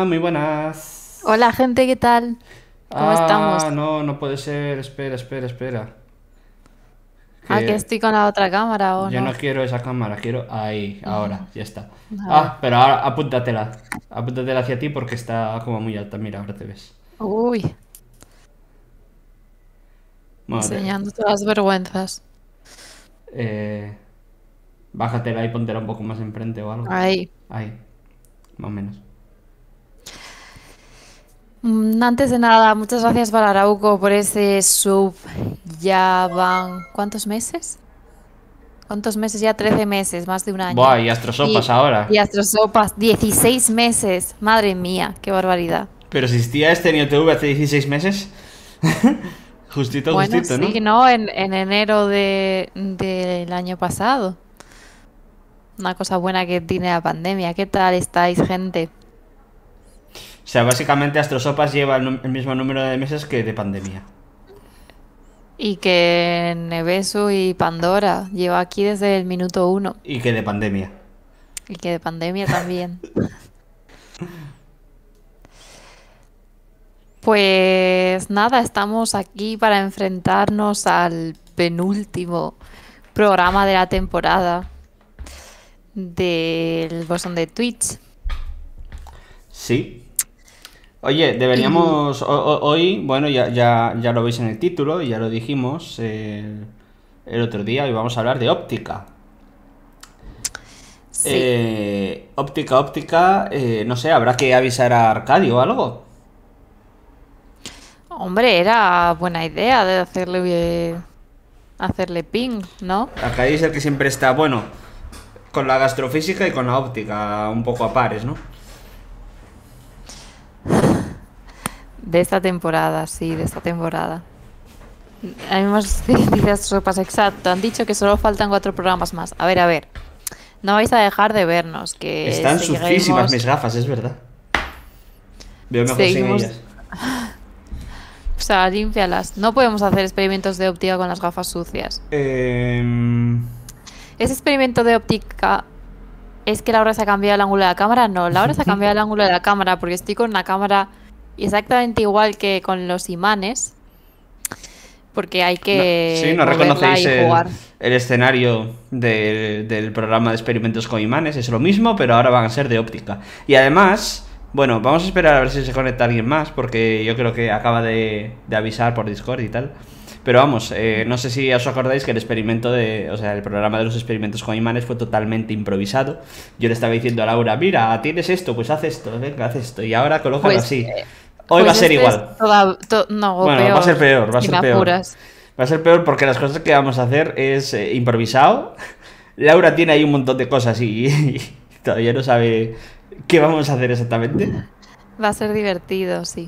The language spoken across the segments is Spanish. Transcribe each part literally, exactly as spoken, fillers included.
Hola, muy buenas. Hola gente, ¿qué tal? ¿Cómo Ah, estamos? no, no puede ser. Espera, espera, espera. Ah, que Que estoy con la otra cámara o yo no no. quiero esa cámara, quiero ahí, ahora, ya está. A ver. Ah, pero ahora apúntatela. Apúntatela hacia ti porque está como muy alta. Mira, ahora te ves. Uy, Bueno, te- enseñando todas las vergüenzas. eh, bájatela y póntela un poco más enfrente o algo. Ahí. Ahí, más o menos. Mm, Antes de nada, muchas gracias para Arauco por ese sub. Ya van... ¿Cuántos meses? ¿Cuántos meses? Ya trece meses, más de un año. Buah, y astrosopas Y, y ahora. Astrosopas, dieciséis meses. Madre mía, qué barbaridad. Pero si existía este en YouTube hace dieciséis meses. Justito, Bueno, justito, ¿no? sí, ¿no? En, en enero de, del año pasado. Una cosa buena que tiene la pandemia. ¿Qué tal estáis, gente? O sea, básicamente Astrosopas lleva el, nu- el mismo número de meses que de pandemia. Y que Nevesu y Pandora lleva aquí desde el minuto uno. Y que de pandemia. Y que de pandemia también. Pues nada, estamos aquí para enfrentarnos al penúltimo programa de la temporada del Bosón de Twitch. Sí. Oye, Y deberíamos o- o- hoy, bueno, ya, ya, ya lo veis en el título, ya lo dijimos eh, el otro día, y vamos a hablar de óptica. sí, Eh, óptica, óptica, eh, no sé, habrá que avisar a Arcadio o algo. hombre, era buena idea de hacerle, hacerle ping, ¿no? Arcadio es el que siempre está, bueno, con la gastrofísica y con la óptica, un poco a pares, ¿no? De esta temporada, sí, de esta temporada. Hemos dice sopas exacto. Han dicho que solo faltan cuatro programas más. A ver, a ver. No vais a dejar de vernos, que Están sucísimas mis seguiremos, gafas, es verdad. Veo mejor sin seguimos, ellas. o sea, límpialas. No podemos hacer experimentos de óptica con las gafas sucias. Eh, Ese experimento de óptica es que Laura se ha cambiado el ángulo de la cámara. No, Laura se ha cambiado el ángulo de la cámara porque estoy con una cámara exactamente igual que con los imanes, porque hay no, sí, que no moverla reconocéis y el, jugar. el escenario del, del programa de experimentos con imanes. Es lo mismo, pero ahora van a ser de óptica. Y además, bueno, vamos a esperar a ver si se conecta alguien más, porque yo creo que acaba de, de avisar por Discord y tal. Pero vamos, eh, no sé si os acordáis que el experimento de, o sea, el programa de los experimentos con imanes fue totalmente improvisado. Yo le estaba diciendo a Laura, mira, tienes esto, pues haz esto, venga, haz esto, y ahora colócalo Pues, así. eh, Hoy va a pues ser este es igual. toda, to- no, o Bueno, va a ser peor, peor, va a si me ser peor. apuras. Va a ser peor porque las cosas que vamos a hacer es eh, improvisado. Laura tiene ahí un montón de cosas y, y todavía no sabe qué vamos a hacer exactamente. Va a ser divertido, sí.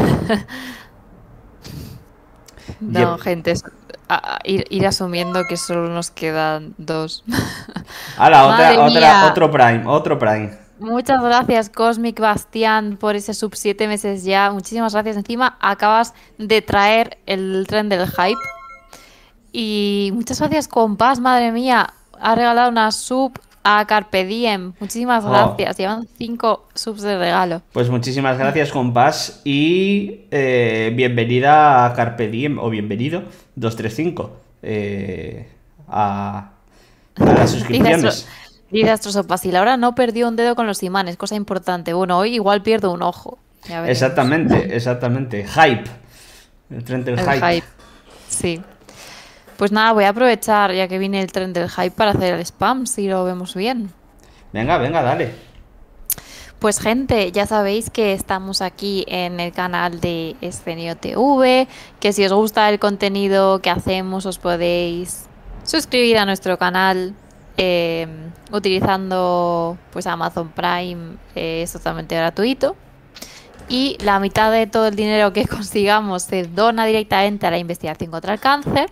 No, Yep. gente, es- a- a- ir, ir asumiendo que solo nos quedan dos. Ahora, Madre otra, otra, mía, otro Prime, otro Prime. muchas gracias Cosmic Bastián por ese sub siete meses ya. Muchísimas gracias. Encima acabas de traer el tren del hype. Y muchas gracias Compás, madre mía. Ha regalado una sub a Carpe Diem. Muchísimas Jo, gracias. Llevan cinco subs de regalo. pues muchísimas gracias, compás. Y eh, bienvenida a Carpe Diem, o bienvenido, doscientos treinta y cinco. Eh, a, a las Dice Astro, suscripciones. dice Astrosopas, y Laura no perdió un dedo con los imanes, cosa importante. Bueno, hoy igual pierdo un ojo. Ya veremos. Exactamente, exactamente. Hype. El tren del El hype. hype. Sí. Pues nada, voy a aprovechar ya que viene el tren del hype para hacer el spam, si lo vemos bien. Venga, venga, dale. Pues gente, ya sabéis que estamos aquí en el canal de Escenio T V, que si os gusta el contenido que hacemos os podéis suscribir a nuestro canal eh, utilizando pues Amazon Prime, eh, es totalmente gratuito. Y la mitad de todo el dinero que consigamos se dona directamente a la investigación contra el cáncer.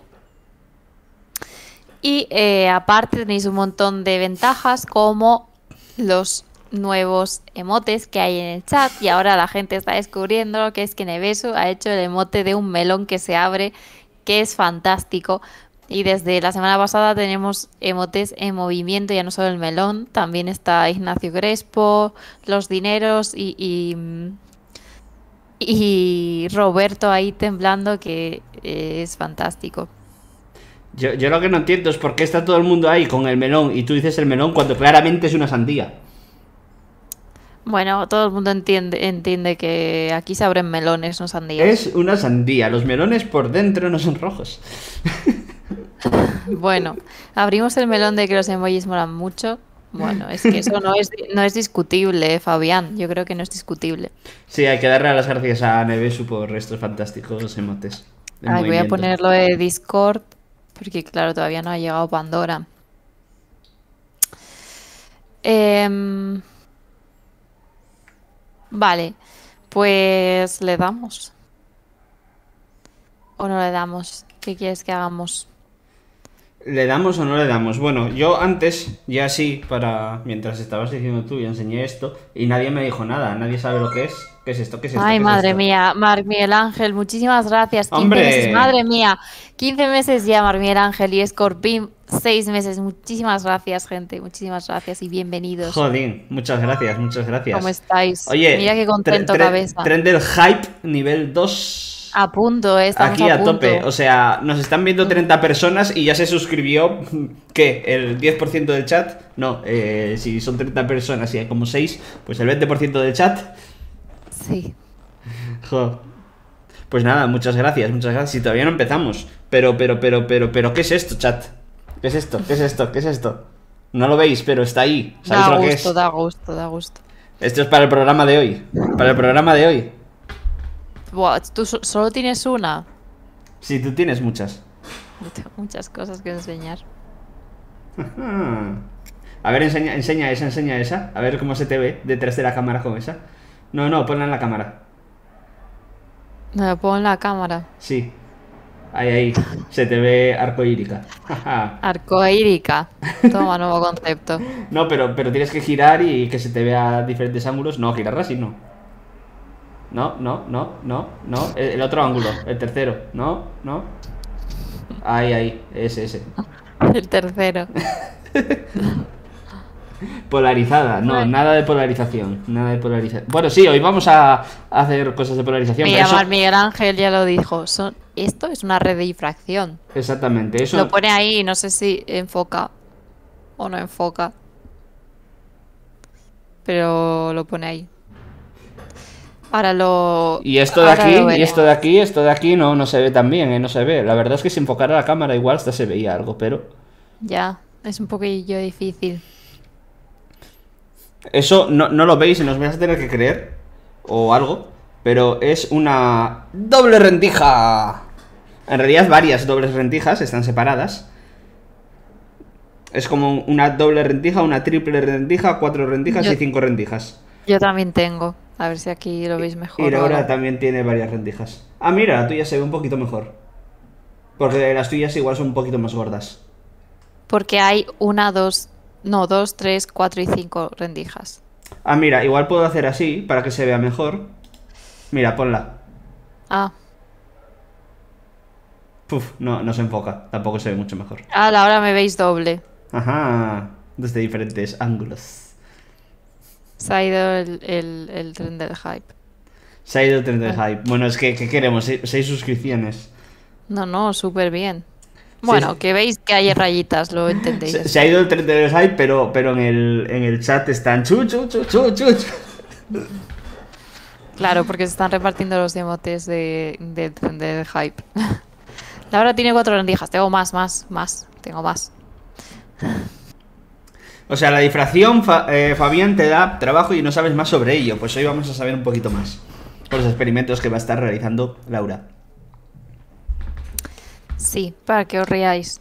Y eh, aparte tenéis un montón de ventajas como los nuevos emotes que hay en el chat. Y ahora la gente está descubriendo que es que Nevesu ha hecho el emote de un melón que se abre, que es fantástico. Y desde la semana pasada tenemos emotes en movimiento, ya no solo el melón, también está Ignacio Crespo, los dineros y, y, y Roberto ahí temblando, que es fantástico. Yo, yo lo que no entiendo es por qué está todo el mundo ahí con el melón y tú dices el melón cuando claramente es una sandía. Bueno, todo el mundo entiende, entiende que aquí se abren melones, no sandías. Es una sandía, los melones por dentro no son rojos. Bueno, abrimos el melón de que los emojis molan mucho. Bueno, es que eso no es, no es discutible, Fabián. Yo creo que no es discutible. Sí, hay que darle las gracias a Nevesu por estos fantásticos emotes. Ay, voy a ponerlo de Discord, porque claro, todavía no ha llegado Pandora. Eh, vale, pues le damos. ¿O no le damos? ¿Qué quieres que hagamos? ¿Le damos o no le damos? Bueno, yo antes, ya sí, para mientras estabas diciendo tú, y enseñé esto y nadie me dijo nada, nadie sabe lo que es. ¿Qué es esto? ¿Qué es esto? Ay, ¿Qué es madre esto? mía, Mar Miguel Ángel, muchísimas gracias. quince ¡Hombre! meses, madre mía, quince meses ya, Mar Miguel Ángel y Scorpín, seis meses. Muchísimas gracias, gente, muchísimas gracias y bienvenidos. Jodín, muchas gracias, muchas gracias. ¿Cómo estáis? Oye, mira qué contento tre- tre- cabeza. tren del hype nivel dos. A punto, eh, estamos Aquí a a punto. tope, o sea, nos están viendo treinta personas y ya se suscribió, ¿qué? ¿El diez por ciento del chat? No, eh, si son treinta personas y hay como seis, pues el veinte por ciento del chat. Sí. Jo. Pues nada, muchas gracias, muchas gracias. Y todavía no empezamos. Pero, pero, pero, pero, pero, ¿qué es esto, chat? ¿Qué es esto? ¿Qué es esto? ¿Qué es esto? No lo veis, pero está ahí. ¿Sabéis Da lo que gusto, es? da gusto, da gusto. Esto es para el programa de hoy. Para el programa de hoy. Buah, ¿tú so- solo tienes una? Si tú tienes muchas. Yo tengo muchas cosas que enseñar. Ah. A ver, enseña, enseña esa, enseña esa. A ver cómo se te ve detrás de la cámara con esa. No, no, ponla en la cámara. Me lo pongo en la cámara. Sí. Ahí, ahí. Se te ve arcoírica. Arcoírica. Toma, nuevo concepto. No, pero, pero tienes que girar y que se te vea diferentes ángulos. No, girar así no. No, no, no, no, no. El, el otro ángulo, el tercero. No, no. Ahí, ahí. Ese, ese. El tercero. Polarizada, no, Ay. nada de polarización. Nada de polarización. Bueno, sí, hoy vamos a hacer cosas de polarización. Mira, pero eso- Mar Miguel Ángel ya lo dijo. Son, esto es una red de difracción. Exactamente, eso. Lo pone ahí, no sé si enfoca o no enfoca. Pero lo pone ahí. Ahora lo. Y esto de ahora aquí, lo y esto veremos. de aquí, esto de aquí no, no se ve tan bien, ¿eh? No se ve. La verdad es que si enfocara la cámara igual hasta se veía algo, pero... Ya, es un poquillo difícil. Eso no, no lo veis y nos vais a tener que creer, o algo, pero es una doble rendija. En realidad varias dobles rendijas, están separadas. Es como una doble rendija, una triple rendija, cuatro rendijas Yo- y cinco rendijas. Yo también tengo. A ver si aquí lo veis mejor. Y o Laura algo. también tiene varias rendijas. Ah, mira, la tuya se ve un poquito mejor. Porque las tuyas igual son un poquito más gordas. Porque hay una, dos. No, dos, tres, cuatro y cinco rendijas. Ah, mira, igual puedo hacer así para que se vea mejor. Mira, ponla. Ah, Puf, no, no se enfoca. Tampoco se ve mucho mejor. ahora, ahora me veis doble. Ajá. Desde diferentes ángulos. Se ha ido el, el, el tren del hype. Se ha ido el tren del hype. Bueno, es que, ¿qué queremos? Se- Seis suscripciones. No, no, súper bien. Bueno, sí. que veis que hay rayitas, lo entendéis. Se, se ha ido el tren del hype, pero, pero en, el, en el chat están chu, chu, chu, chu, chu, chu. Claro, porque se están repartiendo los emotes de, del tren del hype. Laura tiene cuatro rendijas. Tengo más, más, más. Tengo más. O sea, la difracción, Fa- eh, Fabián, te da trabajo y no sabes más sobre ello. Pues hoy vamos a saber un poquito más. Por los experimentos que va a estar realizando Laura. Sí, para que os riáis.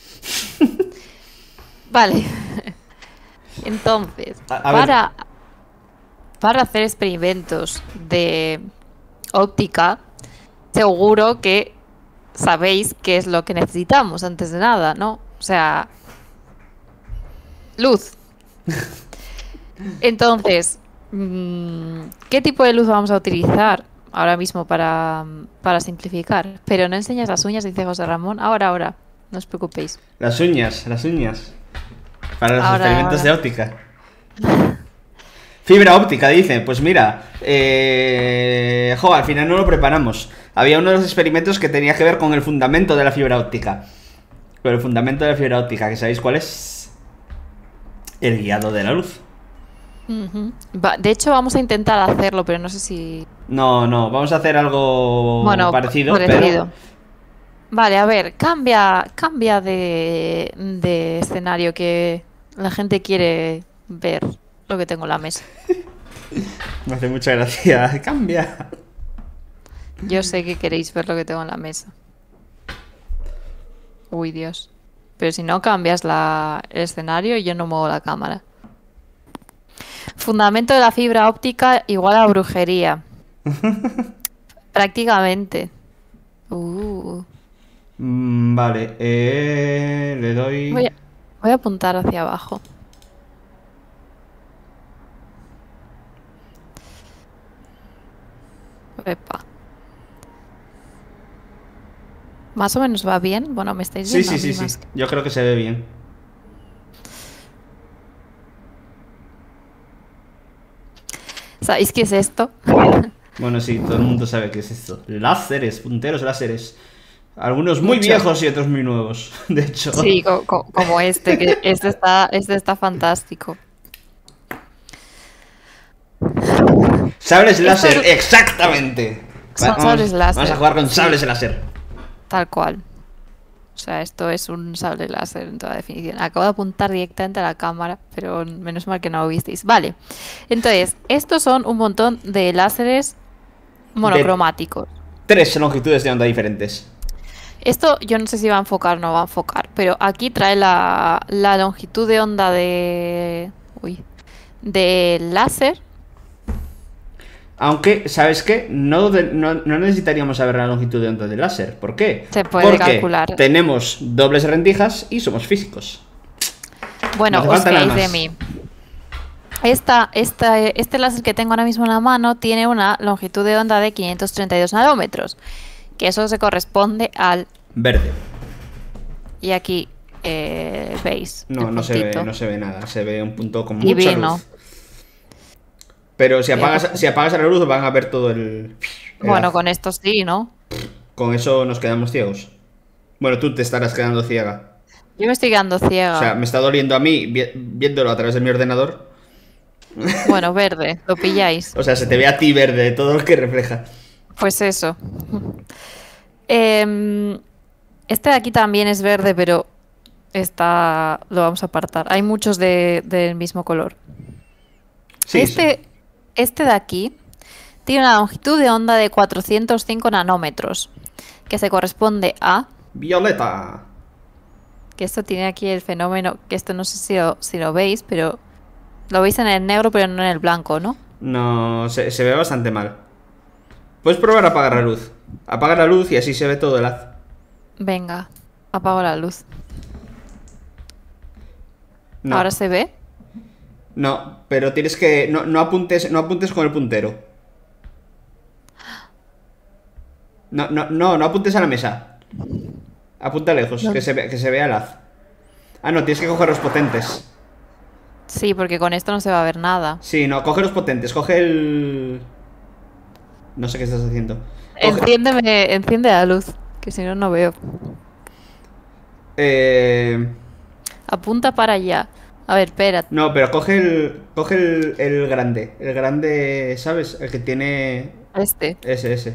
Vale. Entonces, A- a ver. para, para hacer experimentos de óptica, seguro que sabéis qué es lo que necesitamos antes de nada, ¿no? O sea, luz. Entonces, mm, ¿qué tipo de luz vamos a utilizar ahora mismo para, para simplificar? Pero no enseñas las uñas, dice José Ramón. Ahora, ahora. no os preocupéis. Las uñas, las uñas. Para los Ahora, experimentos ahora. de óptica. Fibra óptica, dice. Pues mira, eh... jo, al final no lo preparamos. Había uno de los experimentos que tenía que ver con el fundamento de la fibra óptica. Pero el fundamento de la fibra óptica, ¿que sabéis cuál es? El guiado de la luz. Ujú. Va- de hecho, vamos a intentar hacerlo, pero no sé si... No, no, vamos a hacer algo Bueno, parecido, parecido. pero... Vale, a ver, cambia, cambia de, de escenario que la gente quiere ver lo que tengo en la mesa. Me hace mucha gracia. Cambia. Yo sé que queréis ver lo que tengo en la mesa. Uy, Dios. Pero si no cambias la, el escenario, yo no muevo la cámara. Fundamento de la fibra óptica igual a brujería. Prácticamente. Uh. Mm, vale, eh, le doy... Voy a, voy a apuntar hacia abajo. Epa. Más o menos va bien. Bueno, me estáis Sí, viendo sí, a sí, mí sí. más que- Yo creo que se ve bien. ¿Sabéis qué es esto? Bueno, sí, todo el mundo sabe qué es esto. Láseres, punteros láseres. Algunos muy Mucho. viejos y otros muy nuevos, de hecho. Sí, co- co- como este, que este está, este está fantástico. Sables Esto láser, es- exactamente. Son Vamos- sables láser. Vamos a jugar con Sí. sables láser. Tal cual. O sea, esto es un sable láser en toda definición. Acabo de apuntar directamente a la cámara, pero menos mal que no lo visteis. Vale. Entonces, estos son un montón de láseres monocromáticos. Tres longitudes de onda diferentes. Esto yo no sé si va a enfocar o no va a enfocar, pero aquí trae la, la longitud de onda de... Uy. De láser. Aunque, ¿sabes qué? No, de- no, no necesitaríamos saber la longitud de onda del láser. ¿Por qué? Se puede Porque calcular. tenemos dobles rendijas y somos físicos. Bueno, No hace os falta nada creéis de más. mí. Esta, esta, este láser que tengo ahora mismo en la mano tiene una longitud de onda de quinientos treinta y dos nanómetros, que eso se corresponde al... Verde. Y aquí eh, veis No, el no se ve, puntito. no se ve nada. Se ve un punto con mucha Divino. luz. Pero si Eh, apagas, si apagas la luz van a ver todo el... el Bueno, haz. con esto sí, ¿no? Con eso nos quedamos ciegos. Bueno, tú te estarás quedando ciega. Yo me estoy quedando ciega. O sea, me está doliendo a mí vi- viéndolo a través de mi ordenador. Bueno, verde, lo pilláis. O sea, se te ve a ti verde todo lo que refleja. Pues eso. Em, este de aquí también es verde, pero está, lo vamos a apartar. Hay muchos de- del mismo color. Sí, este, este de aquí tiene una longitud de onda de cuatrocientos cinco nanómetros, que se corresponde a... Violeta. Que esto tiene aquí el fenómeno, que esto no sé si lo, si lo veis, pero lo veis en el negro, pero no en el blanco, ¿no? No, se, se ve bastante mal. Puedes probar a apagar la luz. Apaga la luz y así se ve todo el haz. Venga, apago la luz. No, ¿Ahora se ve? no, pero tienes que... No, no apuntes, no apuntes con el puntero. No, no, no, no apuntes a la mesa. Apunta lejos, No. que se, ve- que se vea el haz. Ah, no, tienes que coger los potentes. Sí, porque con esto no se va a ver nada. Sí, no, coge los potentes, coge el... No sé qué estás haciendo. Coge- Enciéndeme, enciende la luz, que si no, no veo. Eh... Apunta para allá. A ver, espérate. No, pero coge el... Coge el, el grande. El grande, ¿sabes? El que tiene... Este. Ese, ese.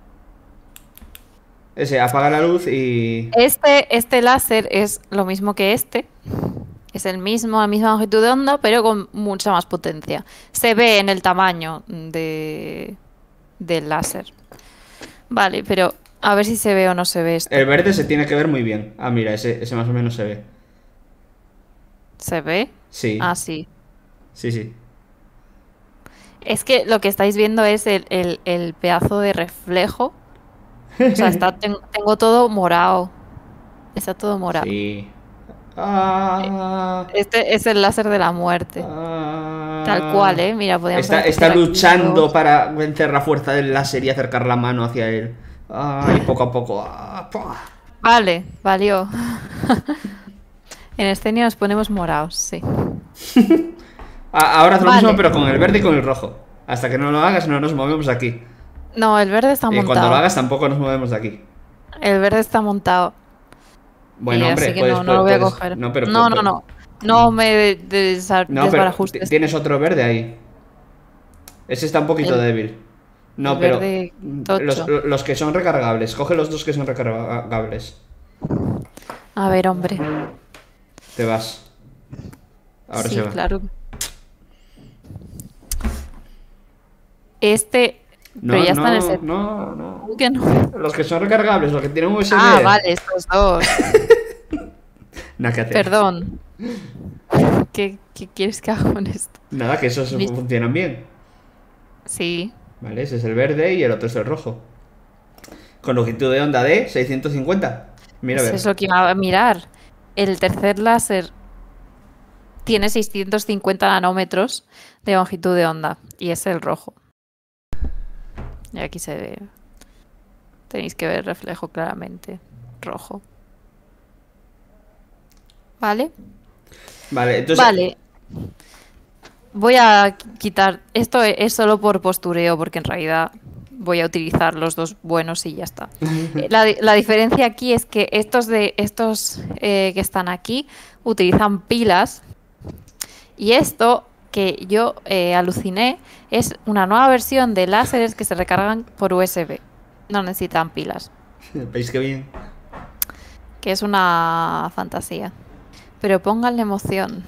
Ese, apaga la luz y... Este, este láser es lo mismo que este. Es el mismo, la misma longitud de onda, pero con mucha más potencia. Se ve en el tamaño de, del láser. Vale, pero a ver si se ve o no se ve esto. El verde se tiene que ver muy bien. Ah, mira, ese, ese más o menos se ve. ¿Se ve? Sí. Ah, sí. Sí, sí. Es que lo que estáis viendo es el, el- el pedazo de reflejo. O sea, está, ten- tengo todo morado. Está todo morado. Sí. Ah, Este es el láser de la muerte. ah. Tal cual, ¿eh? Mira, podríamos Está, haber está puesto aquí luchando huevos. para vencer la fuerza del láser y acercar la mano hacia él. Ah, y poco a poco. ah, ¡pua! Vale, valió. En escenio nos ponemos morados, sí. A- Ahora haz lo Vale. mismo, pero con el verde y con el rojo. Hasta que no lo hagas, no nos movemos de aquí. No, el verde está Y cuando lo montado. hagas, tampoco nos movemos de aquí. El verde está montado. Bueno, Y hombre, así que puedes, no, no puedes- lo voy a puedes- coger. No, pero, no, pero- no, no. No me de- de- desa- No, pero desbarajustes. t- tienes otro verde ahí. Ese está un poquito El- débil. No, el pero verde los, tocho. los que son recargables. Coge los dos que son recargables. A ver, hombre. Te vas. Ahora Sí, se va. claro. Este. No, Pero ya está en el no, set. no, no. ¿Cómo que no? Los que son recargables, los que tienen U S B. Ah, vale, estos dos. Nada que hacer. Perdón. ¿Qué, qué quieres que haga con esto? Nada, que esos Listo. funcionan bien. Sí. Vale, ese es el verde y el otro es el rojo. Con longitud de onda de seiscientos cincuenta. Mira, a Eso ver. es lo que iba a mirar. El tercer láser tiene seiscientos cincuenta nanómetros de longitud de onda. Y es el rojo. Y aquí se ve. Tenéis que ver el reflejo claramente. Rojo. ¿Vale? Vale, entonces. Vale. Voy a quitar. Esto e- es solo por postureo, porque en realidad voy a utilizar los dos buenos y ya está. Eh, La, di- la diferencia aquí es que estos de estos eh, que están aquí utilizan pilas. Y esto que yo eh, aluciné es una nueva versión de láseres que se recargan por U S B. No necesitan pilas. ¿Veis qué bien? Que es una fantasía. Pero pónganle emoción.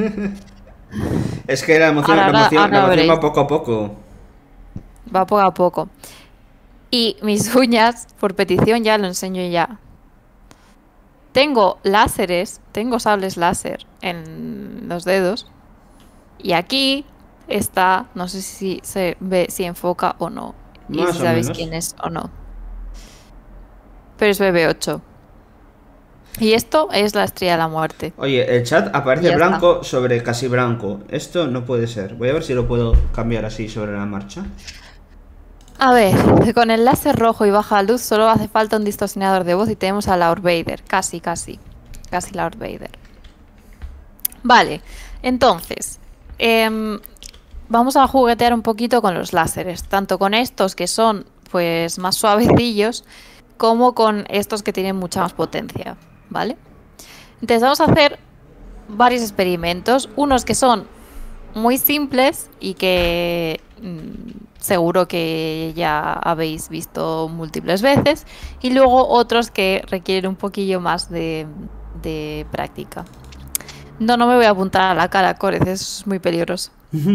Es que la emoción, Ahora- la emoción, ahora la emoción veréis. va poco a poco. Va poco a poco. Y mis uñas, por petición, ya lo enseño ya. Tengo láseres, tengo sables láser en los dedos. Y aquí está, no sé si se ve, si enfoca o no. Y Más si o sabéis menos. quién es o no. Pero es B B ocho. Y esto es la estrella de la muerte. Oye, el chat aparece Ya está. blanco sobre casi blanco. Esto no puede ser. Voy a ver si lo puedo cambiar así sobre la marcha. A ver, con el láser rojo y baja luz solo hace falta un distorsionador de voz y tenemos a Lord Vader. Casi, casi. Casi Lord Vader. Vale, entonces, em, vamos a juguetear un poquito con los láseres. Tanto con estos que son pues más suavecillos, como con estos que tienen mucha más potencia. ¿Vale? Entonces vamos a hacer varios experimentos. Unos que son muy simples y que mm, seguro que ya habéis visto múltiples veces. Y luego otros que requieren un poquillo más de, de práctica. No, no me voy a apuntar a la cara, Corez, eso es muy peligroso.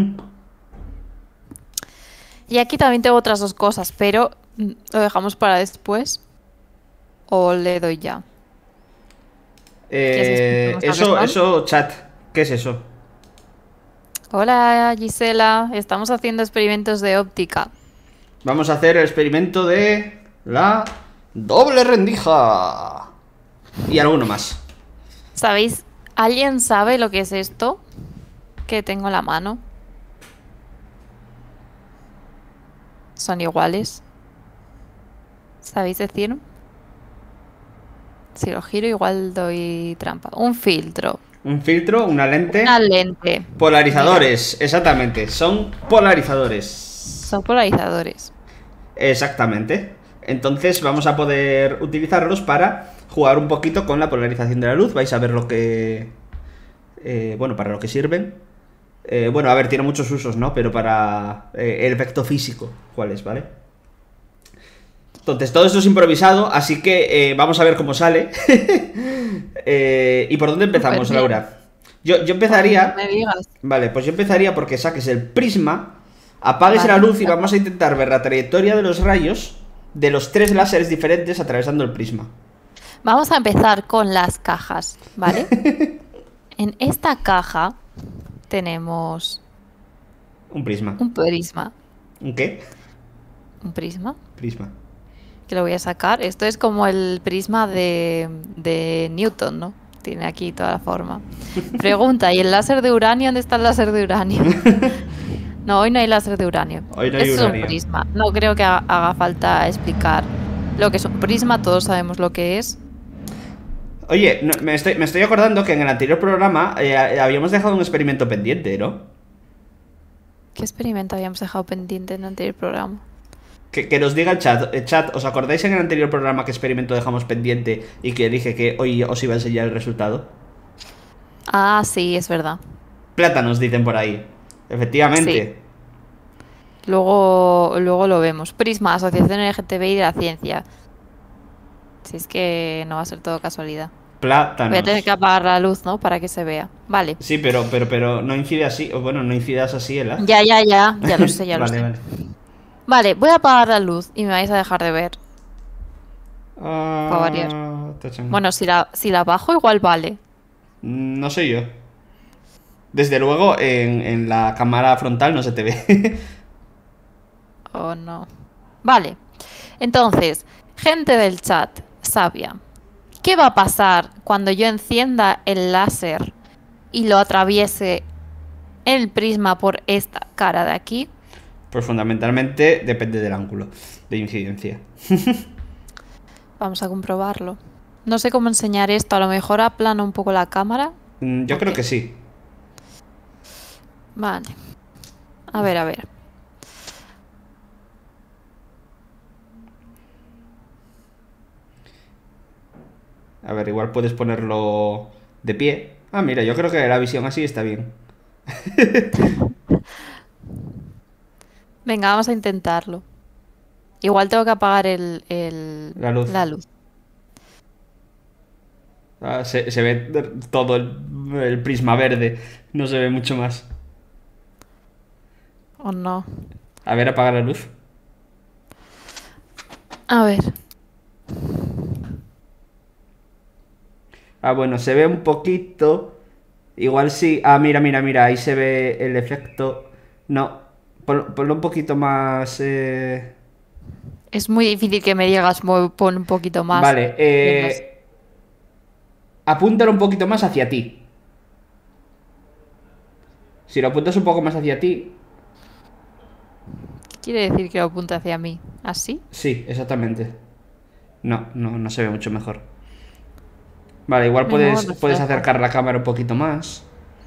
Y aquí también tengo otras dos cosas, pero mm, lo dejamos para después. O le doy ya. Eh, ¿Qué es esto? eso, ¿Cómo estás, eso, chat. ¿Qué es eso? Hola Gisela, estamos haciendo experimentos de óptica. Vamos a hacer el experimento de la doble rendija. Y alguno más. ¿Sabéis? ¿Alguien sabe lo que es esto? Que tengo en la mano. Son iguales. ¿Sabéis decir? Si lo giro igual doy trampa. Un filtro. Un filtro, una lente. Una lente. Polarizadores, exactamente. Son polarizadores. Son polarizadores. Exactamente. Entonces vamos a poder utilizarlos para jugar un poquito con la polarización de la luz. Vais a ver lo que... eh, bueno, para lo que sirven. Eh, bueno, a ver, tiene muchos usos, ¿no? Pero para eh, el efecto físico, ¿cuál es, vale? Entonces, todo esto es improvisado, así que eh, vamos a ver cómo sale. Eh, ¿y por dónde empezamos, Súper bien. Laura? Yo, yo empezaría... No me digas. Vale, pues yo empezaría porque saques el prisma, apagues Vale. la luz y vamos a intentar ver la trayectoria de los rayos de los tres láseres diferentes atravesando el prisma. Vamos a empezar con las cajas, ¿vale? En esta caja tenemos Un prisma. un prisma. ¿Un qué? Un prisma. Prisma. Que lo voy a sacar. Esto es como el prisma de, de Newton, ¿no? Tiene aquí toda la forma. Pregunta, ¿y el láser de uranio? ¿Dónde está el láser de uranio? No, hoy no hay láser de uranio. Hoy no hay Esto es uranio. un prisma. No creo que ha- haga falta explicar lo que es un prisma. Todos sabemos lo que es. Oye, no, me, estoy, me estoy acordando que en el anterior programa eh, habíamos dejado un experimento pendiente, ¿no? ¿Qué experimento habíamos dejado pendiente en el anterior programa? Que, que nos diga el chat, el chat, ¿os acordáis en el anterior programa qué experimento dejamos pendiente y que dije que hoy os iba a enseñar el resultado? Ah, sí, es verdad. Plátanos, dicen por ahí. Efectivamente. Sí. Luego, luego lo vemos. Prisma, Asociación L G T B I de la Ciencia. Si es que no va a ser todo casualidad. Plátanos. Voy a tener que apagar la luz, ¿no? Para que se vea. Vale. Sí, pero, pero, pero no incide así. O bueno, no incidas así, ¿eh? Ya, ya, ya. Ya lo sé, ya lo Vale, sé. vale. Vale, voy a apagar la luz y me vais a dejar de ver. Ah, Para variar. tachan. Bueno, si la, si la bajo, igual vale. No sé yo. Desde luego, en, en la cámara frontal no se te ve. Oh, no. Vale. Entonces, gente del chat, sabia. ¿Qué va a pasar cuando yo encienda el láser y lo atraviese el prisma por esta cara de aquí? Pues fundamentalmente depende del ángulo de incidencia. Vamos a comprobarlo. No sé cómo enseñar esto. A lo mejor aplano un poco la cámara. Mm, Yo Ok. creo que sí. Vale. A ver, a ver. A ver, igual puedes ponerlo de pie. Ah, mira, yo creo que la visión así está bien. Venga, vamos a intentarlo. Igual tengo que apagar el, el- La luz. la luz. Ah, se, se ve todo el, el prisma verde. No se ve mucho más. ¿O no? A ver, apaga la luz. A ver. Ah, bueno, se ve un poquito. Igual sí. Ah, mira, mira, mira. Ahí se ve el efecto. No. Pon- Ponlo un poquito más. eh, Es muy difícil que me digas, "Mu- pon un poquito más". Vale. Venga, Eh... Apúntalo un poquito más hacia ti. Si lo apuntas un poco más hacia ti. ¿qué quiere decir que lo apunte hacia mí? ¿Así? Sí, exactamente. No, no, no se ve mucho mejor. Vale, igual Menudo puedes, puedes reflejo. acercar la cámara un poquito más.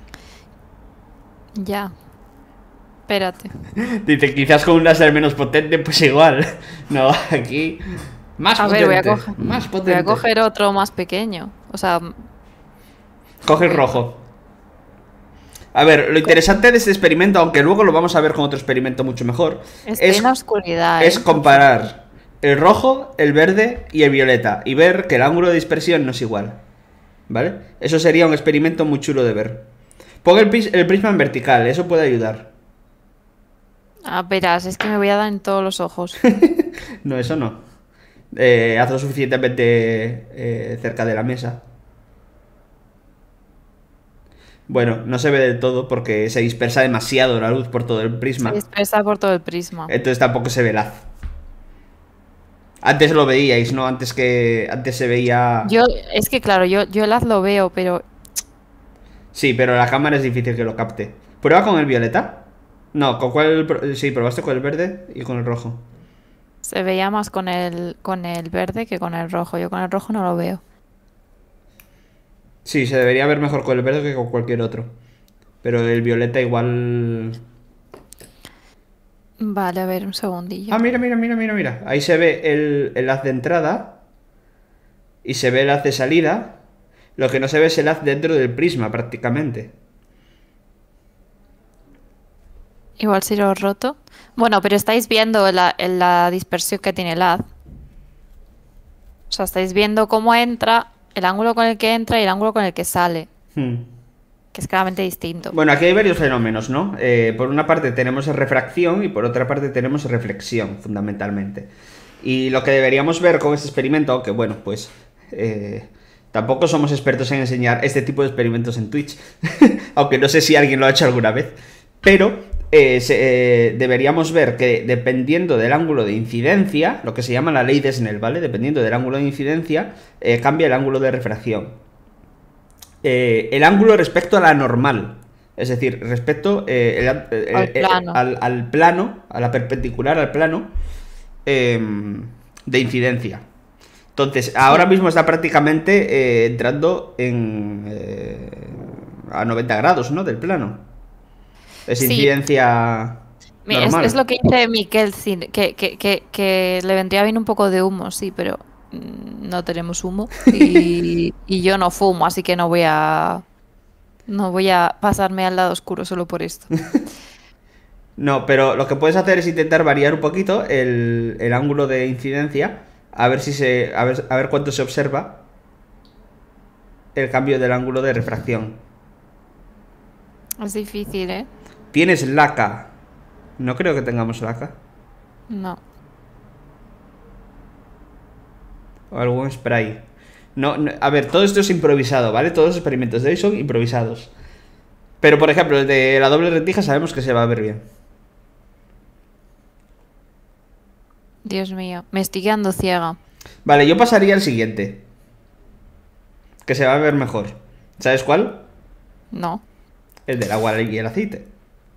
Ya. Espérate. Dice, quizás con un láser menos potente, pues igual. No, aquí. Más A ver, voy a potente. coger. Más Voy potente. a coger otro más pequeño. O sea, Coge el rojo. A ver, lo interesante de este experimento, aunque luego lo vamos a ver con otro experimento mucho mejor, estoy es, en la oscuridad, es ¿eh? comparar el rojo, el verde y el violeta y ver que el ángulo de dispersión no es igual. ¿Vale? Eso sería un experimento muy chulo de ver. Pon el, pris- el prisma en vertical, eso puede ayudar. Ah, verás, es que me voy a dar en todos los ojos. No, eso no. Eh, hazlo suficientemente eh, cerca de la mesa. Bueno, no se ve del todo porque se dispersa demasiado la luz por todo el Se prisma. dispersa por todo el prisma. Entonces tampoco se ve el haz. Antes lo veíais, ¿no? Antes que. Antes se veía. Yo, es que claro, yo, yo el haz lo veo, pero Sí, pero la cámara es difícil que lo capte. ¿Prueba con el violeta? No, ¿con cuál? pro- Sí, probaste con el verde y con el rojo. se veía más con el, con el verde que con el rojo. Yo con el rojo no lo veo. Sí, se debería ver mejor con el verde que con cualquier otro. Pero el violeta igual. Vale, a ver, un segundillo. Ah, mira, mira, mira, mira, mira. Ahí se ve el, el haz de entrada. Y se ve el haz de salida. Lo que no se ve es el haz dentro del prisma, prácticamente. Igual si lo he roto. Bueno, pero estáis viendo la, la dispersión que tiene el haz. O sea, estáis viendo cómo entra, el ángulo con el que entra y el ángulo con el que sale. Hmm. Que es claramente distinto. Bueno, aquí hay varios fenómenos, ¿no? Eh, por una parte tenemos refracción y por otra parte tenemos reflexión, fundamentalmente. Y lo que deberíamos ver con este experimento, aunque bueno, pues eh, tampoco somos expertos en enseñar este tipo de experimentos en Twitch, aunque no sé si alguien lo ha hecho alguna vez, pero eh, se- eh, deberíamos ver que dependiendo del ángulo de incidencia, lo que se llama la ley de Snell, ¿vale? Dependiendo del ángulo de incidencia, eh, cambia el ángulo de refracción. Eh, el ángulo respecto a la normal. Es decir, respecto eh, el- el- Al el- plano. al, al plano, a la perpendicular al plano eh, de incidencia. Entonces, ahora Sí. mismo está prácticamente eh, entrando en eh, a noventa grados, ¿no? Del plano. Es Sí, incidencia mi- es, es lo normal. que dice Miquel, sí, que, que, que, que le vendría bien un poco de humo, sí, pero mm, no tenemos humo y, y yo no fumo, así que no voy a, no voy a pasarme al lado oscuro solo por esto. No, pero lo que puedes hacer es intentar variar un poquito el, el ángulo de incidencia, a ver si se, a ver, a ver cuánto se observa el cambio del ángulo de refracción. Es difícil, ¿eh? Tienes laca. No creo que tengamos laca. No. O algún spray. No, no, a ver, todo esto es improvisado, ¿vale? Todos los experimentos de hoy son improvisados. Pero, por ejemplo, el de la doble rendija sabemos que se va a ver bien. Dios mío, me estoy quedando ciega. Vale, yo pasaría al siguiente, que se va a ver mejor. ¿Sabes cuál? No. El del agua y el aceite.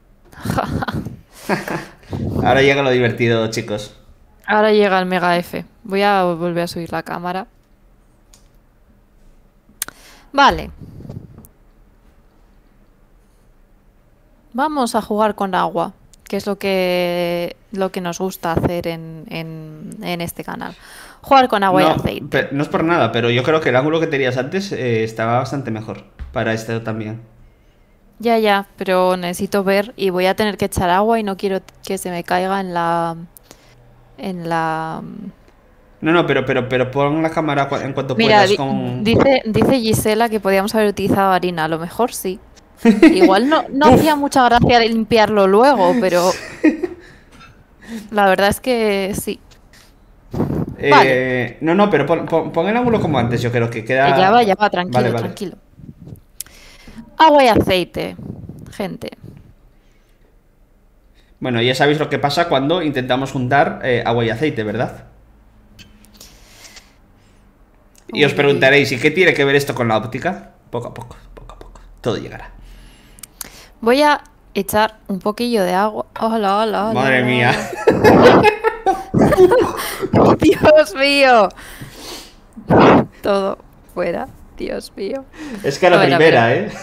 Ahora llega lo divertido, chicos. Ahora llega el Mega F. Voy a volver a subir la cámara. Vale. Vamos a jugar con agua, que es lo que, lo que nos gusta hacer en, en, en este canal. Jugar con agua y No, aceite. pe- no es por nada, pero yo creo que el ángulo que tenías antes eh, estaba bastante mejor para este también. Ya, ya, pero necesito ver y voy a tener que echar agua y no quiero que se me caiga en la... En la... No, no, pero, pero, pero pon la cámara cua- en cuanto Mira, puedas di- con... dice, dice Gisela que podíamos haber utilizado harina. A lo mejor sí. Igual no, no ¡Puf! hacía mucha gracia de limpiarlo luego, pero la verdad es que sí. Vale, Eh, no, no, pero pon, pon- pon el ángulo como antes, yo creo que que ya va, queda... ya va, Vale, tranquilo, vale. tranquilo. Agua y aceite, gente. Bueno, ya sabéis lo que pasa cuando intentamos juntar eh, agua y aceite, ¿verdad? Y os Uy, uy, uy. preguntaréis, ¿y qué tiene que ver esto con la óptica? Poco a poco, poco a poco. Todo llegará. Voy a echar un poquillo de agua. Hola, hola, hola, Madre hola, mía. hola. Dios mío. Todo fuera. Dios mío. Es que a A la ver, a ver. primera, ¿eh?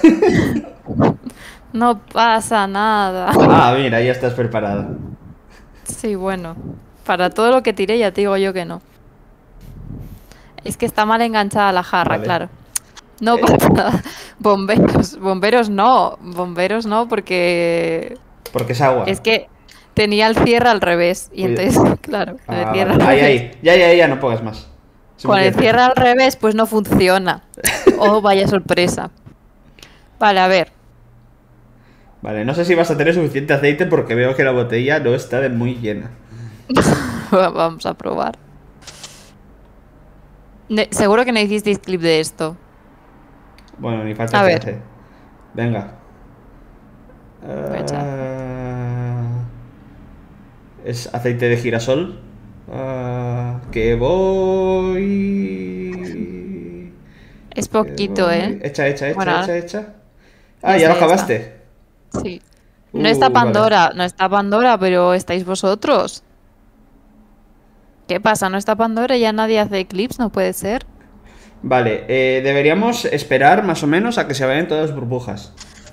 No pasa nada. Ah, mira, ya estás preparada. Sí, bueno. Para todo lo que tiré ya te digo yo que no. Es que está mal enganchada la jarra, Vale. claro. No Eh, pasa nada. Bomberos, bomberos no. Bomberos no, porque porque es agua. es que tenía el cierre al revés. Y Cuida- entonces, claro, con el Ah, cierre vale. al Ahí, revés. ahí. Ya, ya, ya, no pongas más. Con el Suficiente. cierre al revés, pues no funciona. Oh, vaya sorpresa. Vale, a ver. Vale, no sé si vas a tener suficiente aceite porque veo que la botella no está de muy llena. Vamos a probar. Ne- seguro que no hicisteis clip de esto. Bueno, ni falta A que ver, hace. Venga. voy a echar. Ah, es aceite de girasol. Ah, que voy. Es Que poquito, ¿eh? voy. Echa, echa, echa, Bueno, ahora- echa, echa. Ah, ya ya está, lo ya está. acabaste. Sí. No está Uh, vale. Pandora, no está Pandora, pero estáis vosotros. ¿Qué pasa? ¿No está Pandora y ya nadie hace clips? No puede ser. Vale, eh, deberíamos esperar más o menos a que se vayan todas las burbujas.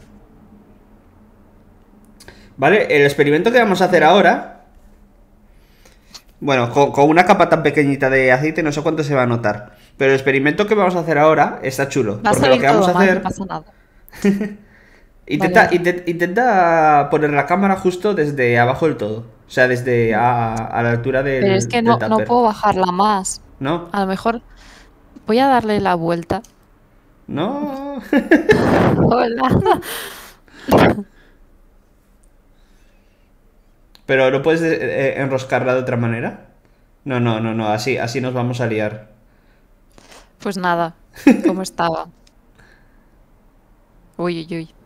Vale, el experimento que vamos a hacer ahora. Bueno, con, con una capa tan pequeñita de aceite no sé cuánto se va a notar. Pero el experimento que vamos a hacer ahora está chulo. Va a Porque lo salir que vamos todo a mal, no hacer. pasa nada. Intenta, Vale, vale. intent- intenta poner la cámara justo desde abajo del todo. O sea, desde a, a la altura Pero es del, que del no, no tupper. puedo bajarla más. ¿No? A lo mejor voy a darle la vuelta. No. Hola. Pero no puedes eh, eh, enroscarla de otra manera. No, no, no, no. Así, así nos vamos a liar. Pues nada, ¿cómo estaba? Uy, uy, uy.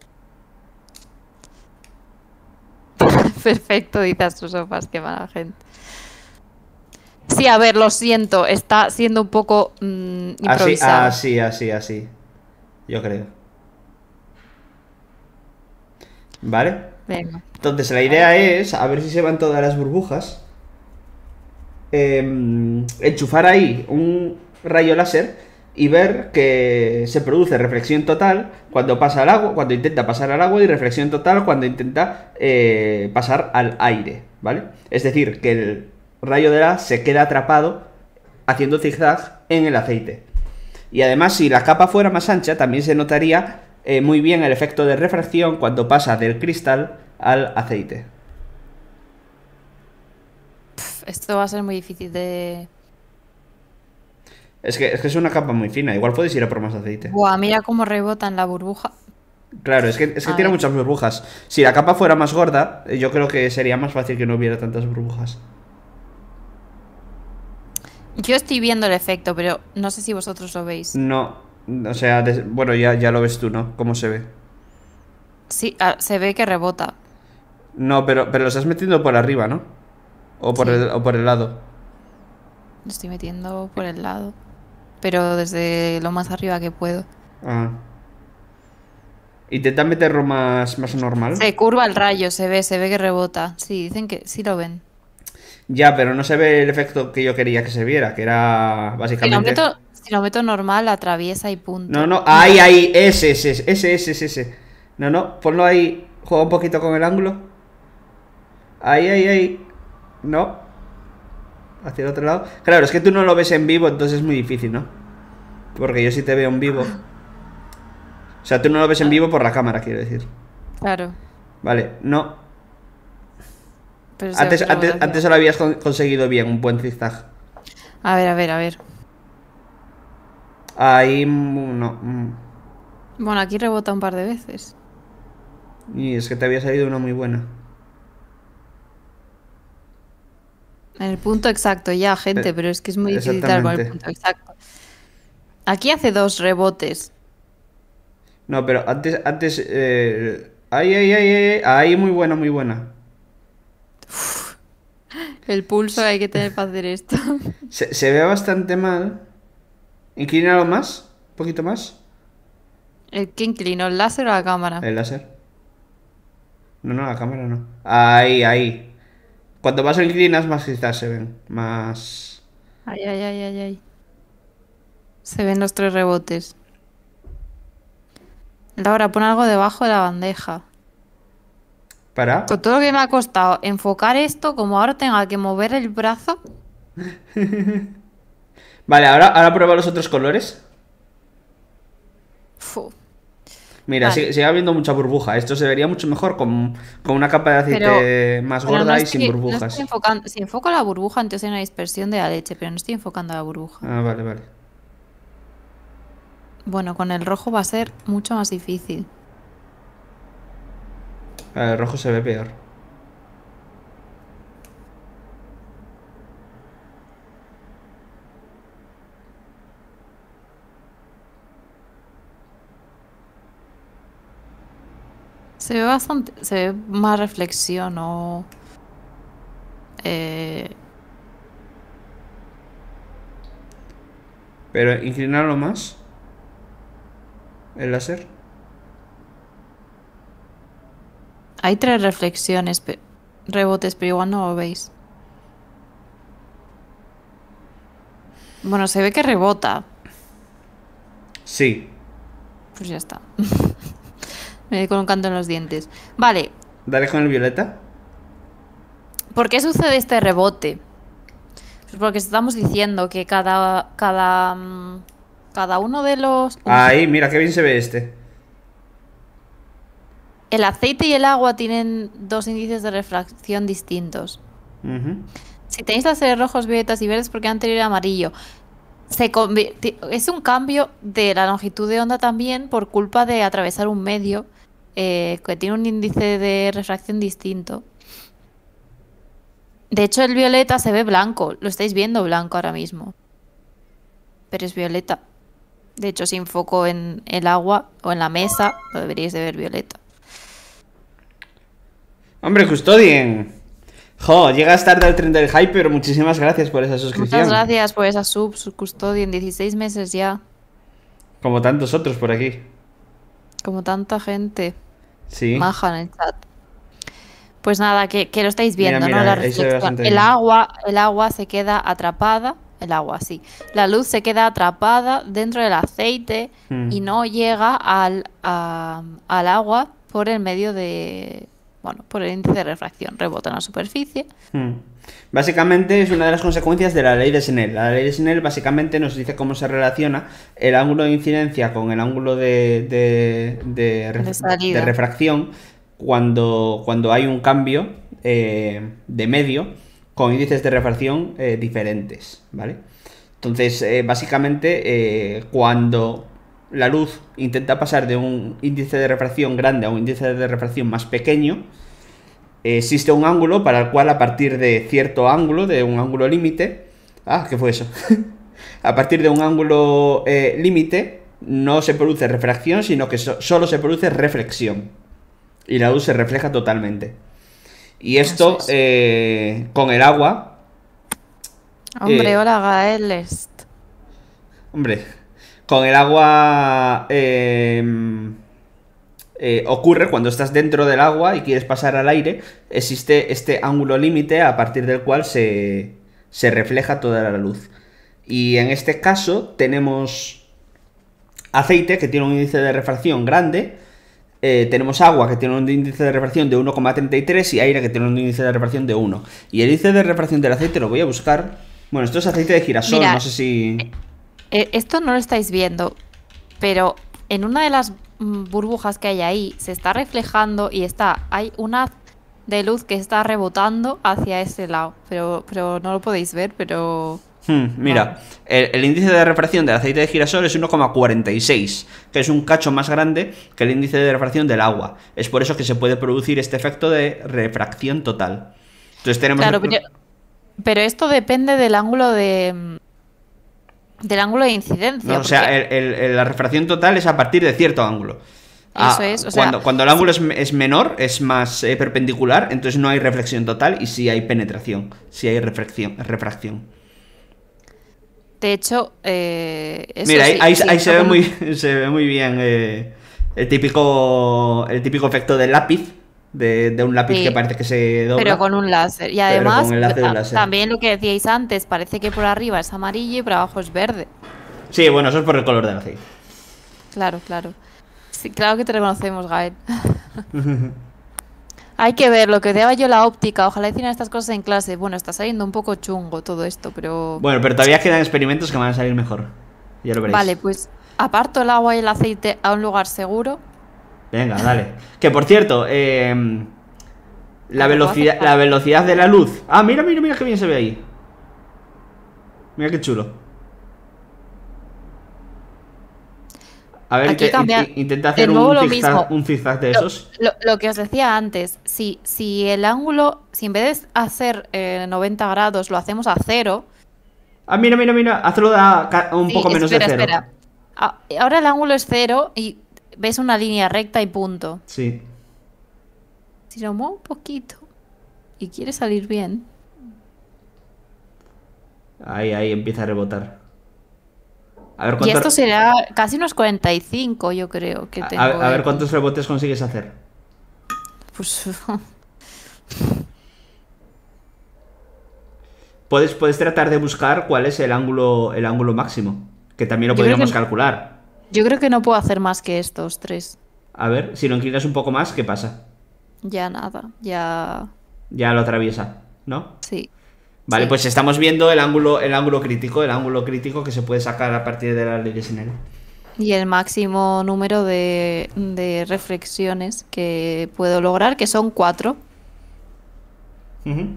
Perfecto, dice a sus sofás, qué mala gente. Sí, a ver, lo siento, está siendo un poco mm, Así, improvisado. así, así, así. Yo creo. ¿Vale? Venga. Entonces la idea es, a ver si se van todas las burbujas. em, enchufar ahí un, rayo láser y ver que se produce reflexión total cuando pasa al agua, cuando intenta pasar al agua y reflexión total cuando intenta eh, pasar al aire, ¿vale? Es decir, que el rayo de la se queda atrapado haciendo zigzag en el aceite. Y además, si la capa fuera más ancha, también se notaría eh, muy bien el efecto de refracción cuando pasa del cristal al aceite. Pf, esto va a ser muy difícil de... Es que, es que es una capa muy fina, igual puedes ir a por más aceite. Buah, mira cómo rebota en la burbuja. Claro, es que, es que A tiene ver. muchas burbujas. Si la capa fuera más gorda, eh, yo creo que sería más fácil que no hubiera tantas burbujas. Yo estoy viendo el efecto, pero no sé si vosotros lo veis. No, o sea, des- bueno, ya, ya lo ves tú, ¿no? ¿Cómo se ve? Sí, ah, se ve que rebota. No, pero, pero lo estás metiendo por arriba, ¿no? O por Sí, el, o por el lado. lo estoy metiendo por el lado. Pero desde lo más arriba que puedo. Ah. Intenta meterlo más, más normal. Se curva el rayo, se ve, se ve que rebota. Sí, dicen que sí lo ven. Ya, pero no se ve el efecto que yo quería que se viera, que era Si lo básicamente... meto, si lo meto normal, atraviesa y No, punto. no, ahí, ahí, ese, ese, ese, ese, ese, ese. No, no, ponlo ahí, juega un poquito con el ángulo. Ahí, ahí, ahí. No, hacia el otro lado. Claro, es que tú no lo ves en vivo, entonces es muy difícil, ¿no? Porque yo sí te veo en vivo. O sea, tú no lo ves en vivo por la cámara, quiero decir. Claro, Vale, no. pero se Antes, antes, rebota. antes lo habías con- conseguido bien, un buen zigzag. A ver, a ver, a ver. Ahí, mm, no. mm. Bueno, aquí rebota un par de veces. Y es que te había salido una muy buena. En el punto exacto ya, gente, Eh, pero es que es muy difícil dar con el Exactamente. punto exacto. Aquí hace dos rebotes. No, pero antes, antes, eh... Ahí, ahí, ahí, ahí, ahí, muy buena, muy buena. El pulso que hay que tener para hacer esto. Se, se ve bastante mal. Inclínalo más, un poquito más. ¿El que inclinó el láser o la cámara? El láser. No, no, la cámara no. Ahí, ahí. Cuanto más lo inclinas, más quizás se ven. Más... Ay, ay, ay, ay, ay. Se ven los tres rebotes. Laura, pon algo debajo de la bandeja. ¿Para? Con todo lo que me ha costado enfocar esto, como ahora tenga que mover el brazo. Vale, ahora, ahora prueba los otros colores. Fu. Mira, Vale. sigue, sigue habiendo mucha burbuja. Esto se vería mucho mejor con, con una capa de Pero, aceite más pero no gorda y sin estoy, no estoy burbujas. enfocando. Si enfoco la burbuja, entonces hay una dispersión de la leche, pero no estoy enfocando la burbuja. Ah, vale, vale. Bueno, con el rojo va a ser mucho más difícil. Vale, el rojo se ve peor. Se ve bastante. Se ve más reflexión o. eh, Pero inclinarlo más. El láser. Hay tres reflexiones, pe- rebotes, pero igual no lo veis. Bueno, se ve que rebota. Sí. Pues ya está. Me voy con un canto en los dientes. Vale, Dale con el violeta. ¿por qué sucede este rebote? Pues porque estamos diciendo que cada, cada, mm, cada uno de los... Uf. Ahí, mira, qué bien se ve este. El aceite y el agua tienen dos índices de refracción distintos. Ujú. Si tenéis láseres rojos, violetas y verdes, porque anterior era amarillo. Se convierte- es un cambio de la longitud de onda también por culpa de atravesar un medio eh, que tiene un índice de refracción distinto. De hecho, el violeta se ve blanco. Lo estáis viendo blanco ahora mismo. Pero es violeta. De hecho, si enfoco en el agua o en la mesa, lo deberíais de ver violeta. Hombre, Custodien. Jo, llegas tarde al tren del hype, pero muchísimas gracias por esa suscripción. Muchas gracias por esa sub, su custodia en dieciséis meses ya. Como tantos otros por aquí. Como tanta gente Sí. maja en el chat. Pues nada, que, que lo estáis Mira, viendo, mira, ¿no? La ahí se ve reflexión. bastante El bien. agua, el agua se queda atrapada el agua, sí. La luz se queda atrapada dentro del aceite Mm. y no llega al, a- al agua por el medio de, bueno, por el índice de refracción. Rebota en la superficie. Hmm. Básicamente es una de las consecuencias de la ley de Snell. La ley de Snell básicamente nos dice cómo se relaciona el ángulo de incidencia con el ángulo de, de, de De ref- de salida. refracción cuando, cuando hay un cambio eh, de medio con índices de refracción eh, diferentes, ¿vale? Entonces, eh, básicamente, eh, cuando la luz intenta pasar de un índice de refracción grande a un índice de refracción más pequeño, existe un ángulo para el cual a partir de cierto ángulo, de un ángulo límite... Ah, ¿qué fue eso? A partir de un ángulo eh, límite no se produce refracción, sino que so- solo se produce reflexión. Y la luz se refleja totalmente. Y esto, Eso es. eh, con el agua... Hombre, eh, hola Gael. est- hombre, con el agua... eh, eh, ocurre cuando estás dentro del agua y quieres pasar al aire, existe este ángulo límite a partir del cual se, se refleja toda la luz. Y en este caso tenemos aceite que tiene un índice de refracción grande, eh, tenemos agua que tiene un índice de refracción de uno coma treinta y tres y aire que tiene un índice de refracción de uno. Y el índice de refracción del aceite lo voy a buscar. Bueno, esto es aceite de girasol, Mira, no sé si... eh, esto no lo estáis viendo, pero en una de las mm, burbujas que hay ahí se está reflejando y está, hay un haz de luz que está rebotando hacia ese lado, pero, pero no lo podéis ver, pero Hmm, mira, el, el índice de refracción del aceite de girasol es uno coma cuarenta y seis, que es un cacho más grande que el índice de refracción del agua. Es por eso que se puede producir este efecto de refracción total. Entonces tenemos... claro, pero, pero esto depende del ángulo de mm, del ángulo de incidencia, No, o sea, porque el- el- el- la refracción total es a partir de cierto ángulo. Ah, eso es, o sea, cuando, cuando el ángulo es, es menor, es más eh, perpendicular, entonces no hay reflexión total y sí hay penetración, sí hay refracción. refracción. de hecho, eh, eso Mira, ahí, sí, ahí- sí, ahí se, lo ve que muy, se ve muy bien eh, el típico el típico efecto del lápiz, de, de un lápiz que sí, parece que se dobla, pero con un láser. Y pero con además, el láser de un ta- láser. también lo que decíais antes, parece que por arriba es amarillo y por abajo es verde. Sí, bueno, eso es por el color del aceite. Claro, claro. Sí, claro que te reconocemos, Gael. Hay que ver lo que daba yo la óptica. Ojalá hicieran estas cosas en clase. Bueno, está saliendo un poco chungo todo esto, pero... Bueno, pero todavía quedan experimentos que van a salir mejor. Ya lo veréis. Vale, pues aparto el agua y el aceite a un lugar seguro. Venga, dale. Que por cierto, eh, la Ah, lo puedo velocidad, aceptar. la velocidad de la luz. Ah, mira, mira, mira qué bien se ve ahí. Mira qué chulo. A ver, Aquí inte- cambia in- intenta de hacer nuevo un lo zigzag, mismo. un zigzag de Lo, esos. lo- lo que os decía antes, si, si el ángulo, si en vez de hacer eh, noventa grados lo hacemos a cero, Ah, mira, mira, mira. Hazlo a ca- un sí, poco menos espera, de cero. espera. A- Ahora el ángulo es cero y ves una línea recta y punto. Sí. Si lo muevo un poquito y quiere salir bien, Ahí, ahí empieza a rebotar. A ver y cuánto- esto será casi unos cuarenta y cinco, yo creo que a- tengo. a- a ver el- cuántos rebotes consigues hacer. Pues, Puedes, puedes tratar de buscar cuál es el ángulo, el ángulo máximo. Que también lo yo creo podríamos que, calcular. yo creo que no puedo hacer más que estos tres. A ver, si lo inclinas un poco más, ¿qué pasa? Ya nada, ya... Ya lo atraviesa, ¿no? Sí. Vale, Sí. pues estamos viendo el ángulo, el ángulo crítico, el ángulo crítico que se puede sacar a partir de la ley de Snell. Y el máximo número de, de reflexiones que puedo lograr, que son cuatro. Ujú.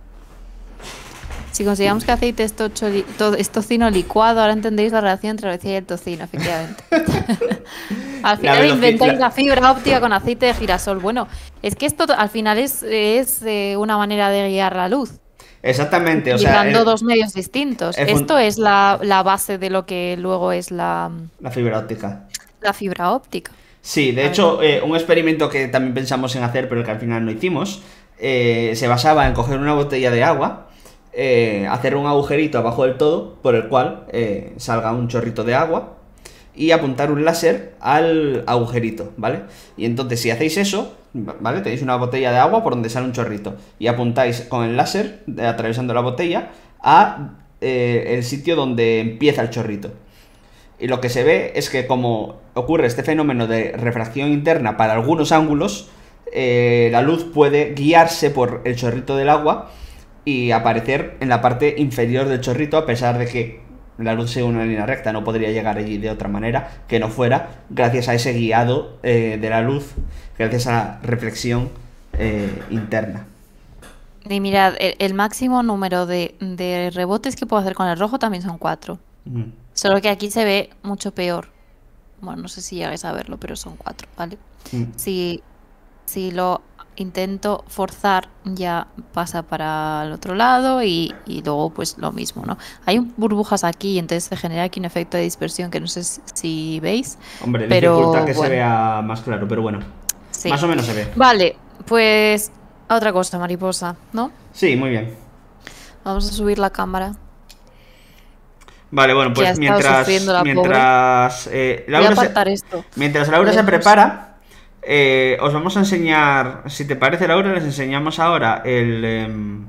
Si consideramos que aceite es, tocho li- to- es tocino licuado, ahora entendéis la relación entre la velocidad y el tocino, efectivamente. Al final veloci- inventáis la- la fibra óptica con aceite de girasol. Bueno, es que esto al final es, es eh, una manera de guiar la luz, Exactamente, o sea, utilizando el- dos medios distintos. el fun- Esto es la, la base de lo que luego es la, la fibra óptica. la fibra óptica. Sí, de A hecho, eh, un experimento que también pensamos en hacer, pero que al final no hicimos, eh, se basaba en coger una botella de agua, eh, hacer un agujerito abajo del todo, por el cual eh, salga un chorrito de agua, y apuntar un láser al agujerito, ¿vale? Y entonces, si hacéis eso, ¿vale? Tenéis una botella de agua por donde sale un chorrito, y apuntáis con el láser, de- atravesando la botella, a eh, el sitio donde empieza el chorrito. Y lo que se ve es que como ocurre este fenómeno de refracción interna para algunos ángulos, eh, la luz puede guiarse por el chorrito del agua y aparecer en la parte inferior del chorrito, a pesar de que la luz sea una línea recta, no podría llegar allí de otra manera que no fuera gracias a ese guiado eh, de la luz, gracias a la reflexión eh, interna. Y mirad, el, el máximo número de, de rebotes que puedo hacer con el rojo también son cuatro. Mm. Solo que aquí se ve mucho peor. Bueno, no sé si llegáis a verlo, pero son cuatro, ¿vale? Mm. Si, si lo intento forzar, ya pasa para el otro lado y, y luego pues lo mismo, ¿no? Hay un- burbujas aquí, entonces se genera aquí un efecto de dispersión que no sé si, si veis, Hombre, pero dificulta que se bueno, vea más claro, pero bueno, sí. más o menos se ve. Vale, pues otra cosa, mariposa, ¿no? Sí, muy bien. Vamos a subir la cámara, Vale, bueno, que ha pues estado mientras sufriendo la pobre. mientras eh, Voy a Laura se, apartar esto. mientras Laura se Lejos. prepara, eh, os vamos a enseñar, si te parece, Laura, les enseñamos ahora el em,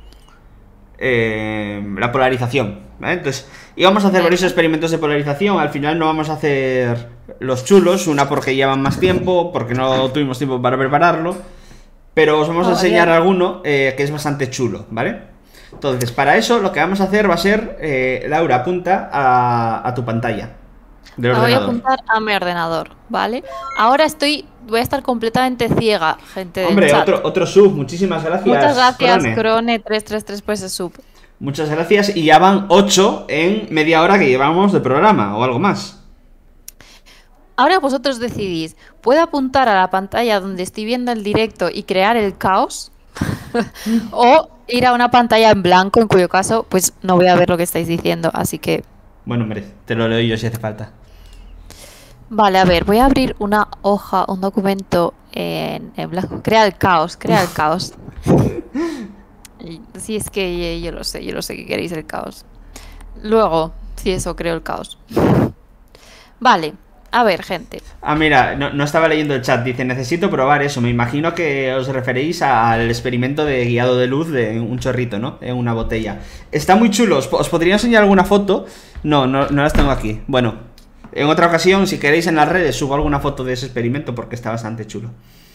em, la polarización, ¿vale? Entonces, íbamos a hacer varios Venga. experimentos de polarización. Al final no vamos a hacer los chulos, una porque llevan más tiempo, porque no tuvimos tiempo para prepararlo, pero os vamos a Oh, enseñar ya. alguno eh, que es bastante chulo, ¿vale? Entonces, para eso lo que vamos a hacer va a ser, eh, Laura, apunta a, a tu pantalla del La voy a ordenador. apuntar a mi ordenador, ¿vale? Ahora estoy, voy a estar completamente ciega, gente del Hombre, chat. otro, otro sub, muchísimas gracias. Muchas gracias, Crone. Crone tres tres tres, por ese sub. Muchas gracias, y ya van ocho en media hora que llevamos de programa, o algo más. Ahora vosotros decidís, ¿puedo apuntar a la pantalla donde estoy viendo el directo y crear el caos? ¿O ir a una pantalla en blanco, en cuyo caso, pues no voy a ver lo que estáis diciendo, así que... Bueno, hombre, te lo leo yo si hace falta. Vale, a ver, voy a abrir una hoja, un documento en, en blanco. Crea el caos, crea el caos. Y- Sí, es que yo, yo lo sé, yo lo sé que queréis el caos. Luego, sí, eso, creo el caos. Vale, a ver, gente. Ah, mira, no, no estaba leyendo el chat. Dice, necesito probar eso. Me imagino que os referéis al experimento de guiado de luz de un chorrito, ¿no? En una botella. Está muy chulo. ¿Os, os podría enseñar alguna foto? No, no, no las tengo aquí. Bueno, en otra ocasión, si queréis en las redes, subo alguna foto de ese experimento porque está bastante chulo.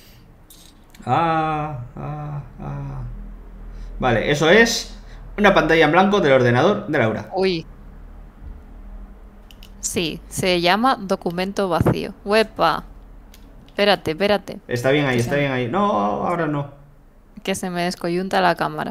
Ah, ah, ah. Vale, eso es una pantalla en blanco del ordenador de Laura. Uy. Sí, se llama documento vacío. Huepa. Espérate, espérate. Está bien ahí, Que está se, bien ahí. No, ahora no. que se me descoyunta la cámara.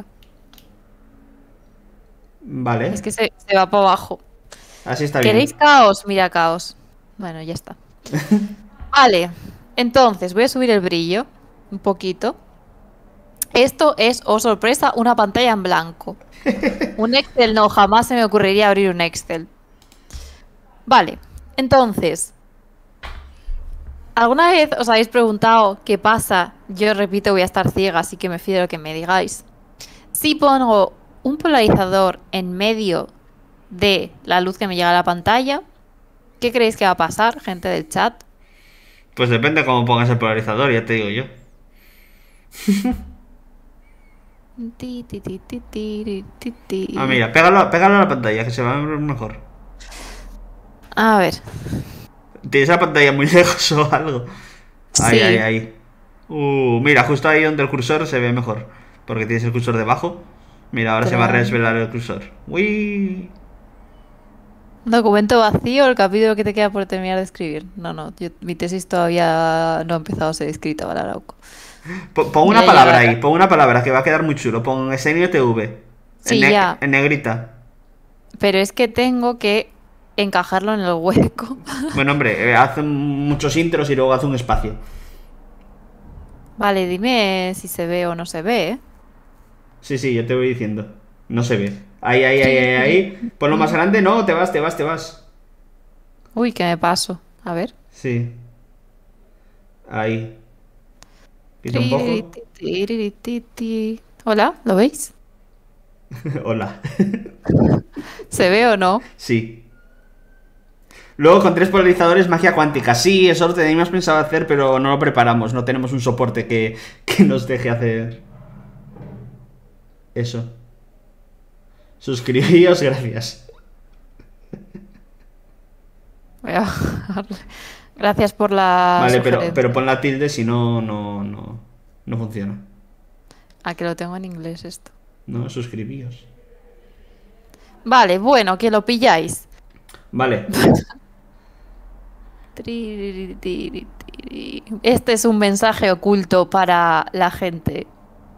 Vale, Es que se, se va para abajo. así está ¿Queréis bien. caos? Mira, caos. Bueno, ya está. Vale, entonces voy a subir el brillo un poquito. Esto es, oh sorpresa, una pantalla en blanco. Un Excel no, jamás se me ocurriría abrir un Excel. Vale, entonces, ¿alguna vez os habéis preguntado qué pasa? Yo repito, voy a estar ciega, así que me fío de lo que me digáis. Si pongo un polarizador en medio de la luz que me llega a la pantalla, ¿qué creéis que va a pasar, gente del chat? Pues depende cómo pongas el polarizador, ya te digo yo. Ti, ti, ti, ti, ti, ti, ti. Ah, mira, pégalo, pégalo a la pantalla, que se va a ver mejor. A ver, ¿Tienes la pantalla muy lejos o algo? Ahí, sí, ahí, ahí. Uh, mira, justo ahí donde el cursor se ve mejor. Porque tienes el cursor debajo. Mira, ahora se va a pero resvelar el cursor. Uy. documento vacío, el capítulo que te queda por terminar de escribir. No, no, yo- mi tesis todavía no ha empezado a ser escrita, ¿vale, Arauco? Po- Pon Voy una a palabra llegar. ahí, pon una palabra que va a quedar muy chulo. Pon S N T V. En, Sí, ne- ya, en negrita. pero es que tengo que encajarlo en el hueco. Bueno, hombre, eh, haz un- muchos intros y luego haz un espacio. Vale, dime si se ve o no se ve, ¿eh? Sí, sí, yo te voy diciendo. No se ve. Ahí, ahí, ahí, ahí, Sí. ahí. Ponlo más grande, no, te vas, te vas, te vas. Uy, que me paso. A ver. Sí. Ahí. Quita un poco. Tiriritiriritiriti. Hola, ¿lo veis? Hola. ¿Se ve o no? Sí. Luego con tres polarizadores, magia cuántica. Sí, eso lo teníamos pensado hacer, pero no lo preparamos. No tenemos un soporte que, que nos deje hacer eso. Suscribíos, gracias. Voy a bajarle. Gracias por la Vale, pero, sugerencia. pero pon la tilde, si no, no, no, no funciona. Ah, que lo tengo en inglés esto. No, suscribíos. Vale, bueno, que lo pilláis. Vale. Tiri, tiri, tiri. Este es un mensaje oculto para la gente.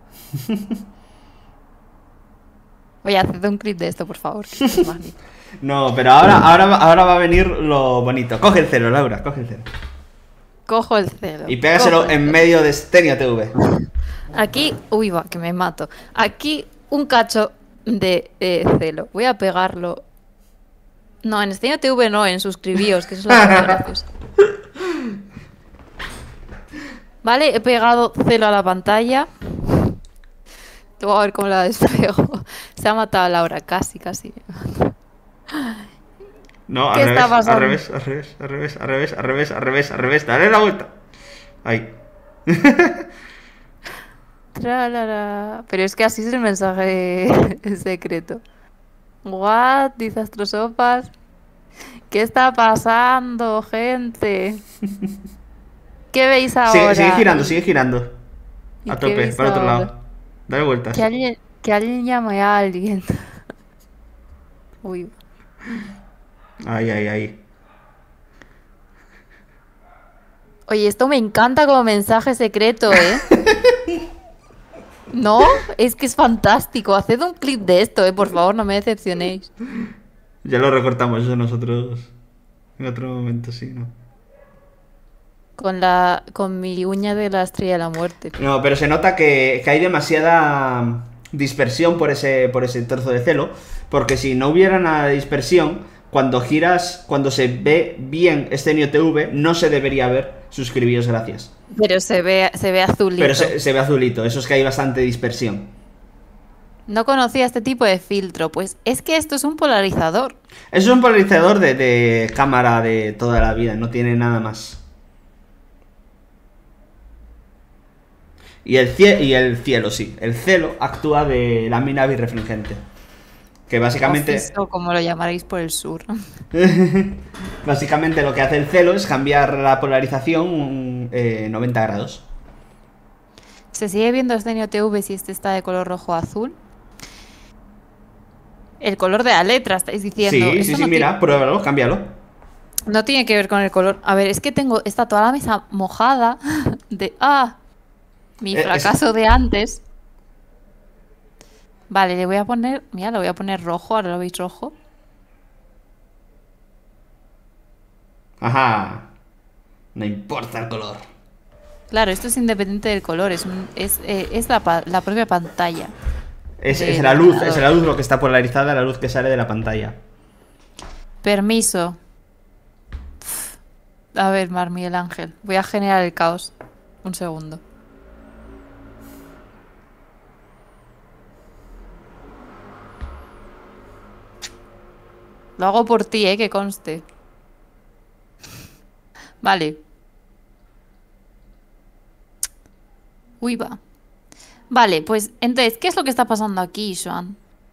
Oye, haced un clip de esto, por favor. Que es magnífico. No, pero ahora, ahora, va- ahora va a venir lo bonito. Coge el celo, Laura, coge el celo. Cojo el celo. Y pégaselo cojo el en celo. medio de Stenio T V. Aquí, uy, va, que me mato. Aquí un cacho de eh, celo. Voy a pegarlo. No, en Stenio T V no, en suscribíos, que eso es la cosa graciosa. Vale, he pegado celo a la pantalla. Luego a ver cómo la despego. Se ha matado a Laura, casi, casi. No, al ¿Qué está revés, al pasando? revés, al revés, al revés, al revés, al revés, al revés, al revés. Dale la vuelta. Ahí. Tralala. Pero es que así es el mensaje secreto. What? Dice Astrosopas. ¿Qué está pasando, gente? ¿Qué veis ahora? Sigue, sigue girando, sigue girando. ¿Y A qué tope, veis para otro ahora? lado. Dale vueltas. Que alguien, que alguien llame a alguien. Uy. Ahí, ahí, ahí. Oye, esto me encanta como mensaje secreto, ¿eh? ¿No? Es que es fantástico. Haced un clip de esto, ¿eh? Por favor, no me decepcionéis. Ya lo recortamos eso nosotros. En otro momento, sí, ¿no? Con la, con mi uña de la estrella de la muerte. No, pero se nota que, que hay demasiada dispersión por ese, por ese trozo de celo. Porque si no hubiera nada de dispersión, cuando giras, cuando se ve bien Stenio T V, no se debería ver. Suscribíos, gracias. Pero se ve, se ve azulito. Pero se, se ve azulito, eso es que hay bastante dispersión. No conocía este tipo de filtro. Pues es que esto es un polarizador. Es un polarizador de, de cámara de toda la vida, no tiene nada más. Y el, cie y el cielo, sí. El celo actúa de lámina birrefringente. Que básicamente... O como lo llamaréis por el sur. Básicamente lo que hace el celo es cambiar la polarización eh, noventa grados. ¿Se sigue viendo Stenio T V si este está de color rojo o azul? El color de la letra, estáis diciendo. Sí, sí, Esto sí, no mira, tiene- pruébalo, cámbialo. No tiene que ver con el color. A ver, es que tengo. Está toda la mesa mojada de. ¡Ah! Mi Eh, es- fracaso de antes. Vale, le voy a poner. Mira, le voy a poner rojo. Ahora lo veis rojo. Ajá. No importa el color. Claro, esto es independiente del color. Es, un- es, eh, es la, pa- la propia pantalla. Es, del es la luz, ordenador. es la luz lo que está polarizada, la luz que sale de la pantalla. Permiso. A ver, Mar Miguel Ángel. Voy a generar el caos. Un segundo. Lo hago por ti, eh, que conste. Vale. Uy, va. Vale, pues entonces, ¿qué es lo que está pasando aquí, Joan?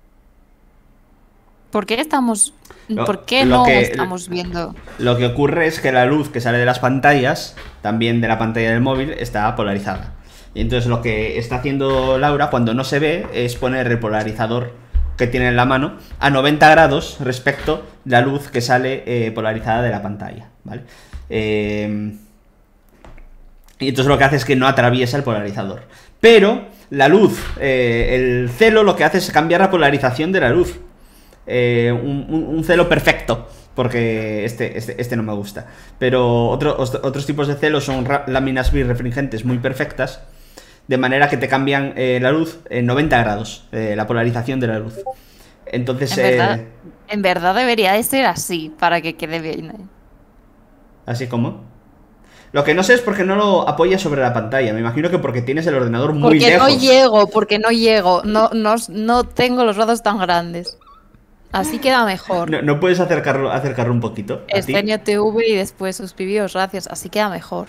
¿Por qué estamos... Lo- ¿Por qué lo no que- estamos viendo? Lo que ocurre es que la luz que sale de las pantallas, también de la pantalla del móvil, está polarizada. Y entonces lo que está haciendo Laura cuando no se ve es poner el polarizador que tiene en la mano a noventa grados respecto de la luz que sale eh, polarizada de la pantalla, ¿vale? Eh, y entonces lo que hace es que no atraviesa el polarizador. Pero la luz, eh, el celo lo que hace es cambiar la polarización de la luz. Eh, un, un- un celo perfecto, porque este, este, este no me gusta. Pero otro- os- otros tipos de celo son ra- láminas birrefringentes muy perfectas, de manera que te cambian eh, la luz en noventa grados, eh, la polarización de la luz. Entonces, En eh, verdad, en verdad debería de ser así, para que quede bien. ¿eh? así como. Lo que no sé es por qué no lo apoyas sobre la pantalla. Me imagino que porque tienes el ordenador muy Porque lejos. no llego, porque no llego. No, no, no tengo los brazos tan grandes. Así queda mejor. No, no puedes acercarlo, acercarlo un poquito. A ti. Escenio T V y después suscribíos, gracias. Así queda mejor.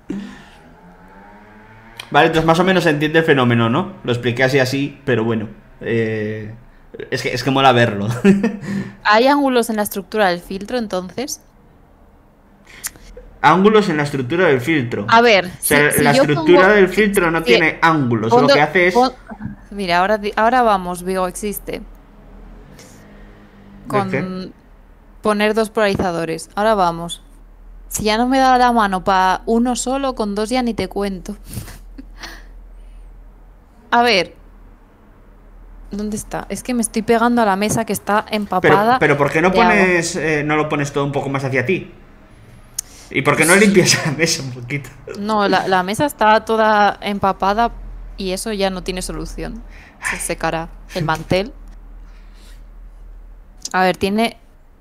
Vale, entonces más o menos se entiende el fenómeno, ¿no? Lo expliqué así así, pero bueno. Eh, es que, es que mola verlo. ¿Hay ángulos en la estructura del filtro entonces? Ángulos en la estructura del filtro. A ver, O si, sea, la si yo pongo... estructura del si- filtro no si- tiene ángulos. pon Lo do- que hace es... pon- Mira, ahora, di- ahora vamos, Vigo existe. ¿El qué? Con poner dos polarizadores. Ahora vamos. Si ya no me da la mano para uno solo, con dos ya ni te cuento. A ver, ¿dónde está? Es que me estoy pegando a la mesa que está Pero, empapada pero ¿por qué no de agua. pones, eh, no lo pones todo un poco más hacia ti? ¿Y por qué no Pues limpias la mesa un poquito? no, la, la mesa está toda empapada y eso ya no tiene solución. Se secará el mantel. A ver, tiene...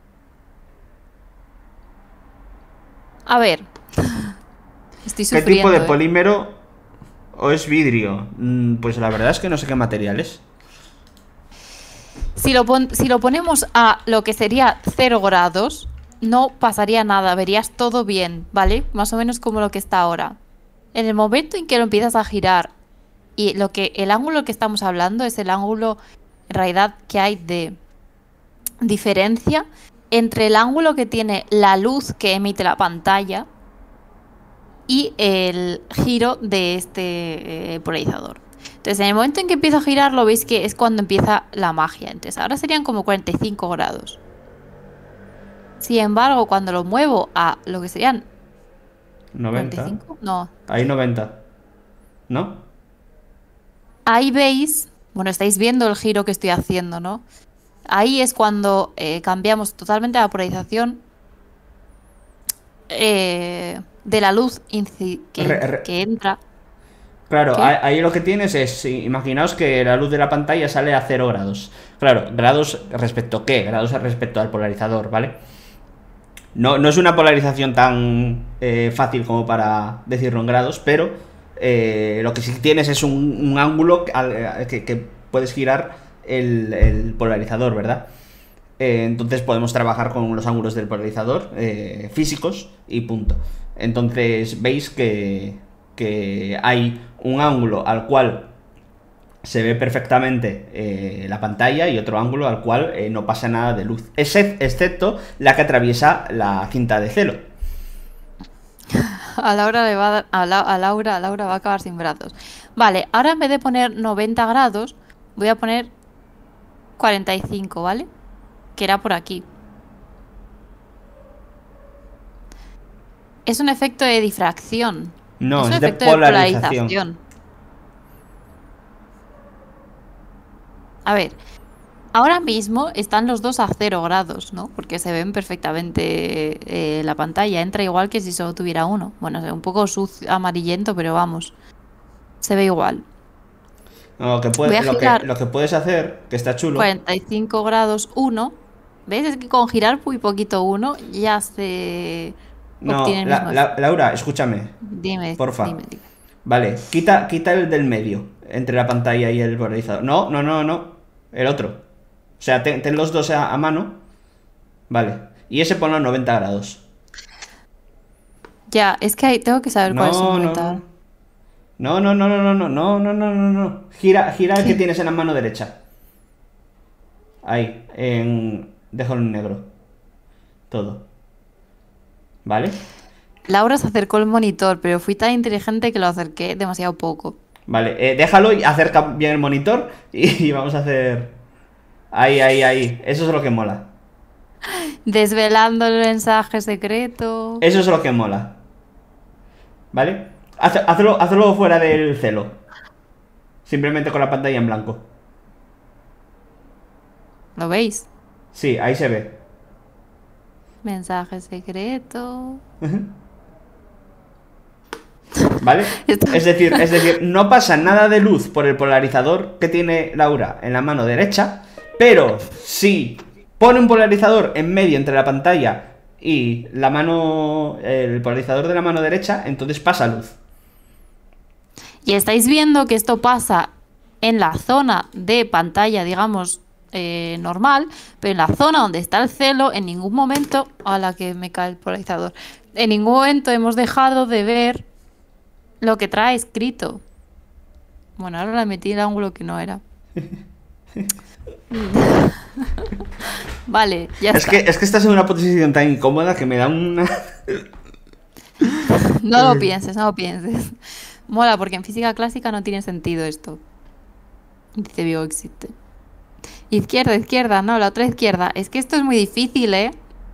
A ver. Estoy ¿Qué tipo sufriendo, de ¿eh? polímero o es vidrio? Mm, pues la verdad es que no sé qué material es. Si lo, pon- si lo ponemos a lo que sería cero grados, no pasaría nada, verías todo bien, ¿vale? Más o menos como lo que está ahora. En el momento en que lo empiezas a girar y lo que el ángulo que estamos hablando es el ángulo en realidad que hay de diferencia entre el ángulo que tiene la luz que emite la pantalla y el giro de este eh, polarizador. Entonces, en el momento en que empieza a girarlo, veis que es cuando empieza la magia. Entonces, ahora serían como cuarenta y cinco grados. Sin embargo, cuando lo muevo a lo que serían noventa. cuarenta y cinco, no. Ahí noventa. ¿No? Ahí veis, bueno, estáis viendo el giro que estoy haciendo, ¿no? Ahí es cuando eh, cambiamos totalmente la polarización eh, de la luz inci- que, Re- re- que entra. Claro, ¿Qué? ahí ahí lo que tienes es, sí, imaginaos que la luz de la pantalla sale a cero grados. Claro, grados respecto a qué, grados respecto al polarizador, ¿vale? No, no es una polarización tan eh, fácil como para decirlo en grados, pero eh, lo que sí tienes es un, un ángulo que, al- que- que puedes girar el, el polarizador, ¿verdad? Eh, entonces podemos trabajar con los ángulos del polarizador eh, físicos y punto. Entonces veis que, que hay un ángulo al cual se ve perfectamente eh, la pantalla y otro ángulo al cual eh, no pasa nada de luz, Excep- excepto la que atraviesa la cinta de celo. A Laura le va a dar- a, La- a Laura, a Laura va a acabar sin brazos. Vale, ahora en vez de poner noventa grados, voy a poner cuarenta y cinco, ¿vale? Que era por aquí. Es un efecto de difracción. No, Es un es de efecto de polarización. polarización. A ver, ahora mismo están los dos a cero grados, ¿no? Porque se ven perfectamente eh, la pantalla. Entra igual que si solo tuviera uno. Bueno, se ve un poco sucio, amarillento, pero vamos. Se ve igual. No, lo, que Voy puede- a lo, que, girar lo que puedes hacer, que está chulo. cuarenta y cinco grados uno. ¿Ves? Es que con girar muy poquito uno ya se No, obtiene el La- mismo La- efecto. Laura, escúchame, Dime, porfa. dime, dime. Vale, quita, quita el del medio, entre la pantalla y el polarizador. No, no, no, no. El otro. O sea, ten, ten los dos a, a mano. Vale. Y ese ponlo a noventa grados. Ya, es que hay- tengo que saber cuál es el No, no, noventa no. grados. No, no, no, no, no, no, no, no, no, no, no. Gira, gira el que ¿Qué? tienes en la mano derecha. Ahí, en... Déjalo en negro. Todo. ¿Vale? Laura se acercó el monitor, pero fui tan inteligente que lo acerqué demasiado poco. Vale, eh, déjalo y acerca bien el monitor y, y vamos a hacer... Ahí, ahí, ahí. Eso es lo que mola. Desvelando el mensaje secreto. Eso es lo que mola. ¿Vale? Haz- Hazlo, hazlo fuera del celo. Simplemente con la pantalla en blanco. ¿Lo veis? Sí, ahí se ve. Mensaje secreto. ¿Vale? Esto- Es decir, es decir, no pasa nada de luz por el polarizador que tiene Laura en la mano derecha, pero si pone un polarizador en medio entre la pantalla y la mano, el polarizador de la mano derecha, entonces pasa luz. Y estáis viendo que esto pasa en la zona de pantalla, digamos, eh, normal, pero en la zona donde está el celo, en ningún momento, a la que me cae el polarizador, en ningún momento hemos dejado de ver lo que trae escrito. Bueno, ahora le metí el ángulo que no era. Vale, ya Es está. que, es que estás en una posición tan incómoda que me da una... No lo pienses, no lo pienses. Mola, porque en física clásica no tiene sentido esto. Dice Bioexiste. Izquierda, izquierda, no, la otra izquierda. Es que esto es muy difícil, ¿eh?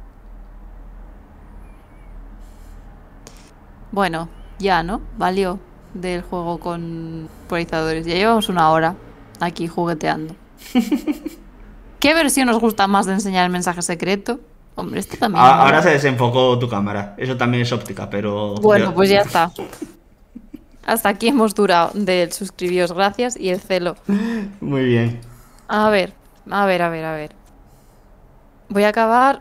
Bueno, ya, ¿no? Valió del juego con polarizadores. Ya llevamos una hora aquí jugueteando. ¿Qué versión os gusta más de enseñar el mensaje secreto? Hombre, este también A- mola. Ahora se desenfocó tu cámara. Eso también es óptica, pero... Bueno, pero- pues ya está. Hasta aquí hemos durado del suscribíos, gracias y el celo. Muy bien. A ver, a ver, a ver, a ver. Voy a acabar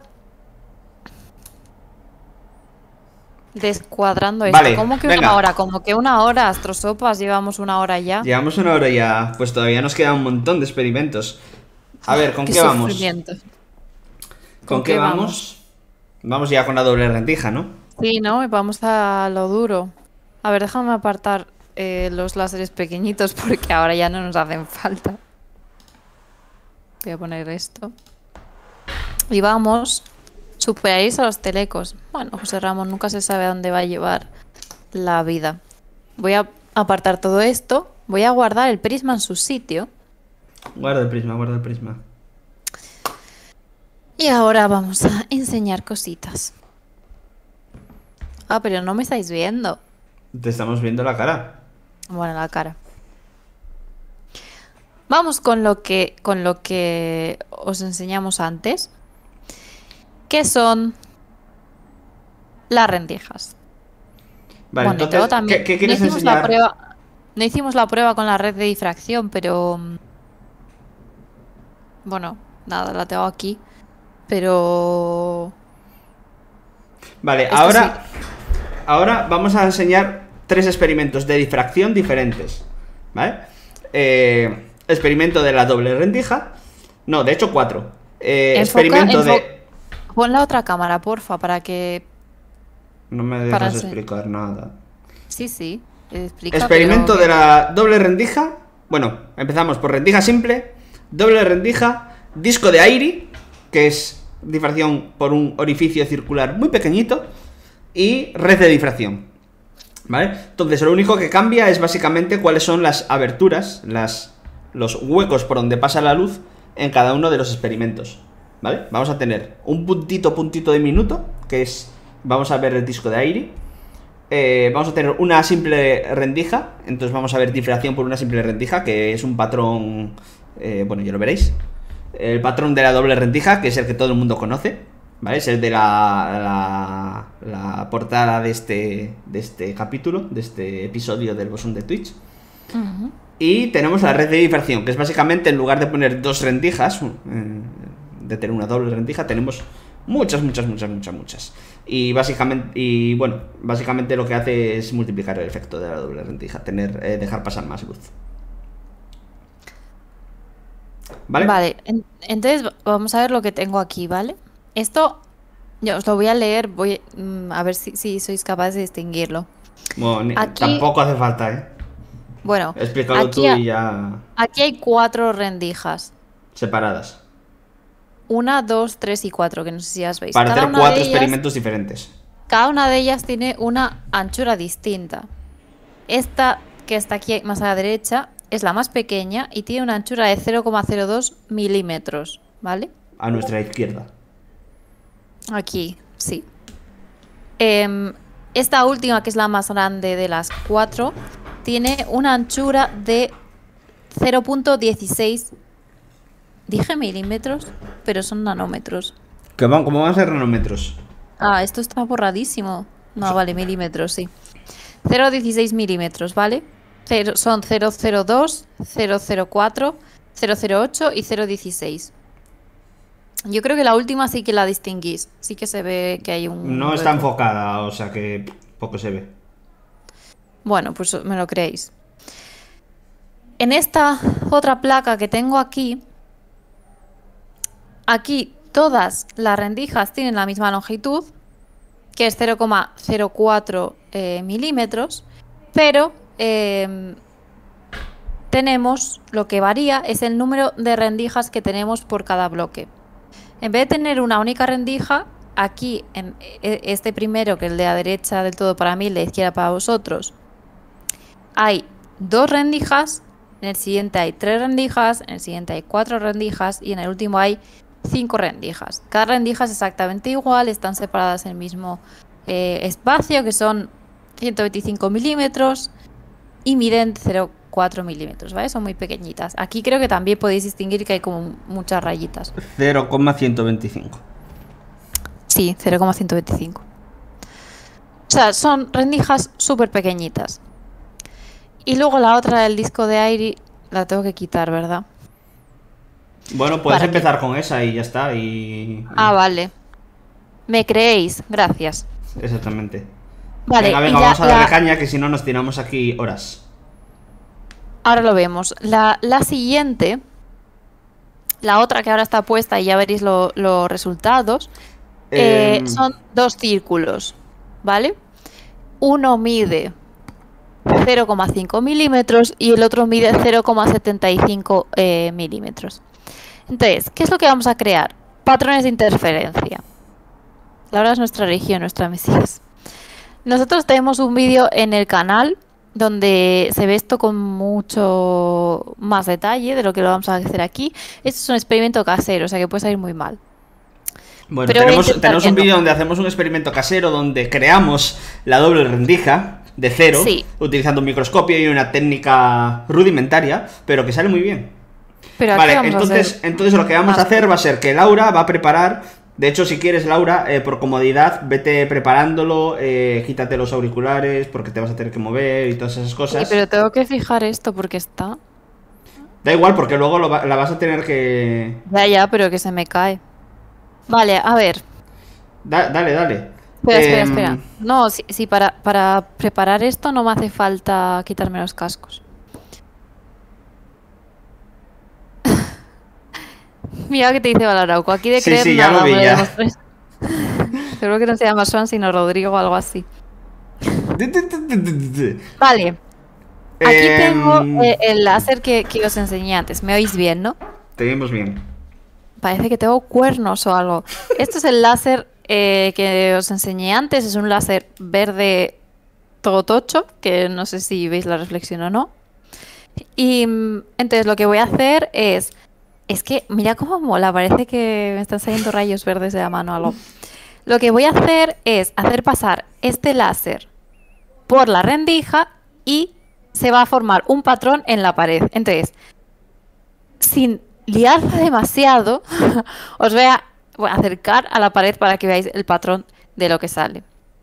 descuadrando esto. Vale, ¿Cómo que venga. una hora? Como que una hora, astrosopas, llevamos una hora ya. Llevamos una hora ya. Pues todavía nos queda un montón de experimentos. A ver, ¿con qué, vamos? sufrimiento. ¿Con, qué, vamos? Vamos ya con la doble rendija, ¿no? Sí, ¿no? Y vamos a lo duro. A ver, déjame apartar eh, los láseres pequeñitos porque ahora ya no nos hacen falta. Voy a poner esto. Y vamos. Superaréis a los telecos. Bueno, José Ramón, nunca se sabe a dónde va a llevar la vida. Voy a apartar todo esto. Voy a guardar el prisma en su sitio. Guarda el prisma, guarda el prisma. Y ahora vamos a enseñar cositas. Ah, pero no me estáis viendo. Te estamos viendo la cara. Bueno, la cara. Vamos con lo que, con lo que os enseñamos antes. ¿Qué son las rendijas? Vale, Bueno, y entonces, luego también- ¿qué, qué quieres no hicimos enseñar? La prueba, no hicimos la prueba con la red de difracción, pero... mm, Bueno, nada, la tengo aquí. Pero... Vale, Esto ahora, ahora vamos a enseñar tres experimentos de difracción diferentes. ¿Vale? Eh, experimento de la doble rendija. No, de hecho cuatro. Eh, Enfoca- experimento enfo- de... Pon la otra cámara, porfa, para que... No me para dejas ense- explicar nada. Sí, sí, explica, Experimento pero- de la doble rendija. Bueno, empezamos por rendija simple, doble rendija, disco de aire, que es difracción por un orificio circular muy pequeñito, y red de difracción. ¿Vale? Entonces, lo único que cambia es básicamente cuáles son las aberturas, las, los huecos por donde pasa la luz en cada uno de los experimentos. ¿Vale? Vamos a tener un puntito, puntito de minuto, que es, vamos a ver el disco de aire. Eh, vamos a tener una simple rendija, entonces vamos a ver difracción por una simple rendija, que es un patrón, eh, bueno, ya lo veréis. El patrón de la doble rendija, que es el que todo el mundo conoce, ¿vale? Es el de la, la, la portada de este, de este capítulo, de este episodio del bosón de Twitch. Ujú. Y tenemos la red de difracción, que es básicamente, en lugar de poner dos rendijas, eh, de tener una doble rendija, tenemos muchas, muchas, muchas, muchas, muchas. Y básicamente, y bueno, básicamente lo que hace es multiplicar el efecto de la doble rendija, tener, eh, dejar pasar más luz. ¿Vale? Vale, en- entonces va- vamos a ver lo que tengo aquí, ¿vale? Esto, yo os lo voy a leer, voy mm, a ver si, si sois capaces de distinguirlo. Bueno, ni- Aquí- tampoco hace falta, ¿eh? Bueno, Explícalo aquí, tú ha- y ya aquí hay cuatro rendijas. separadas. Una, dos, tres y cuatro, que no sé si las veis. Para Cada hacer una cuatro de ellas- experimentos diferentes. Cada una de ellas tiene una anchura distinta. Esta que está aquí más a la derecha es la más pequeña y tiene una anchura de cero coma cero dos milímetros, ¿vale? A nuestra izquierda. Aquí, sí. Em, esta última, que es la más grande de las cuatro, tiene una anchura de cero punto dieciséis. Dije milímetros, pero son nanómetros. ¿Que van, ¿Cómo van a ser nanómetros? Ah, esto está borradísimo. No, vale, milímetros, sí. cero coma dieciséis milímetros, ¿vale? Cero- son cero coma cero dos, cero coma cero cuatro, cero coma cero ocho y cero coma dieciséis. Yo creo que la última sí que la distinguís. Sí que se ve que hay un... No está hueco. enfocada, o sea que poco se ve. Bueno, pues me lo creéis. En esta otra placa que tengo aquí, aquí todas las rendijas tienen la misma longitud, que es cero coma cero cuatro eh, milímetros, pero eh, tenemos, lo que varía es el número de rendijas que tenemos por cada bloque. En vez de tener una única rendija, aquí en este primero, que es el de la derecha del todo para mí, el de la izquierda para vosotros, hay dos rendijas, en el siguiente hay tres rendijas, en el siguiente hay cuatro rendijas y en el último hay cinco rendijas. Cada rendija es exactamente igual, están separadas en el mismo eh, espacio, que son ciento veinticinco milímetros y miden cero coma cuatro milímetros, ¿vale? Son muy pequeñitas. Aquí creo que también podéis distinguir que hay como muchas rayitas. cero coma ciento veinticinco. Sí, cero coma ciento veinticinco. O sea, son rendijas súper pequeñitas. Y luego la otra del disco de aire la tengo que quitar, ¿verdad? Bueno, puedes ¿Para empezar qué? con esa y ya está. Y... Ah, vale. ¿Me creéis? Gracias. Exactamente. Vale, venga, y venga, la- vamos a darle la- caña, que si no nos tiramos aquí horas. Ahora lo vemos. La, la siguiente, la otra que ahora está puesta y ya veréis lo- los resultados, eh, Em, son dos círculos, ¿vale? Uno mide cero coma cinco milímetros y el otro mide cero coma setenta y cinco eh, milímetros. Entonces, ¿qué es lo que vamos a crear? Patrones de interferencia. La verdad es nuestra religión, nuestra Mesías. Nosotros tenemos un vídeo en el canal donde se ve esto con mucho más detalle de lo que lo vamos a hacer aquí. Esto es un experimento casero, o sea que puede salir muy mal. Bueno, Pero voy a tenemos, intentar tenemos que un no. vídeo donde hacemos un experimento casero donde creamos la doble rendija de cero, Sí. utilizando un microscopio y una técnica rudimentaria, pero que sale muy bien. Pero aquí Vale, vamos a entonces, hacer entonces lo que vamos a más. hacer va a ser que Laura va a preparar. De hecho, si quieres, Laura, eh, por comodidad, vete preparándolo, eh, quítate los auriculares porque te vas a tener que mover y todas esas Sí, cosas. pero tengo que fijar esto porque está. Da igual, porque luego lo va- la vas a tener que... Ya, ya, pero que se me cae. Vale, a ver. Da- dale, dale. Espera, espera, Em, espera. No, si, si para, para preparar esto no me hace falta quitarme los cascos. Mira que te dice Balarauco. Aquí de Sí, creer sí, ya nada, lo vi, uno de ya. los tres. Seguro que no se llama Swan, sino Rodrigo o algo así. Vale, aquí Em, tengo eh, el láser que, que os enseñé antes. ¿Me oís bien, no? Te vimos bien. Parece que tengo cuernos o algo. Esto es el láser eh, que os enseñé antes. Es un láser verde todo tocho, que no sé si veis la reflexión o no. Y mm, entonces lo que voy a hacer es... Es que mira cómo mola, parece que me están saliendo rayos verdes de la mano o algo. Lo que voy a hacer es hacer pasar este láser por la rendija y se va a formar un patrón en la pared. Entonces, sin liarla demasiado, os voy a, voy a acercar a la pared para que veáis el patrón de lo que sale.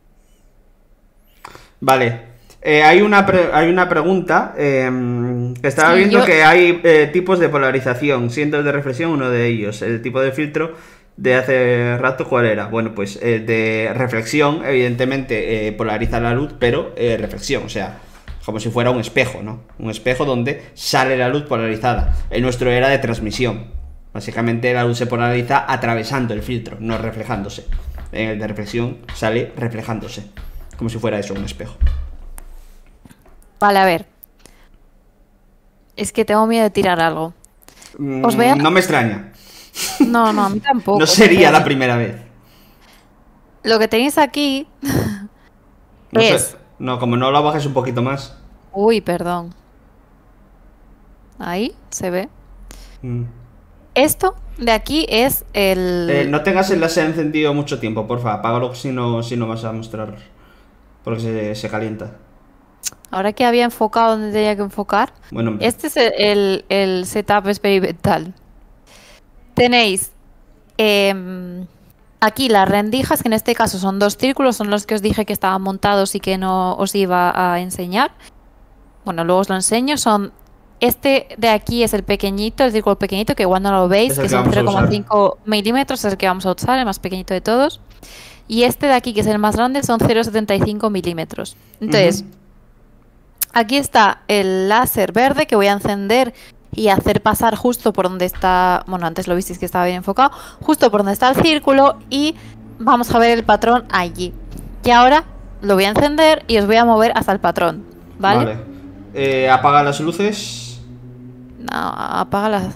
Vale. Eh, hay, una pre- hay una pregunta eh, que estaba Sí, viendo yo- que hay eh, tipos de polarización, siendo el de reflexión uno de ellos. El tipo de filtro de hace rato, ¿cuál era? Bueno, pues el de reflexión, evidentemente, eh, polariza la luz, pero eh, reflexión, o sea, como si fuera un espejo, ¿no? Un espejo donde sale la luz polarizada. El nuestro era de transmisión. Básicamente la luz se polariza atravesando el filtro, no reflejándose. En el de reflexión sale reflejándose, como si fuera eso, un espejo. Vale, a ver. Es que tengo miedo de tirar algo. Mm, Os voy a- No me extraña. No, no, a mí tampoco. No sería la Pero primera vez. Lo que tenéis aquí No es... sé. No, como no lo bajes un poquito más. Uy, perdón. Ahí se ve. Mm. Esto de aquí es el... Eh, no tengas el láser encendido mucho tiempo, porfa. Apágalo si no, si no vas a mostrar. Porque se, se calienta. Ahora que había enfocado donde tenía que enfocar. Bueno, Este es el, el- el setup experimental. Tenéis em, aquí las rendijas, que en este caso son dos círculos, son los que os dije que estaban montados y que no os iba a enseñar. Bueno, luego os lo enseño. Son este de aquí es el pequeñito, el círculo pequeñito, que igual no lo veis, Es el que que son vamos a cero coma usar. cinco milímetros, es el que vamos a usar, el más pequeñito de todos. Y este de aquí, que es el más grande, son cero coma setenta y cinco milímetros. Entonces, Ujú. aquí está el láser verde que voy a encender y hacer pasar justo por donde está, bueno, antes lo visteis que estaba bien enfocado, justo por donde está el círculo y vamos a ver el patrón allí. Y ahora lo voy a encender y os voy a mover hasta el patrón, ¿vale? Vale. Eh, apaga las luces. No, apágala.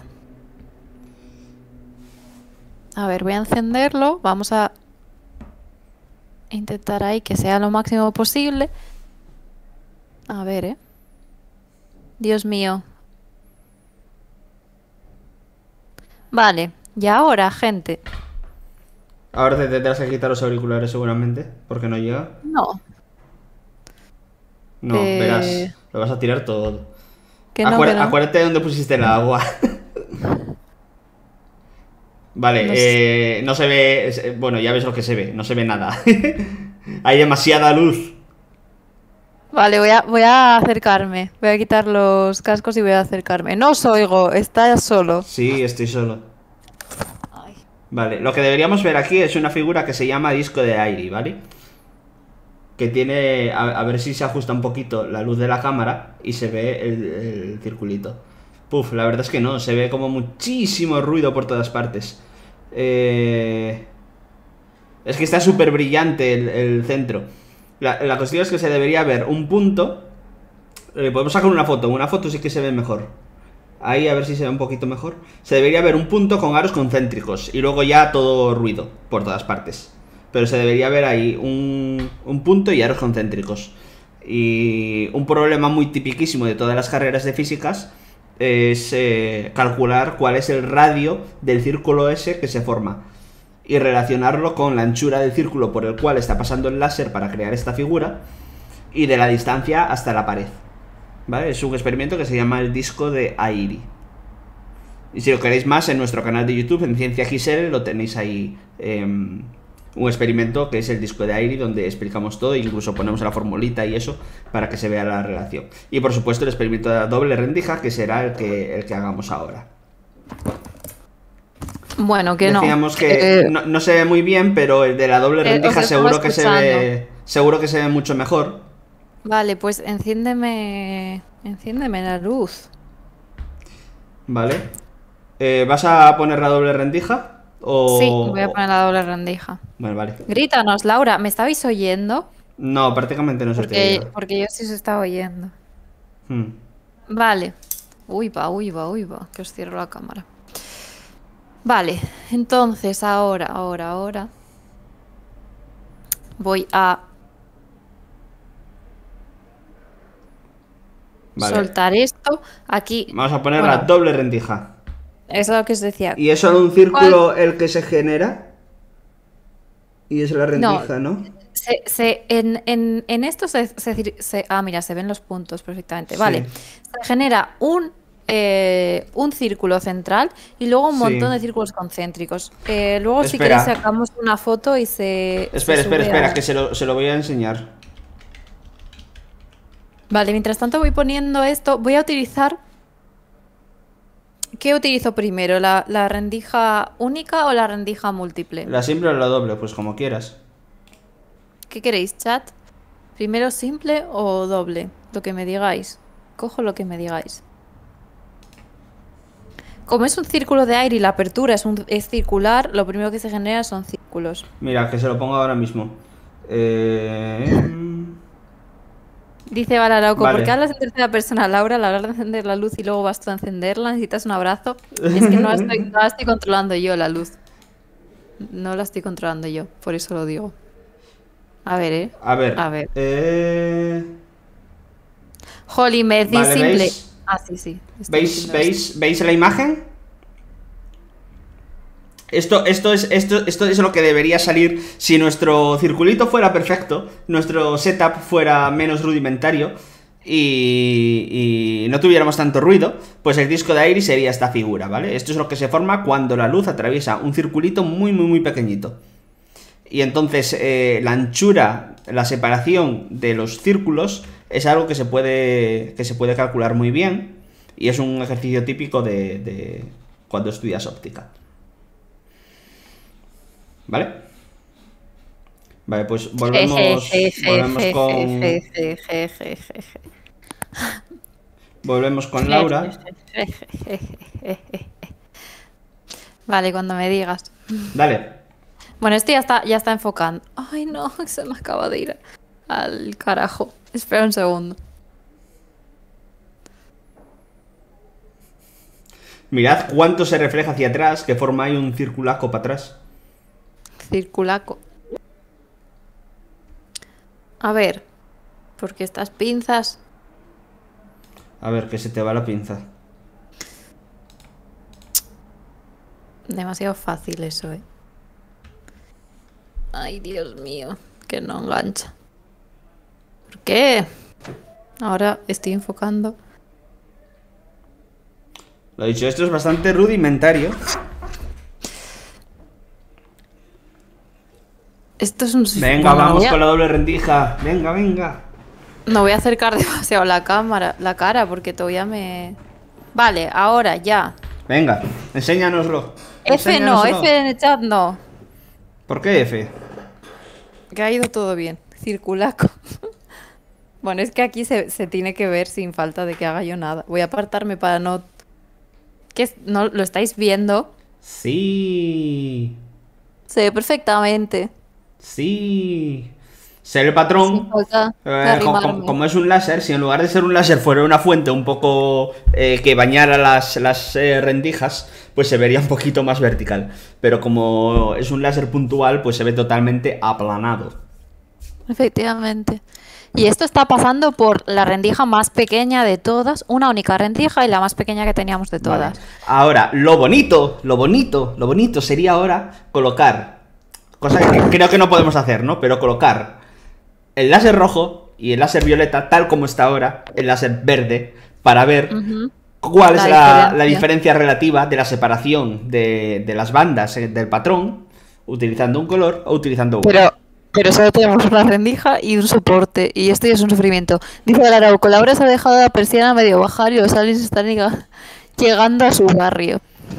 A ver, voy a encenderlo. Vamos a intentar ahí que sea lo máximo posible. A ver, ¿eh? Dios mío. Vale, y ahora, gente. Ahora te tendrás que quitar los auriculares seguramente, porque no llega. No, No, Eh, verás, lo vas a tirar todo. que no, Acuer- que no. Acuérdate de dónde pusiste el agua. Vale, No sé. eh, no se ve. es- Bueno, ya ves lo que se ve, no se ve nada. Hay demasiada luz. Vale, voy a, voy a acercarme. Voy a quitar los cascos y voy a acercarme. No os oigo, está solo. Sí, estoy solo. Ay. Vale, lo que deberíamos ver aquí es una figura que se llama disco de Airy, ¿vale? Que tiene. A, a ver si se ajusta un poquito la luz de la cámara y se ve el, el circulito. Puf, la verdad es que no, se ve como muchísimo ruido por todas partes. Eh... Es que está súper brillante el, el centro. La, la cuestión es que se debería ver un punto. Eh, podemos sacar una foto, una foto sí que se ve mejor. Ahí a ver si se ve un poquito mejor. Se debería ver un punto con aros concéntricos y luego ya todo ruido por todas partes. Pero se debería ver ahí un, un punto y aros concéntricos. Y un problema muy tipiquísimo de todas las carreras de físicas es eh, calcular cuál es el radio del círculo ese que se forma y relacionarlo con la anchura del círculo por el cual está pasando el láser para crear esta figura y de la distancia hasta la pared. ¿Vale? Es un experimento que se llama el disco de Airy. Y si lo queréis más, en nuestro canal de YouTube, en Ciencia X L, lo tenéis ahí. Eh, un experimento que es el disco de Airy, donde explicamos todo, e incluso ponemos la formulita y eso, para que se vea la relación. Y por supuesto el experimento de la doble rendija, que será el que, el que hagamos ahora. Bueno, que no. Decíamos que Eh, no, no se ve muy bien, pero el de la doble eh, rendija os estaba seguro que se escuchando. ve. Seguro que se ve mucho mejor. Vale, pues enciéndeme. Enciéndeme la luz. ¿Vale? Eh, ¿Vas a poner la doble rendija? O... Sí, voy a poner la doble rendija. Bueno, vale. Grítanos, Laura, ¿me estabais oyendo? No, prácticamente no se te Porque, oía. porque yo sí os estaba oyendo. Hmm. Vale. Uy, va, uy, va, uy, va. Que os cierro la cámara. Vale, entonces ahora, ahora, ahora. Voy a Vale. soltar esto. Aquí. Vamos a poner Bueno, la doble rendija. eso es lo que os decía. Y es solo un círculo el que se genera. Y es la No, rendija, ¿no? se, se- en, en- en esto se, se cir- se- Ah, mira, se ven los puntos perfectamente. Sí. Vale. Se genera un, eh, un círculo central y luego un Sí. montón de círculos concéntricos. Eh, luego, si Espera. queréis, sacamos una foto y se. se Espera, espera, sube espera, a- que se lo, se lo voy a enseñar. Vale, mientras tanto voy poniendo esto. Voy a utilizar. ¿Qué utilizo primero? ¿La, la rendija única o la rendija múltiple? ¿La simple o la doble? Pues como quieras. ¿Qué queréis, chat? ¿Primero simple o doble? Lo que me digáis. Cojo lo que me digáis. Como es un círculo de aire y la apertura es, un, es circular, lo primero que se genera son círculos. Mira, que se lo pongo ahora mismo. Eh... Dice Valaraco, Vale. ¿por qué hablas en tercera persona, Laura? Al hablar de encender la luz y luego vas tú a encenderla, necesitas un abrazo. Es que no la estoy, no la estoy controlando yo, la luz. No la estoy controlando yo, por eso lo digo. A ver, ¿eh? A ver. A ver. Eh... Holly, me decís Vale, simple. ¿veis? Ah, sí, sí. estoy ¿Veis, diciendo veis, ¿Veis la imagen? Esto, esto, es, esto, esto es lo que debería salir si nuestro circulito fuera perfecto, nuestro setup fuera menos rudimentario y, y no tuviéramos tanto ruido, pues el disco de aire sería esta figura, ¿vale? Esto es lo que se forma cuando la luz atraviesa un circulito muy, muy, muy pequeñito. Y entonces eh, la anchura, la separación de los círculos es algo que se puede, que se puede calcular muy bien y es un ejercicio típico de, de cuando estudias óptica. ¿Vale? Vale, pues volvemos, volvemos con volvemos con Laura. Vale, cuando me digas. Dale. Bueno, esto ya está, ya está enfocando. Ay, no, se me acaba de ir al carajo. Espera un segundo. Mirad cuánto se refleja hacia atrás, que forma ahí un circulaco para atrás. Circulaco. A ver, porque estas pinzas... A ver, que se te va la pinza. Demasiado fácil eso, ¿eh? Ay, Dios mío, que no engancha. ¿Por qué? Ahora estoy enfocando. Lo dicho, esto es bastante rudimentario. Esto es un... Venga, Bueno, vamos voy a- con la doble rendija. Venga, venga. No voy a acercar demasiado la cámara, la cara, porque todavía me... Vale, ahora ya. Venga, enséñanoslo. F no, Enséñanoslo. F en el chat no. ¿Por qué F? Que ha ido todo bien. Circulaco. Bueno, es que aquí se, se tiene que ver sin falta de que haga yo nada. Voy a apartarme para no... ¿Qué es? ¿No lo estáis viendo? Sí. Se ve perfectamente. Sí. Ser el Sin patrón. falta de Eh, co- co- arrimarme. como es un láser, si en lugar de ser un láser fuera una fuente un poco eh, que bañara las, las eh, rendijas, pues se vería un poquito más vertical. Pero como es un láser puntual, pues se ve totalmente aplanado. Efectivamente. Y esto está pasando por la rendija más pequeña de todas, una única rendija y la más pequeña que teníamos de Vale. todas. Ahora, lo bonito, lo bonito, lo bonito sería ahora colocar, cosa que creo que no podemos hacer, ¿no? Pero colocar el láser rojo y el láser violeta, tal como está ahora, el láser verde, para ver Ujú. cuál La es la, la diferencia. diferencia relativa de la separación de, de las bandas eh, del patrón, utilizando un color o utilizando otro. Pero, pero solo tenemos una rendija y un soporte, y esto ya es un sufrimiento. Dice el Arauco, Laura se ha dejado la persiana medio bajar y los aliens están llega- llegando a su barrio.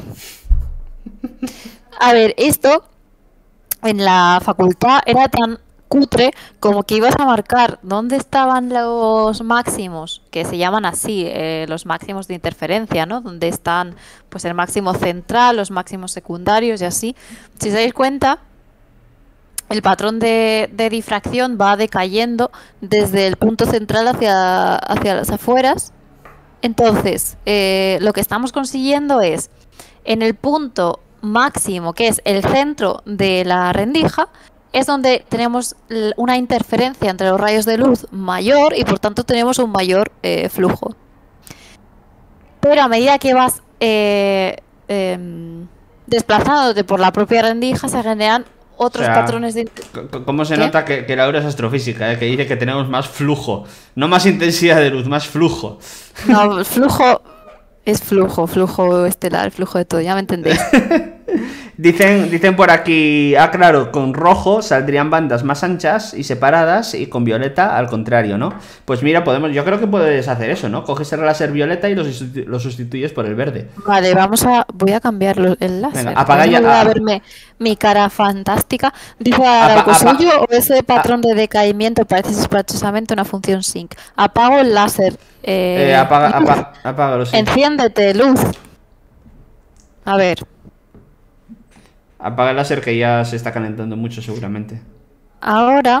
A ver, esto en la facultad era tan cutre como que ibas a marcar dónde estaban los máximos, que se llaman así, eh, los máximos de interferencia, ¿no? Donde están, pues, el máximo central, los máximos secundarios y así. Si os dais cuenta, el patrón de, de difracción va decayendo desde el punto central hacia, hacia las afueras. Entonces, eh, lo que estamos consiguiendo es, en el punto máximo, que es el centro de la rendija, es donde tenemos l- una interferencia entre los rayos de luz mayor y por tanto tenemos un mayor eh, flujo. Pero a medida que vas eh, em, desplazándote por la propia rendija, se generan O otros sea, patrones de... c- c- ¿cómo se ¿Qué? nota que, que Laura es astrofísica, eh? Que dice que tenemos más flujo? No más intensidad de luz, más flujo. No, el flujo es flujo, flujo estelar, flujo de todo, ya me entendéis. Dicen, dicen por aquí, ah, claro, con rojo saldrían bandas más anchas y separadas y con violeta al contrario, ¿no? Pues mira, podemos, yo creo que puedes hacer eso, ¿no? Coges el láser violeta y lo, sustitu- lo sustituyes por el verde. Vale, vamos a... Voy a cambiar lo- el láser. Venga, apaga Ahora ya- voy a a- verme mi cara fantástica. Dice Apa- Arauco, apa- ¿soy yo o ese patrón de decaimiento parece sospechosamente una función sync? Apago el láser. Eh, Eh, apaga, luz. apa- apágalo, sí. Enciéndete, luz. A ver, Apaga el láser que ya se está calentando mucho seguramente. ahora...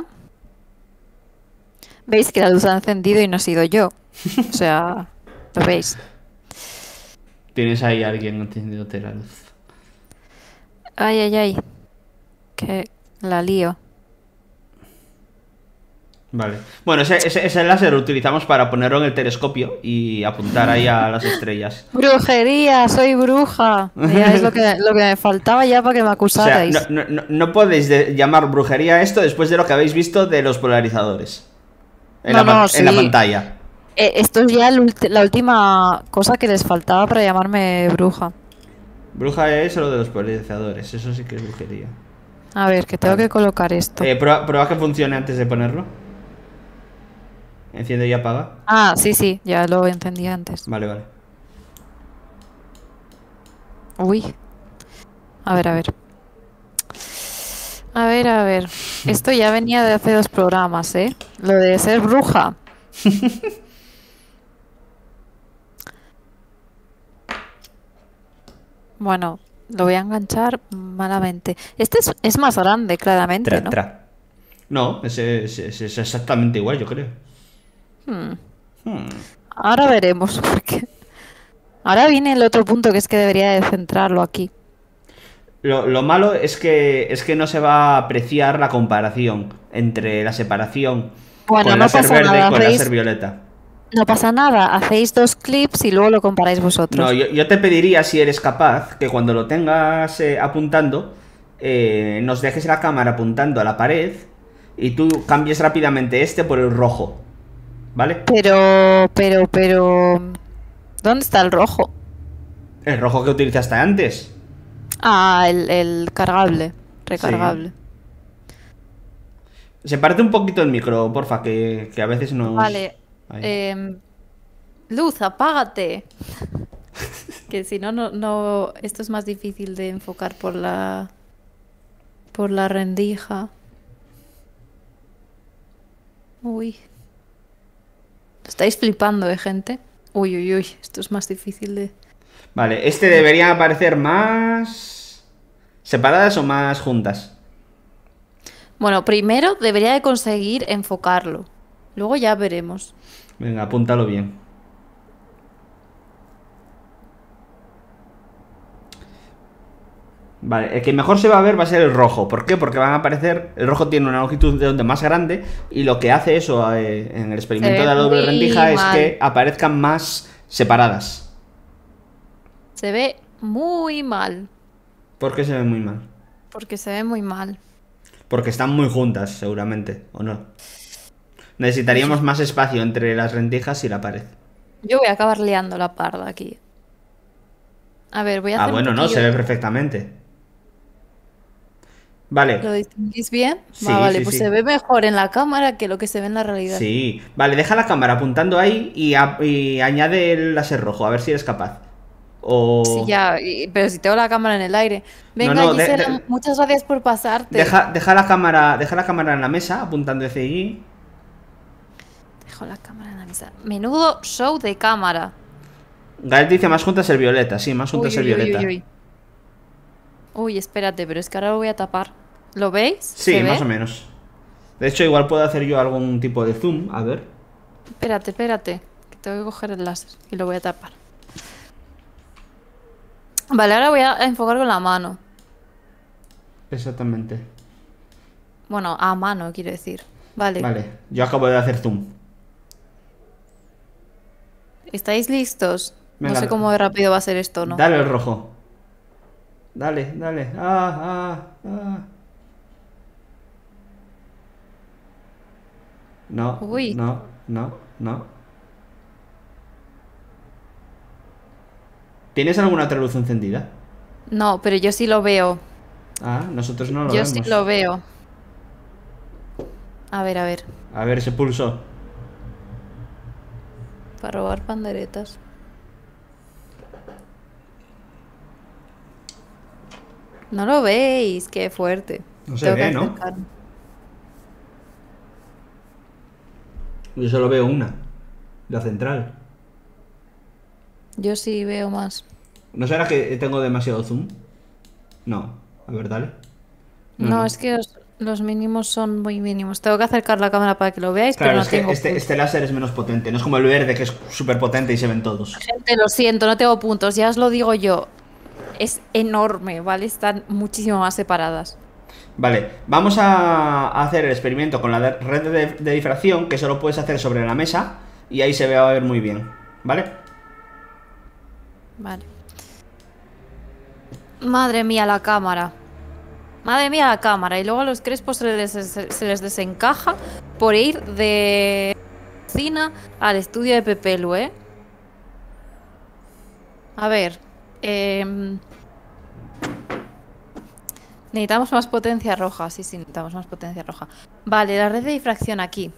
Veis que la luz ha encendido y no he sido yo. O sea, lo veis. Tienes ahí a alguien encendiéndote la luz. Ay, ay, ay. Que la lío. Vale. Bueno, ese, ese, ese láser lo utilizamos para ponerlo en el telescopio y apuntar ahí a las estrellas. Brujería, soy bruja. Ya es lo que, lo que me faltaba ya para que me O sea, acusarais. no, no- no- no podéis de- llamar brujería a esto después de lo que habéis visto de los polarizadores. En, No, la, pan- no, en la sí. pantalla. Eh, esto es ya el ulti- la última cosa que les faltaba para llamarme bruja. Bruja es lo de los polarizadores, eso sí que es brujería. A ver, que tengo Vale. que colocar esto. Eh, prueba, prueba que funcione antes de ponerlo. Enciende y apaga. Ah, sí, sí, ya lo encendí antes. Vale, vale. Uy. A ver, a ver. A ver, a ver. Esto ya venía de hace dos programas, ¿eh? Lo de ser bruja. Bueno, lo voy a enganchar malamente. Este es, es más grande, claramente, Tra, ¿no? tra. No, ese, ese- ese es exactamente igual, yo creo. Hmm. Hmm. Ahora veremos, porque... Ahora viene el otro punto que es que debería de centrarlo aquí. Lo, lo malo es que, es que no se va a apreciar la comparación entre la separación Bueno, con no láser pasa verde y nada, con láser hacéis, violeta. no pasa nada, hacéis dos clips y luego lo comparáis No, vosotros. yo, yo te pediría, si eres capaz, que cuando lo tengas eh, apuntando, eh, nos dejes la cámara apuntando a la pared y tú cambies rápidamente este por el rojo. ¿Vale? Pero, pero, pero, ¿dónde está el rojo? El rojo que utilizaste antes. Ah, el, el cargable, Sí. recargable. Sepárate un poquito el micro, porfa, que, que a veces nos... Vale. Ahí. em, Luz, apágate. Que si no, no, no, esto es más difícil de enfocar por la, por la rendija. Uy. Estáis flipando, ¿eh, gente? Uy, uy, uy. Esto es más difícil de... Vale, este debería aparecer más... ¿Separadas o más juntas? Bueno, primero debería de conseguir enfocarlo. Luego ya veremos. Venga, apúntalo bien. Vale, el que mejor se va a ver va a ser el rojo. ¿Por qué? Porque van a aparecer... El rojo tiene una longitud de onda más grande y lo que hace eso eh, en el Se experimento de ve la doble muy rendija es mal. que aparezcan más separadas. Se ve muy mal. ¿Por qué se ve muy mal? Porque se ve muy mal. Porque están muy juntas, seguramente, ¿o no? Uy, Necesitaríamos más espacio entre las rendijas y la pared. yo voy a acabar liando la parda aquí. A ver, voy a Ah, hacer un bueno, no, poquillo se ve de... perfectamente. Vale. ¿Lo distinguís bien? Va, Sí, vale, sí, pues se sí. ve mejor en la cámara que lo que se ve en la realidad. Sí. Vale, deja la cámara apuntando ahí y, a- y añade el láser rojo, a ver si eres capaz. Sí, O... ya, y- pero si tengo la cámara en el aire. No, Venga, no, de- Gisela, de- muchas gracias por pasarte. deja, deja la cámara, deja la cámara en la mesa apuntando hacia allí. Dejo la cámara en la mesa. Menudo show de cámara. Gael dice más juntas el violeta, sí, más juntas Uy, el uy, uy, uy, violeta. uy. Uy, espérate, pero es que ahora lo voy a tapar. ¿Lo veis? Sí, ¿Se más o ve? menos. De hecho, igual puedo hacer yo algún tipo de zoom, a ver. Espérate, espérate. Que tengo que coger el láser y lo voy a tapar. Vale, ahora voy a enfocar con la mano. Exactamente. Bueno, a mano, quiero decir. Vale. Vale, yo acabo de hacer zoom. ¿Estáis listos? No sé Venga, cómo de rápido va a ser esto, ¿no? dale el rojo. Dale, dale. Ah, ah, ah. No, Uy. no, no, no. ¿Tienes alguna otra luz encendida? No, pero yo sí lo veo. Ah, nosotros no lo Yo sí vemos. lo veo. A ver, a ver. A ver ese pulso. Para robar panderetas. No lo veis, qué fuerte. No se Tengo que ve, ¿no? acercarme. Yo solo veo una. La central. Yo sí veo más. ¿No será que tengo demasiado zoom? No. A ver, dale. No, No, no. es que los, los mínimos son muy mínimos. Tengo que acercar la cámara para que lo veáis, pero Claro, no es que tengo este, puntos. este láser es menos potente. No es como el verde, que es súper potente y se ven todos. Gente, lo siento, no tengo puntos. Ya os lo digo yo. Es enorme, ¿vale? Están muchísimo más separadas. Vale, vamos a hacer el experimento con la de- red de, de difracción, que solo puedes hacer sobre la mesa, y ahí se va a ver muy bien, ¿vale? Vale. Madre mía, la cámara. Madre mía, la cámara. Y luego a los crespos se les, se- se les desencaja por ir de cocina al estudio de Pepelu, ¿eh? A ver. em, necesitamos más potencia roja. Sí, sí, necesitamos más potencia roja. Vale, la red de difracción aquí.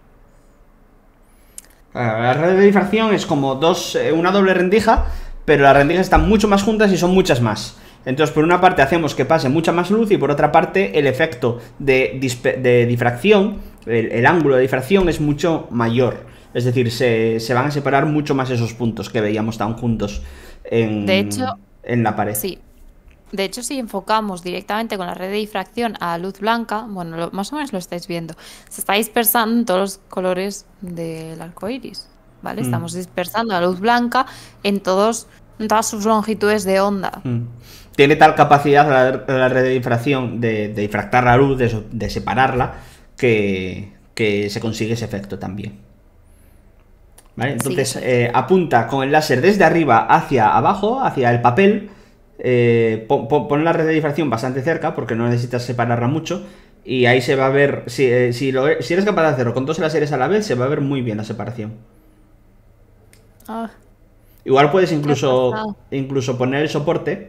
Claro, la red de difracción es como dos, eh, una doble rendija, pero las rendijas están mucho más juntas y son muchas más. Entonces, por una parte hacemos que pase mucha más luz y por otra parte el efecto de, dispe- de difracción, el, el ángulo de difracción es mucho mayor. Es decir, se, se van a separar mucho más esos puntos que veíamos tan juntos De hecho, en, en la pared. sí. De hecho, si enfocamos directamente con la red de difracción a luz blanca, bueno, lo- más o menos lo estáis viendo, se está dispersando en todos los colores del arco iris, ¿vale? Mm. Estamos dispersando la luz blanca en todos Da sus longitudes de onda. Mm. Tiene tal capacidad la, la red de difracción de, de difractar la luz, de, de separarla, que, que se consigue ese efecto también. ¿Vale? Entonces Sí, eh, apunta con el láser desde arriba hacia abajo, hacia el papel. Eh, pon, pon la red de difracción bastante cerca porque no necesitas separarla mucho. Y ahí se va a ver, si, eh, si, lo, si eres capaz de hacerlo con dos láseres a la vez, se va a ver muy bien la separación. Ah, Igual puedes ¿qué ha incluso, pasado? incluso poner el soporte.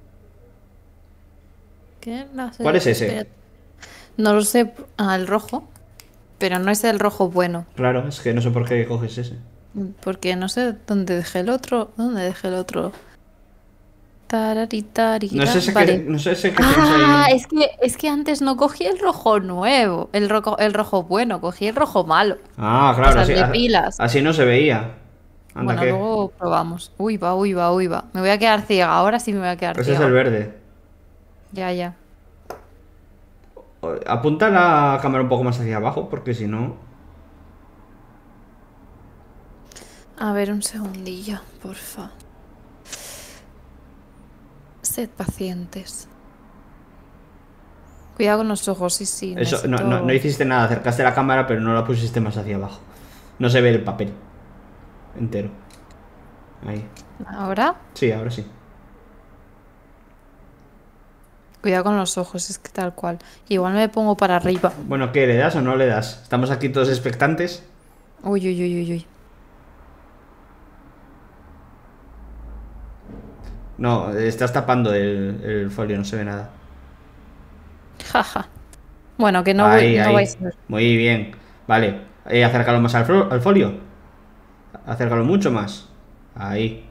¿Qué? No ¿Cuál sé, es ese? espérate. No lo sé. Ah, el rojo. Pero no es el rojo bueno. Claro, es que no sé por qué coges ese. Porque no sé dónde dejé el otro. ¿Dónde dejé el otro? No es Tararitarira. ese que, Vale. no es ese que tienes Ah, ahí. es que, es que antes no cogí el rojo nuevo. El rojo, el rojo bueno, cogí el rojo malo. Ah, O claro, sea, así, el de pilas. así no se veía. Anda Bueno, que. luego probamos. Uy, va, uy, va, uy, va. Me voy a quedar ciega. Ahora sí me voy a quedar Ese es el ciega. verde. Ya, ya. Apunta la cámara un poco más hacia abajo, porque si no. A ver, un segundillo, porfa. Sed pacientes. Cuidado con los ojos, sí, sí, Eso, no, no, no necesito. hiciste nada, acercaste la cámara, pero no la pusiste más hacia abajo. No se ve el papel entero. Ahí. Ahora, Sí, ahora sí. cuidado con los ojos, es que tal cual. Igual me pongo para arriba. Bueno, ¿qué? ¿Le das o no le das? Estamos aquí todos expectantes. Uy, uy, uy, uy, uy. No, estás tapando el, el folio, no se ve nada. Jaja. Bueno, que no voy, Ahí, no vais ahí. a ver. Muy bien. Vale. Eh, acércalo más al, flo- al folio. Acércalo mucho más. Ahí.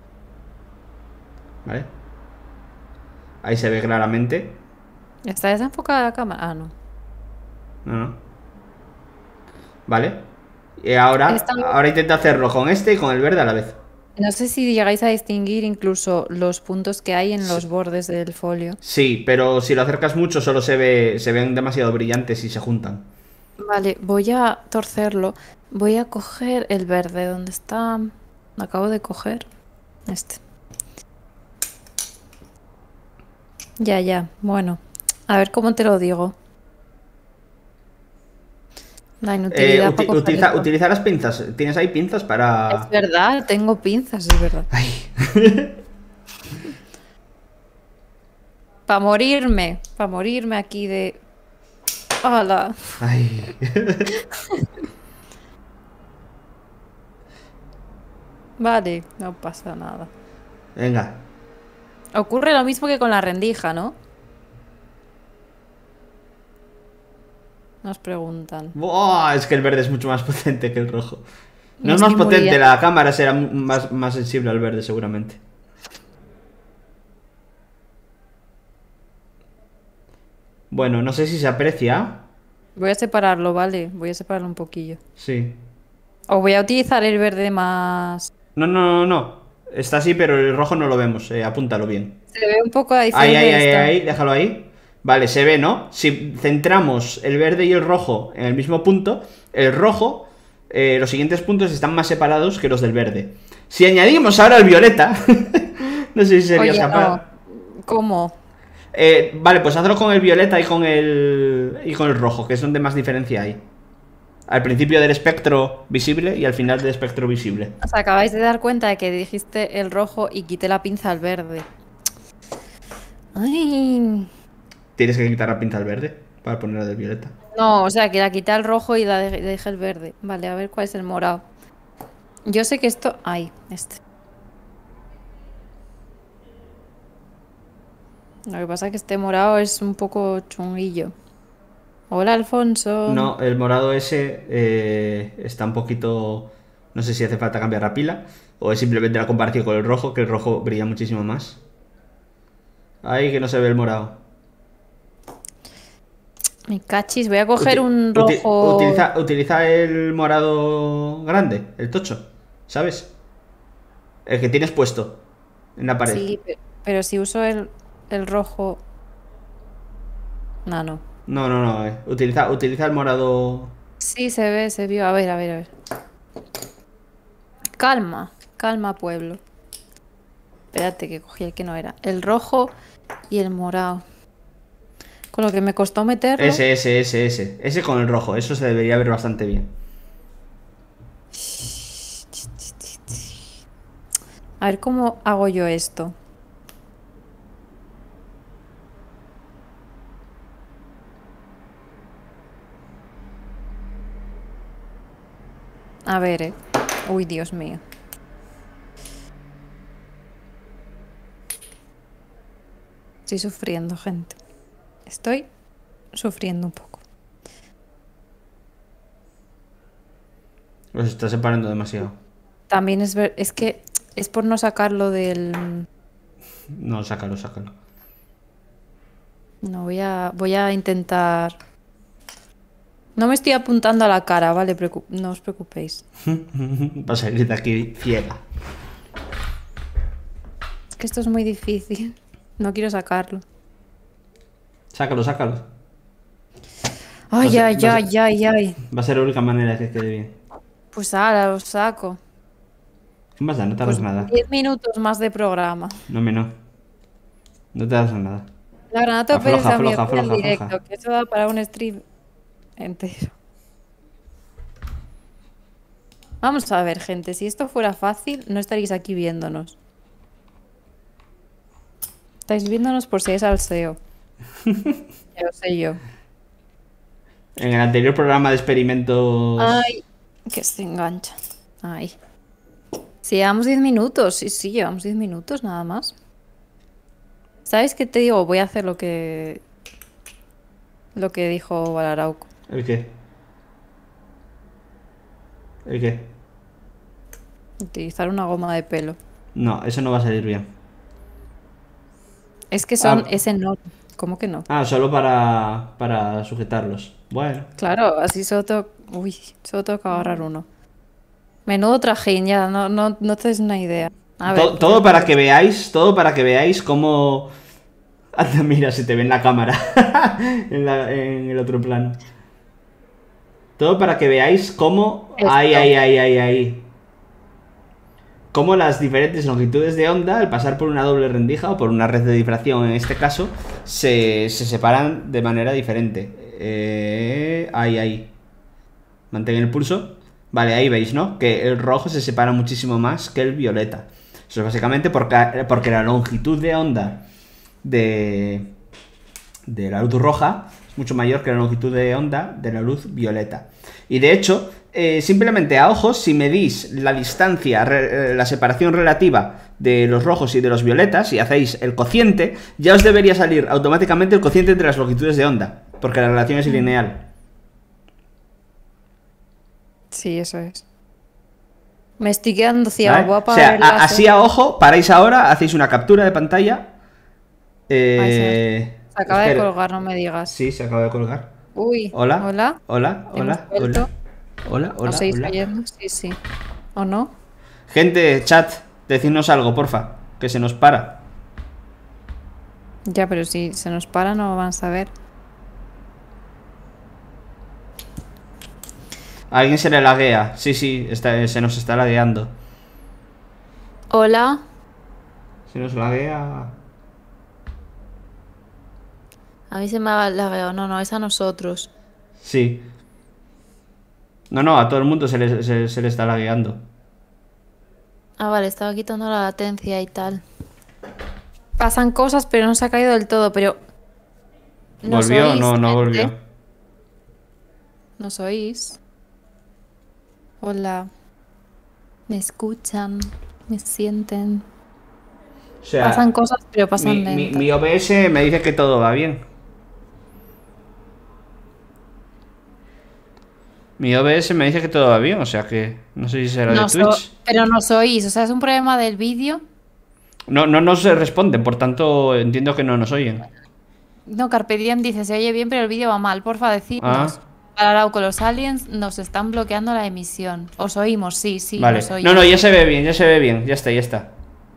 ¿Vale? Ahí se ve claramente. ¿Está desenfocada la cámara? Ah, no. No, no. Vale. Y ahora, Esta- ahora intenta hacerlo con este y con el verde a la vez. No sé si llegáis a distinguir incluso los puntos que hay en los Sí, bordes del folio. sí, pero si lo acercas mucho solo se ve, se ven demasiado brillantes y se juntan. Vale, voy a torcerlo. Voy a coger el verde. ¿Dónde está? Lo acabo de coger. Este. Ya, ya. Bueno. A ver cómo te lo digo. La Eh, inutilidad para uti- coger utiliza, esto. utiliza las pinzas. ¿Tienes ahí pinzas Es para...? verdad, tengo pinzas, es verdad. Ay. Para morirme. Para morirme aquí de. ¡Hala! Ay. Vale, no pasa nada. Venga. Ocurre lo mismo que con la rendija, ¿no? Nos preguntan. Buah, es que el verde es mucho más potente que el rojo. No Me es más estoy potente, muriendo. la cámara será mu- más, más sensible al verde seguramente. Bueno, no sé si se aprecia. Voy a separarlo, ¿vale? Voy a separarlo un poquillo. Sí. O voy a utilizar el verde más. No, no, no, no. Está así, pero el rojo no lo vemos. Eh, apúntalo bien. Se ve un poco a Ahí, diferencia ahí, de ahí, esta. ahí, déjalo ahí. Vale, se ve, ¿no? Si centramos el verde y el rojo en el mismo punto, el rojo, eh, los siguientes puntos están más separados que los del verde. Si añadimos ahora el violeta, no sé si serías Oye, capaz. no. ¿Cómo? Eh, vale, pues hazlo con el violeta y con el y con el rojo, que es donde más diferencia hay. Al principio del espectro visible y al final del espectro visible. Os acabáis de dar cuenta de que dijiste el rojo y quité la pinza al verde. Ay. Tienes que quitar la pinta al verde para ponerla del violeta. No, o sea, que la quité al rojo y la de- dejé el verde. Vale, a ver cuál es el morado. Yo sé que esto. Ay, este. Lo que pasa es que este morado es un poco chunguillo. Hola, Alfonso. No, el morado ese eh, está un poquito... No sé si hace falta cambiar la pila o es simplemente la comparación con el rojo, que el rojo brilla muchísimo más. Ahí que no se ve el morado. Mi cachis, voy a coger Uti- un uti- rojo. utiliza, utiliza el morado grande, el tocho, ¿sabes? El que tienes puesto en la pared. Sí, pe- pero si uso el, el rojo. No, no. No, no, no. eh. Utiliza, utiliza el morado. Sí, se ve, se vio. A ver, a ver, a ver. Calma, calma, pueblo. Espérate, que cogí el que no era. El rojo y el morado. Con lo que me costó meterlo. Ese, ese, ese, ese. Ese con el rojo. Eso se debería ver bastante bien. A ver cómo hago yo esto. A ver, eh. Uy, Dios mío. Estoy sufriendo, gente. Estoy sufriendo un poco. Los está separando demasiado. También es ver, es que es por no sacarlo del. No, sácalo, sácalo. No voy a, voy a intentar. No me estoy apuntando a la cara, vale, Preocup- no os preocupéis. Va a salir de aquí ciega. Es que esto es muy difícil. No quiero sacarlo. Sácalo, sácalo. Ay, Va a ay, ser- va a ay, ser- ay, ay. Va a ser la única manera que quede bien. Pues ahora lo saco. ¿Qué más da? No tardas Pues nada. diez minutos más de programa. No, me no. No te das nada. La granada Afloja, pesa mi afloja, opinión afloja, directo, afloja. que eso da para un stream entero. Vamos a ver, gente, si esto fuera fácil, no estaréis aquí viéndonos. Estáis viéndonos por si es salseo. Ya lo sé yo. En el anterior programa de experimentos... Ay, que se enganchan. Ay. Si llevamos diez minutos, sí, sí, llevamos diez minutos nada más. ¿Sabes qué te digo? Voy a hacer lo que... Lo que dijo Balarauco. ¿El qué? ¿El qué? Utilizar una goma de pelo. No, eso no va a salir bien. Es que son... Ah. Es enorme. ¿Cómo que no? Ah, solo para, para sujetarlos. Bueno. Claro, así solo tengo... Uy, solo tengo que agarrar uno. Menudo trajín, ya, no, no, no te des una idea. A ver, To- todo para que veáis, todo para que veáis cómo... Anda, mira, se te ve en la cámara. en, la- en el otro plano. Todo para que veáis cómo... Esto. Ahí, ahí, ahí, ahí, ahí. Cómo las diferentes longitudes de onda, al pasar por una doble rendija o por una red de difracción en este caso, se, se separan de manera diferente. Eh, ahí, ahí. Mantén el pulso. Vale, ahí veis, ¿no? Que el rojo se separa muchísimo más que el violeta. Eso es básicamente porque, porque la longitud de onda de, de la luz roja es mucho mayor que la longitud de onda de la luz violeta. Y de hecho, eh, simplemente a ojos, si medís la distancia, re, la separación relativa de los rojos y de los violetas, y hacéis el cociente, ya os debería salir automáticamente el cociente entre las longitudes de onda, porque la relación es lineal. sí, eso es. Me estoy quedando ciega, ¿Vale? voy a O apagar sea, el a- láser. así a ojo, paráis ahora, hacéis una captura de pantalla. Eh, Se acaba de espera. colgar, no me digas. Sí, se acaba de colgar. Uy, Hola. hola. Hola, Hemos hola, vuelto. hola. Hola, hola, ¿Os seguís hola. oyendo? Sí, sí. ¿O no? Gente, chat, decidnos algo, porfa, que se nos para. Ya, pero si se nos para no van a saber. A alguien se le laguea. Sí, sí, está, se nos está lagueando. Hola. Se nos laguea. A mí se me ha lagueado. No, no, es a nosotros. Sí. No, no, a todo el mundo se le, se, se le está lagueando. Ah, vale, estaba quitando la latencia y tal. Pasan cosas, pero no se ha caído del todo, pero... ¿Nos ¿Volvió? oís, No, no gente? volvió. ¿Nos oís? Hola. ¿Me escuchan? ¿Me sienten? O sea, Pasan cosas, pero pasan mi, mi, lentas. mi O B S me dice que todo va bien. Mi O B S me dice que todo va bien, o sea que no sé si será de Nos Twitch. o- pero nos oís, o sea, es un problema del vídeo. No, no nos responden, por tanto entiendo que no nos oyen. No, Carpe Diem dice, se oye bien, pero el vídeo va mal. Porfa, decidnos. Ah. Para con los aliens nos están bloqueando la emisión. Os oímos, sí, sí, Vale. nos oís. No, no, ya se ve bien, ya se ve bien. Ya está, ya está.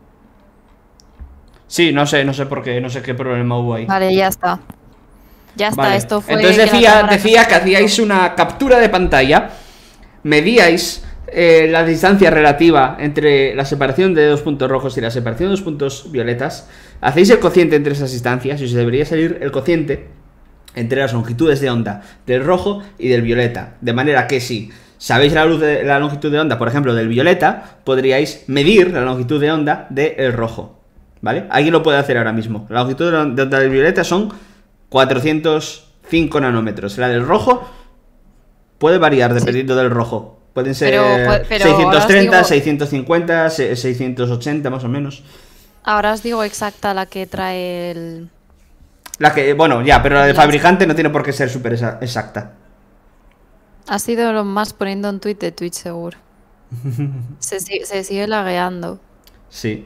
Sí, no sé, no sé por qué, no sé qué problema hubo ahí. Vale, ya está. Ya está, Vale. esto fue... Entonces que la decía, cámara no decía se que hacíais una captura de pantalla, medíais eh, la distancia relativa entre la separación de dos puntos rojos y la separación de dos puntos violetas, hacéis el cociente entre esas distancias y os debería salir el cociente entre las longitudes de onda del rojo y del violeta. De manera que si sabéis la, luz de, la longitud de onda, por ejemplo, del violeta, podríais medir la longitud de onda del rojo. ¿Vale? Alguien lo puede hacer ahora mismo. La longitud de onda del violeta son cuatrocientos cinco nanómetros. La del rojo puede variar dependiendo sí. del rojo. Pueden ser pero, pero seiscientos treinta, digo, seiscientos cincuenta, seiscientos ochenta más o menos. Ahora os digo exacta la que trae el... La que, bueno, ya, pero la de fabricante no tiene por qué ser súper exacta. Ha sido lo más poniendo un tweet de Twitch seguro. se, se sigue lagueando. Sí.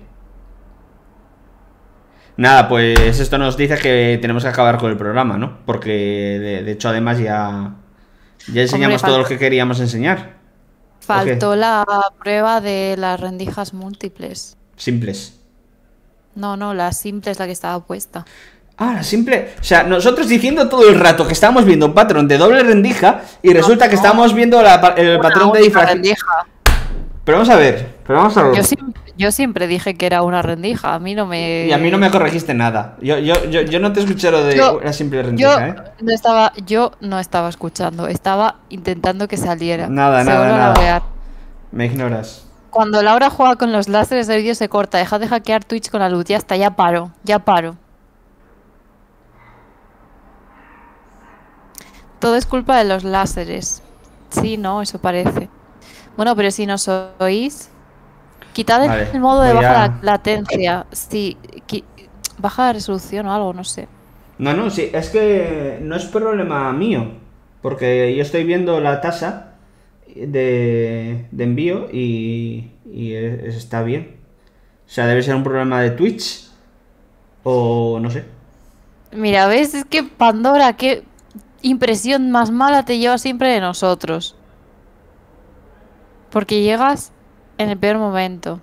Nada, pues esto nos dice que tenemos que acabar con el programa, ¿no? Porque de, de hecho además ya, ya enseñamos Hombre, todo lo que queríamos enseñar. Faltó la prueba de las rendijas múltiples. Simples. No, no, la simple es la que estaba puesta. Ah, la simple. O sea, nosotros diciendo todo el rato que estábamos viendo un patrón de doble rendija y resulta no, que no. estábamos viendo la, el una patrón de difracción. Pero vamos a ver, pero vamos a ver. Yo siempre, yo siempre dije que era una rendija, a mí no me... Y a mí no me corregiste nada. Yo, yo, yo, yo no te escuché lo de yo, la simple rendija, yo ¿eh? No estaba, yo no estaba escuchando, estaba intentando que saliera. Nada, nada, nada. Me ignoras. Cuando Laura juega con los láseres el vídeo se corta, deja de hackear Twitch con la luz, ya está, ya paro, ya paro. Todo es culpa de los láseres. Sí, no, eso parece. Bueno, pero si nos oís, quitad vale, el modo de baja a... latencia. Sí, baja la resolución o algo, no sé. No, no, sí, es que no es problema mío. Porque yo estoy viendo la tasa de, de envío y, y es, está bien. O sea, debe ser un problema de Twitch o no sé. Mira, ¿ves? Es que Pandora, qué impresión más mala te lleva siempre de nosotros. Porque llegas en el peor momento.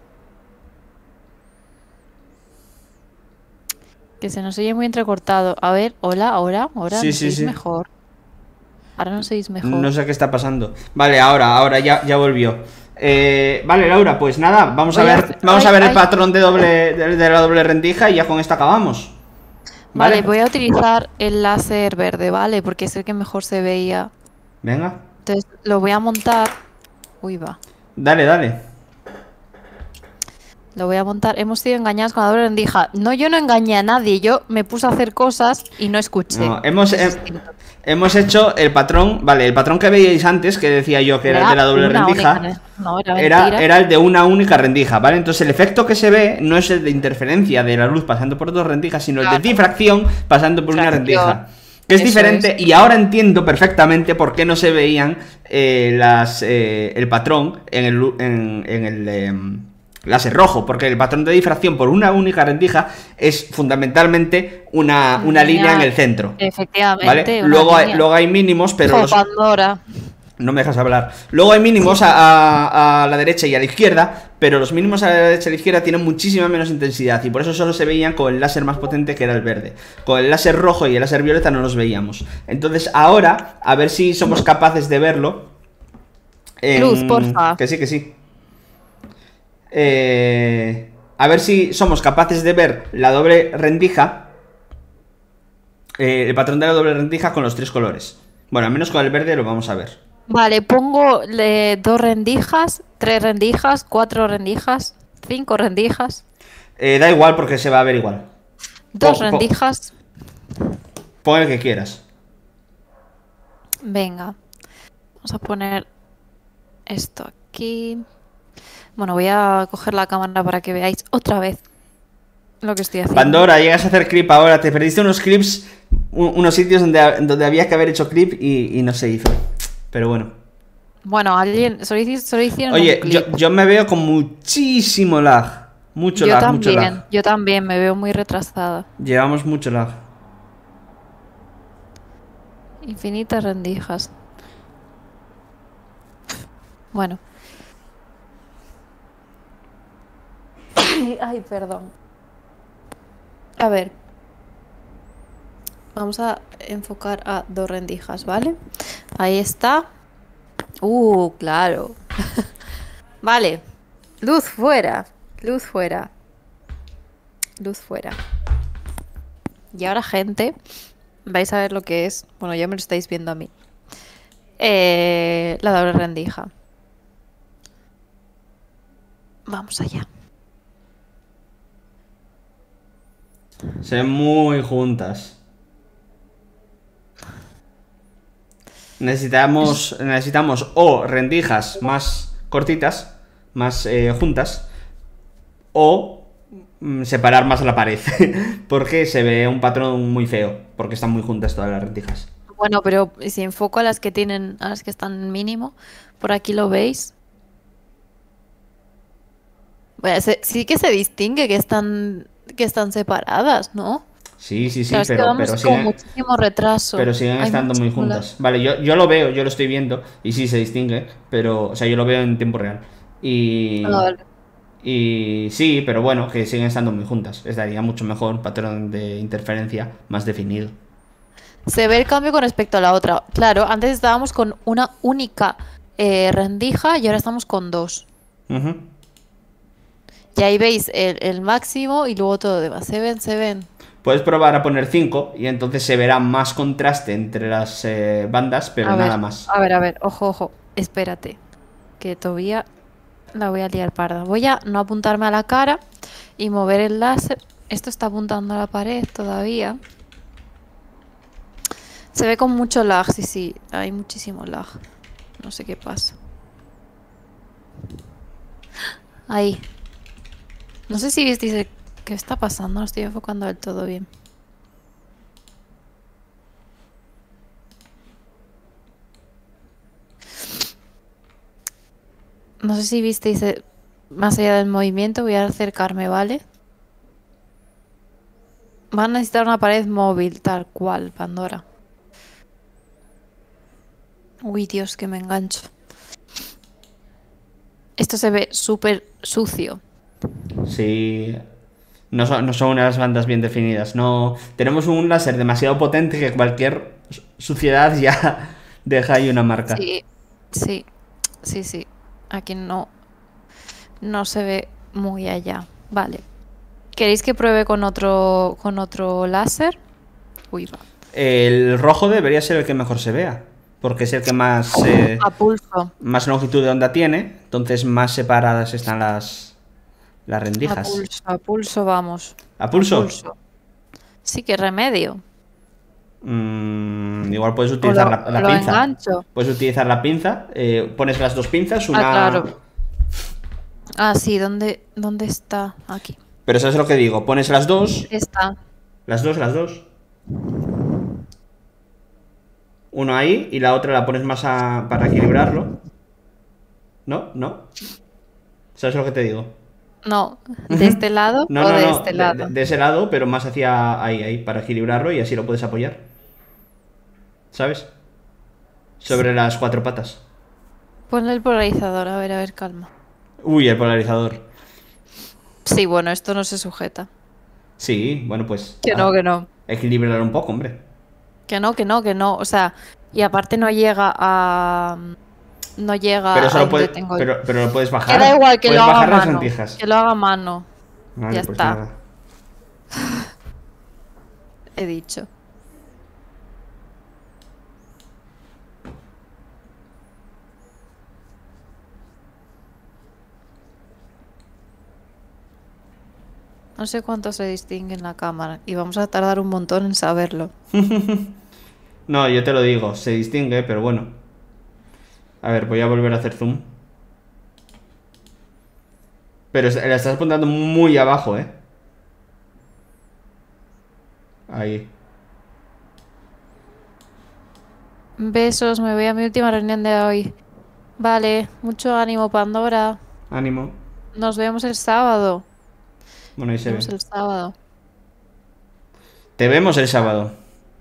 Que se nos oye muy entrecortado. A ver, hola, ahora, ahora sí, no sí, sois sí. mejor. Ahora no sois mejor. No sé qué está pasando. Vale, ahora, ahora ya, ya volvió. Eh, vale, Laura, pues nada, vamos Voy a ver, a... vamos ay, a ver ay. el patrón de doble de, de la doble rendija y ya con esto acabamos. Vale, vale, voy a utilizar el láser verde, ¿vale? Porque es el que mejor se veía. Venga. Entonces lo voy a montar. Uy, va. Dale, dale. Lo voy a montar. Hemos sido engañados con la doble rendija. No, yo no engañé a nadie. Yo me puse a hacer cosas y no escuché. No, hemos, he, hemos hecho el patrón. Vale, el patrón que veíais antes, que decía yo que era, era el de la doble rendija, única, no, era, era, era el de una única rendija, ¿vale? Entonces el efecto que se ve no es el de interferencia de la luz pasando por dos rendijas, sino claro. el de difracción pasando por Fracción. una rendija. Que es Eso diferente es. Y ahora entiendo perfectamente por qué no se veían eh, las eh, el patrón en el, en, en el eh, láser rojo, porque el patrón de difracción por una única rendija es fundamentalmente una, una línea en el centro. Efectivamente. ¿Vale? Luego, hay, luego hay mínimos, pero... Los... Pandora. No me dejas hablar. Luego hay mínimos a, a, a la derecha y a la izquierda, pero los mínimos a la derecha y a la izquierda tienen muchísima menos intensidad y por eso solo se veían con el láser más potente, que era el verde. Con el láser rojo y el láser violeta no los veíamos. Entonces ahora, a ver si somos capaces de verlo. En... Luz, porfa. Que sí, que sí. Eh... A ver si somos capaces de ver la doble rendija. Eh, el patrón de la doble rendija con los tres colores. Bueno, al menos con el verde lo vamos a ver. Vale, pongo eh, dos rendijas, tres rendijas, cuatro rendijas, cinco rendijas. Eh, da igual porque se va a ver igual. Dos pon, rendijas. Pon, pon el que quieras. Venga. Vamos a poner esto aquí. Bueno, voy a coger la cámara para que veáis otra vez lo que estoy haciendo. Pandora, llegas a hacer clip ahora. Te perdiste unos clips, unos sitios donde, donde había que haber hecho clip y, y no se hizo. Pero bueno. Bueno, alguien solo hicieron, solo hicieron Oye, un clip. Yo, yo me veo con muchísimo lag. Mucho yo lag, también, mucho lag. Yo también me veo muy retrasada. Llevamos mucho lag. Infinitas rendijas. Bueno. Ay, perdón. A ver. Vamos a enfocar a dos rendijas, ¿vale? Ahí está. Uh, claro. Vale. Luz fuera. Luz fuera. Luz fuera. Y ahora, gente, vais a ver lo que es. Bueno, ya me lo estáis viendo a mí. Eh, la doble rendija. Vamos allá. Se ven muy juntas. Necesitamos, necesitamos o rendijas más cortitas, más eh, juntas, o mm, separar más la pared. Porque se ve un patrón muy feo, porque están muy juntas todas las rendijas. Bueno, pero si enfoco a las que tienen, a las que están mínimo, por aquí lo veis. Bueno, se- sí que se distingue que están, que están separadas, ¿no? Sí, sí, sí, Claro, es que pero, vamos pero con siguen, muchísimo retraso. pero siguen Hay estando muy muchísimo lag. juntas. Vale, yo, yo lo veo, yo lo estoy viendo, y sí se distingue, pero, o sea, yo lo veo en tiempo real. Ah, Y, vale. y sí, pero bueno, que siguen estando muy juntas. Les daría mucho mejor patrón de interferencia más definido. Se ve el cambio con respecto a la otra. Claro, antes estábamos con una única eh, rendija y ahora estamos con dos. Ujú. Y ahí veis el, el máximo y luego todo lo demás. Se ven, se ven. Puedes probar a poner cinco y entonces se verá más contraste entre las eh, bandas, pero A nada ver, más. a ver, a ver. Ojo, ojo. Espérate. Que todavía la voy a liar parda. Voy a no apuntarme a la cara y mover el láser. Esto está apuntando a la pared todavía. Se ve con mucho lag, sí, sí. Hay muchísimo lag. No sé qué pasa. Ahí. No sé si visteis el- qué está pasando. No estoy enfocando del todo bien. No sé si visteis el- más allá del movimiento. Voy a acercarme, ¿vale? Van a necesitar una pared móvil, tal cual, Pandora. Uy, Dios, que me engancho. Esto se ve súper sucio. Sí, no son, no son unas bandas bien definidas. No, tenemos un láser demasiado potente que cualquier su- suciedad ya deja ahí una marca. Sí, sí, sí, sí. Aquí no, no se ve muy allá. Vale. ¿Queréis que pruebe con otro, con otro láser? Uy, va. El rojo debería ser el que mejor se vea, porque es el que más, eh, A pulso, más longitud de onda tiene, entonces más separadas están las, las a rendijas. pulso, a pulso, vamos. ¿A A pulso? pulso. Sí, qué remedio. Mm, igual puedes O utilizar lo, la, la lo pinza. engancho. Puedes utilizar la pinza, eh, pones las dos pinzas, Ah, una... claro. Ah, sí, ¿dónde, dónde está? Aquí. Pero eso es lo que digo, pones las dos, Está. las dos, las dos. Uno ahí y la otra la pones más a- para equilibrarlo. ¿No? ¿No? ¿Sabes lo que te digo? No, ¿de este lado No, o no, de no, este de, de- lado? de ese lado, pero más hacia ahí, ahí, para equilibrarlo y así lo puedes apoyar. ¿Sabes? Sobre las cuatro patas. Ponle el polarizador, a ver, a ver, calma. Uy, el polarizador. Sí, bueno, esto no se sujeta. Sí, bueno, pues... Que no, ah, que no. equilibrar un poco, hombre. Que no, que no, que no. O sea, y aparte no llega a... No Pero llega eso ahí lo donde puedes, tengo yo. pero, pero lo puedes Que da bajar. igual que lo Puedes haga a bajar las mano. rendijas. Que lo haga a mano. Vale, Ya pues está, nada. he dicho. No sé cuánto se distingue en la cámara y vamos a tardar un montón en saberlo. No, yo te lo digo, se distingue, pero bueno. A ver, voy a volver a hacer zoom. Pero es- la estás apuntando muy abajo, ¿eh? Ahí. Besos, me voy a mi última reunión de hoy. Vale, mucho ánimo, Pandora. Ánimo. Nos vemos el sábado. Bueno, ahí Nos se ve. vemos el sábado. Te vemos el sábado.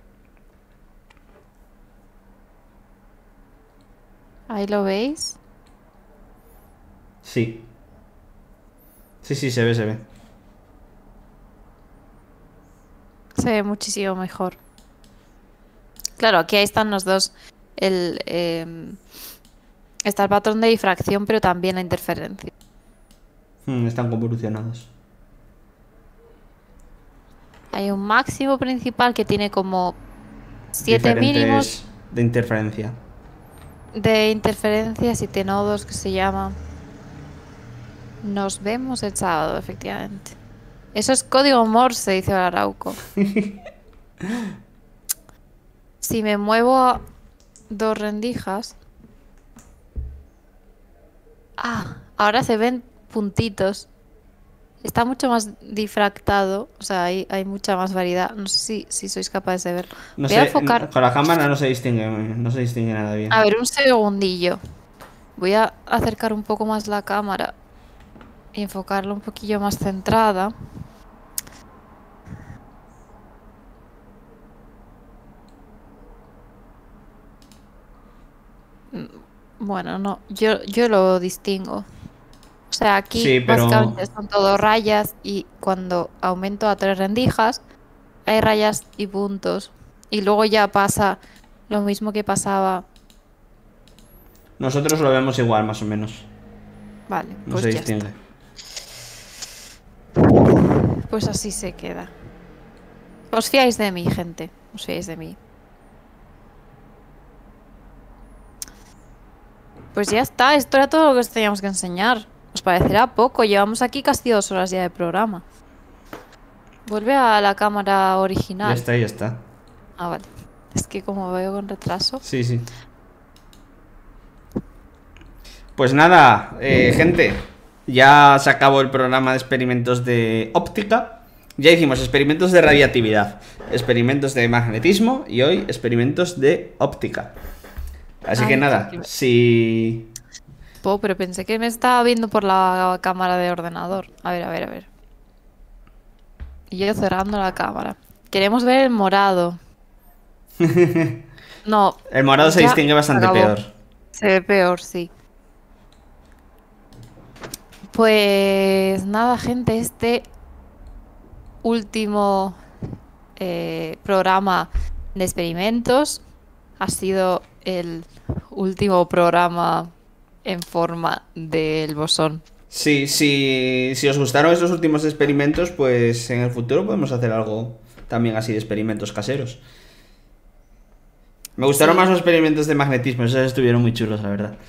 Ahí lo veis. Sí. Sí, sí, se ve, se ve. Se ve muchísimo mejor. Claro, aquí ahí están los dos. El, em, Está el patrón de difracción, pero también la interferencia. Mm, están convolucionados. Hay un máximo principal que tiene como siete mínimos Diferentes de interferencia. de interferencia, siete nodos que se llaman. Nos vemos el sábado, efectivamente. Eso es código Morse, dice Arauco. Si me muevo dos rendijas. Ah, ahora se ven puntitos. Está mucho más difractado. O sea, hay, hay mucha más variedad. No sé si, si sois capaces de verlo. No Voy a sé, enfocar. con la cámara no se distingue, no se distingue nada bien. A ver, un segundillo. Voy a acercar un poco más la cámara y enfocarla un poquillo más centrada. Bueno, no, yo, yo lo distingo. O sea, aquí Sí, pero básicamente son todo rayas y cuando aumento a tres rendijas hay rayas y puntos. Y luego ya pasa lo mismo que pasaba. nosotros lo vemos igual, más o menos. Vale, No pues se ya distingue. está. Pues así se queda. Os fiáis de mí, gente. Os fiáis de mí. Pues ya está, esto era todo lo que os teníamos que enseñar. Os parecerá poco, llevamos aquí casi dos horas ya de programa. Vuelve a la cámara Ya original. está, ya está. Ah, vale. Es que como veo con retraso. Sí, sí. Pues nada, eh, gente. Ya se acabó el programa de experimentos de óptica. Ya hicimos experimentos de radiatividad, experimentos de magnetismo y hoy experimentos de óptica. Así Ay, que nada, qué- si... Po, pero pensé que me estaba viendo por la cámara de ordenador. A ver, a ver, a ver. Y yo cerrando la cámara. Queremos ver el morado. No. El morado se ya distingue bastante acabó. peor. Se ve peor, sí. Pues nada, gente, este último eh, programa de experimentos ha sido el último programa en forma del bosón. Sí, sí, si os gustaron estos últimos experimentos, pues en el futuro podemos hacer algo también así de experimentos caseros. Me gustaron Sí. más los experimentos de magnetismo, esos estuvieron muy chulos, la verdad.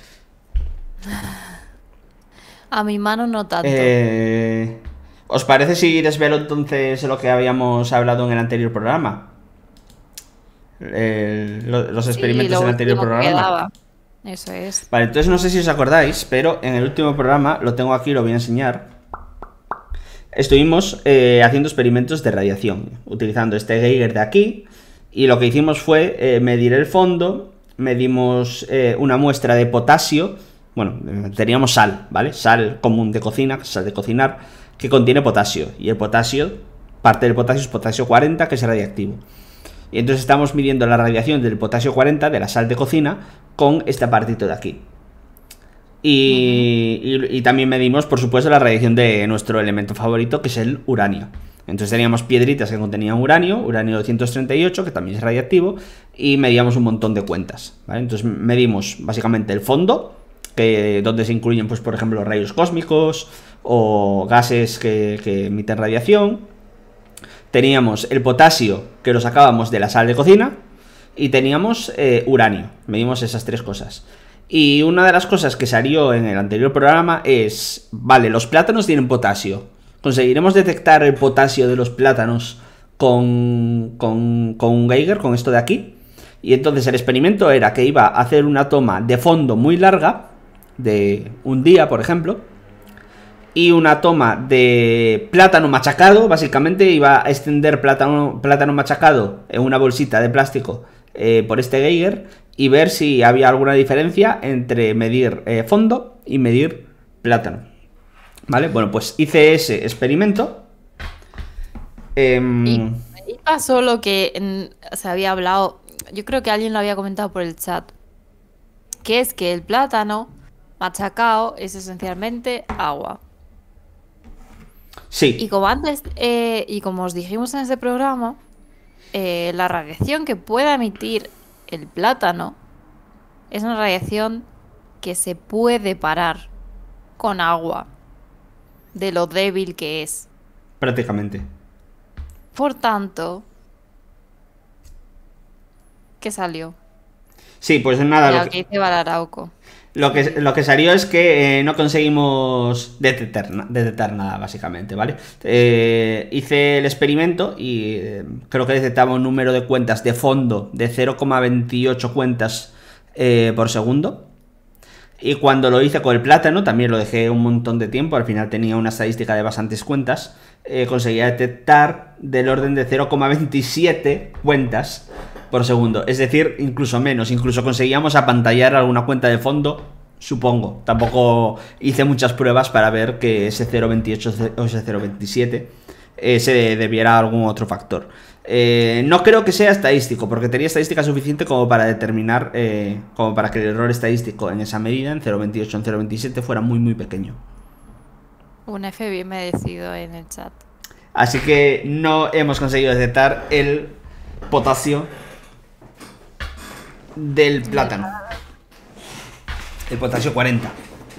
A mi mano no tanto. Eh, ¿Os parece si desvelo entonces lo que habíamos hablado en el anterior programa? El- lo- los Sí, experimentos lo del anterior último que programa. quedaba. Eso es. Vale, entonces no sé si os acordáis, pero en el último programa, lo tengo aquí, lo voy a enseñar. Estuvimos eh, haciendo experimentos de radiación, utilizando este Geiger de aquí, y lo que hicimos fue eh, medir el fondo, medimos eh, una muestra de potasio, bueno, eh, teníamos sal, ¿vale? Sal común de cocina, sal de cocinar, que contiene potasio, y el potasio, parte del potasio es potasio cuarenta, que es radiactivo. Y entonces estamos midiendo la radiación del potasio cuarenta, de la sal de cocina, con este apartito de aquí. Y, y, y también medimos, por supuesto, la radiación de nuestro elemento favorito, que es el uranio. Entonces teníamos piedritas que contenían uranio, uranio doscientos treinta y ocho, que también es radiactivo, y medíamos un montón de cuentas, ¿vale? Entonces medimos básicamente el fondo, que, donde se incluyen, pues, por ejemplo, rayos cósmicos o gases que, que emiten radiación. Teníamos el potasio, que lo sacábamos de la sal de cocina, y teníamos eh, uranio. Medimos esas tres cosas. Y una de las cosas que salió en el anterior programa es, vale, los plátanos tienen potasio. ¿Conseguiremos detectar el potasio de los plátanos con, con, con un Geiger, con esto de aquí? Y entonces el experimento era que iba a hacer una toma de fondo muy larga, de un día, por ejemplo, y una toma de plátano machacado. Básicamente iba a extender plátano, plátano machacado en una bolsita de plástico eh, por este Geiger, y ver si había alguna diferencia entre medir eh, fondo y medir plátano. ¿Vale? Bueno, pues hice ese experimento. Eh, Y ahí pasó lo que mm, se había hablado, yo creo que alguien lo había comentado por el chat, que es que el plátano machacado es esencialmente agua. sí. Y como antes, eh, y como os dijimos en ese programa, eh, la radiación que pueda emitir el plátano es una radiación que se puede parar con agua de lo débil que es. Prácticamente. Por tanto, ¿qué salió? Sí, pues nada, Ya lo que que, dice Balarauco. lo que, lo que salió es que eh, no conseguimos detectar, na- detectar nada, básicamente, ¿vale? Eh, hice el experimento y eh, creo que detectaba un número de cuentas de fondo de cero coma veintiocho cuentas eh, por segundo. Y cuando lo hice con el plátano, también lo dejé un montón de tiempo, al final tenía una estadística de bastantes cuentas, eh, conseguía detectar del orden de cero coma veintisiete cuentas por segundo, es decir, incluso menos, incluso conseguíamos apantallar alguna cuenta de fondo, supongo, tampoco hice muchas pruebas para ver que ese cero coma veintiocho o ese cero coma veintisiete eh, se debiera a algún otro factor. Eh, no creo que sea estadístico, porque tenía estadística suficiente como para determinar, eh, como para que el error estadístico en esa medida, en cero coma veintiocho, en cero coma veintisiete, fuera muy muy pequeño. Un F bien merecido en el chat. Así que no hemos conseguido detectar el potasio del plátano. El potasio cuarenta.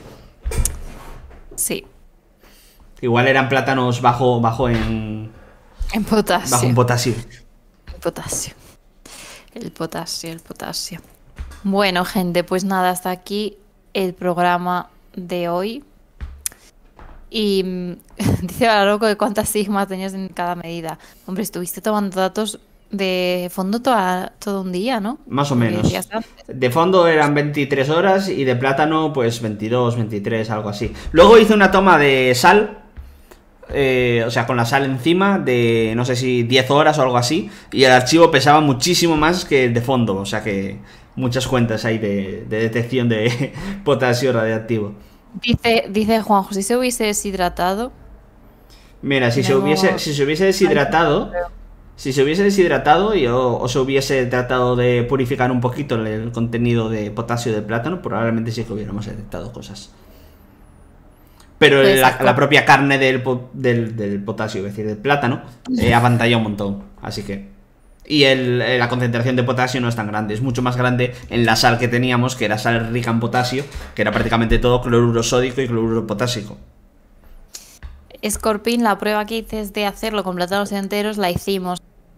Sí, Igual eran plátanos bajo, bajo en. en potasio. Bajo en potasio. El potasio. El potasio, el potasio. Bueno, gente, pues nada, hasta aquí el programa de hoy. Y mm, dice Balarauco que cuántas sigmas tenías en cada medida. Hombre, estuviste tomando datos de fondo toda, todo un día, ¿no? Más o Lo que menos. decías antes. De fondo eran veintitrés horas y de plátano pues veintidós, veintitrés, algo así. Luego hice una toma de sal, eh, o sea, con la sal encima, de no sé si diez horas o algo así, y el archivo pesaba muchísimo más que el de fondo, o sea que muchas cuentas hay de, de detección de potasio radiactivo. Dice, dice Juanjo, si se hubiese deshidratado, Mira, si se tenemos... hubiese, si se hubiese deshidratado, si se hubiese deshidratado y o, o se hubiese tratado de purificar un poquito el, el contenido de potasio del plátano, probablemente sí que hubiéramos detectado cosas. Pero Pues la, saco. la propia carne del, po- del, del potasio, es decir, del plátano, eh, apantalla un montón. Así que. Y el, eh, la concentración de potasio no es tan grande, es mucho más grande en la sal que teníamos, que era sal rica en potasio, que era prácticamente todo cloruro sódico y cloruro potásico. Scorpin, la prueba que dices de hacerlo con plátanos enteros la hicimos.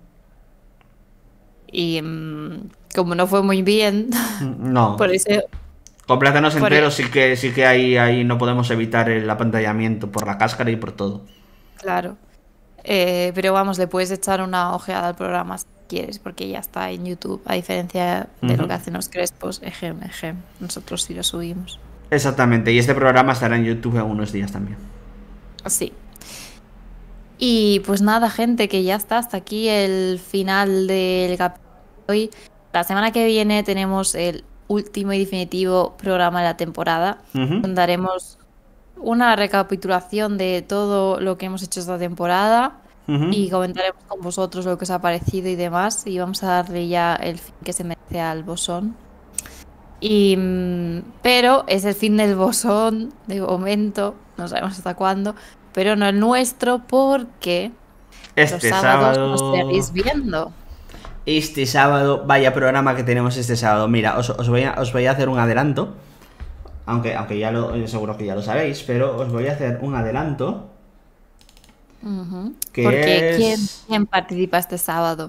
Y mm, como no fue muy bien, No. por eso, Con plátanos por- enteros sí que sí que ahí, ahí no podemos evitar el apantallamiento por la cáscara y por todo. claro. Eh, pero vamos, le puedes echar una ojeada al programa si quieres, porque ya está en YouTube, a diferencia de lo Ujú. que hacen los crespos, ejem, ejem. Nosotros sí lo subimos. Exactamente, y este programa estará en YouTube en unos días también. Sí. Y pues nada, gente, que ya está hasta aquí el final del capítulo de hoy. La semana que viene tenemos el último y definitivo programa de la temporada. Ujú. Donde haremos una recapitulación de todo lo que hemos hecho esta temporada Ujú. y comentaremos con vosotros lo que os ha parecido y demás. Y vamos a darle ya el fin que se merece al bosón. Y, mm, pero es el fin del bosón de momento, no sabemos hasta cuándo, pero no el nuestro porque los Este sábados nos sábado. seguís viendo. Este sábado, vaya programa que tenemos este sábado. Mira, os, os voy, a, os voy a hacer un adelanto. Aunque, aunque ya lo, seguro que ya lo sabéis, pero os voy a hacer un adelanto. Ujú. Que Porque ¿quién, es. quién participa este sábado?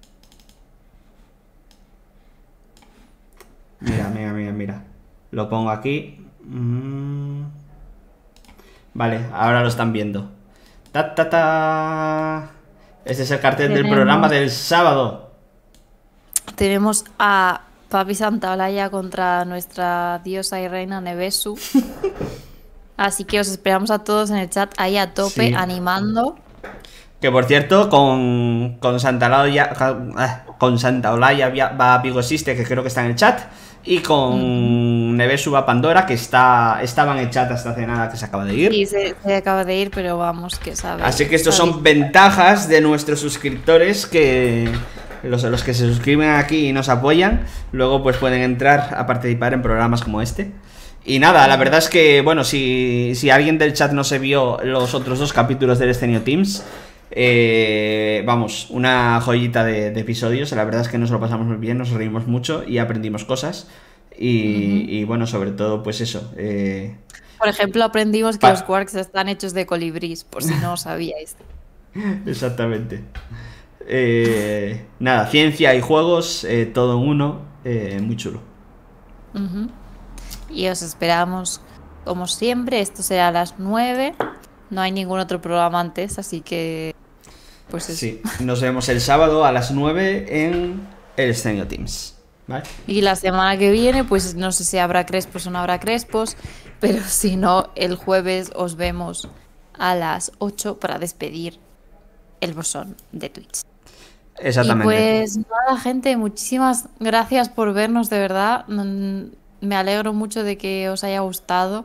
Mira, mira, mira, mira. Lo pongo aquí. Mm. Vale, ahora lo están viendo. Ta, ta, ta. Este es el cartel del Tenemos- programa del sábado. Tenemos a Papi Santaolalla contra nuestra diosa y reina Nevesu. Así que os esperamos a todos en el chat ahí a tope, Sí. animando. Que por cierto, con, con Santa Olaya, con Santa Olaya va Vigo Existe, que creo que está en el chat. Y con Nevesu va Pandora, que está estaba en el chat hasta hace nada, que se acaba de ir. Sí, se, se acaba de ir, pero vamos, que sabe. Así que estos son sabéis. ventajas de nuestros suscriptores, que los, los que se suscriben aquí y nos apoyan, luego pues pueden entrar a participar en programas como este. Y nada, la verdad es que, bueno, si, si alguien del chat no se vio los otros dos capítulos del Escenio Teams, eh, vamos, una joyita de, de episodios. La verdad es que nos lo pasamos muy bien, nos reímos mucho y aprendimos cosas. Y, Ujú. y bueno, sobre todo, pues eso. eh, Por ejemplo, aprendimos que los pa- quarks están hechos de colibrís, por si no lo sabíais. Exactamente. Eh, nada, ciencia y juegos, eh, todo en uno, eh, muy chulo. Ujú. Y os esperamos, como siempre, esto será a las nueve. No hay ningún otro programa antes, así que, pues eso. Sí, nos vemos el sábado a las nueve en el Scenio Teams. ¿Vale? Y la semana que viene, pues no sé si habrá crespos o no habrá crespos, pero si no, el jueves os vemos a las ocho para despedir el bosón de Twitch. Y Exactamente. pues nada, gente, muchísimas gracias por vernos, de verdad. Mm, Me alegro mucho de que os haya gustado.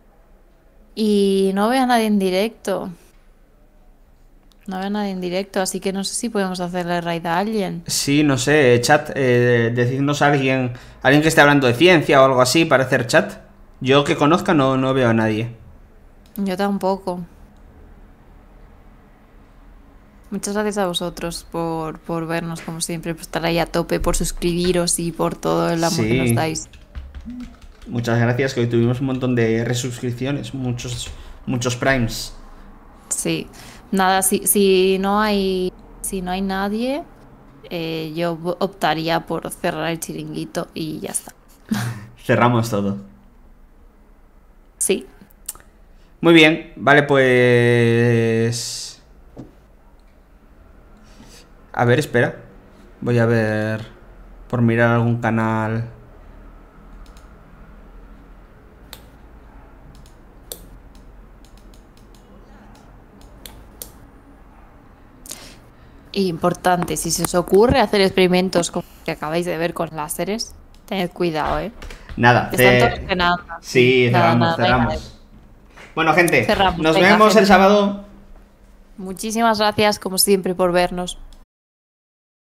Y no veo a nadie en directo. No veo a nadie en directo, así que no sé si podemos hacerle raid a alguien. Sí, no sé, chat, eh, decidnos a alguien, alguien que esté hablando de ciencia o algo así para hacer chat. Yo que conozca no, no veo a nadie. Yo tampoco. Muchas gracias a vosotros por, por vernos, como siempre, por estar ahí a tope, por suscribiros y por todo el amor que nos Sí, dais. muchas gracias, que hoy tuvimos un montón de resuscripciones, muchos, muchos primes. Sí. Nada, si, si no hay, si no hay nadie, eh, yo vo- optaría por cerrar el chiringuito y ya está. Cerramos todo. Sí. Muy bien, vale, pues... A ver, espera. Voy a ver por mirar algún canal. Importante, si se os ocurre hacer experimentos como que acabáis de ver con láseres, tened cuidado, ¿eh? Nada, Están todos ce- cenando. sí, Nada, cerramos, nada, no hay nada. cerramos. Bueno, gente, Cerramos, nos venga, vemos el gente. sábado. Muchísimas gracias, como siempre, por vernos.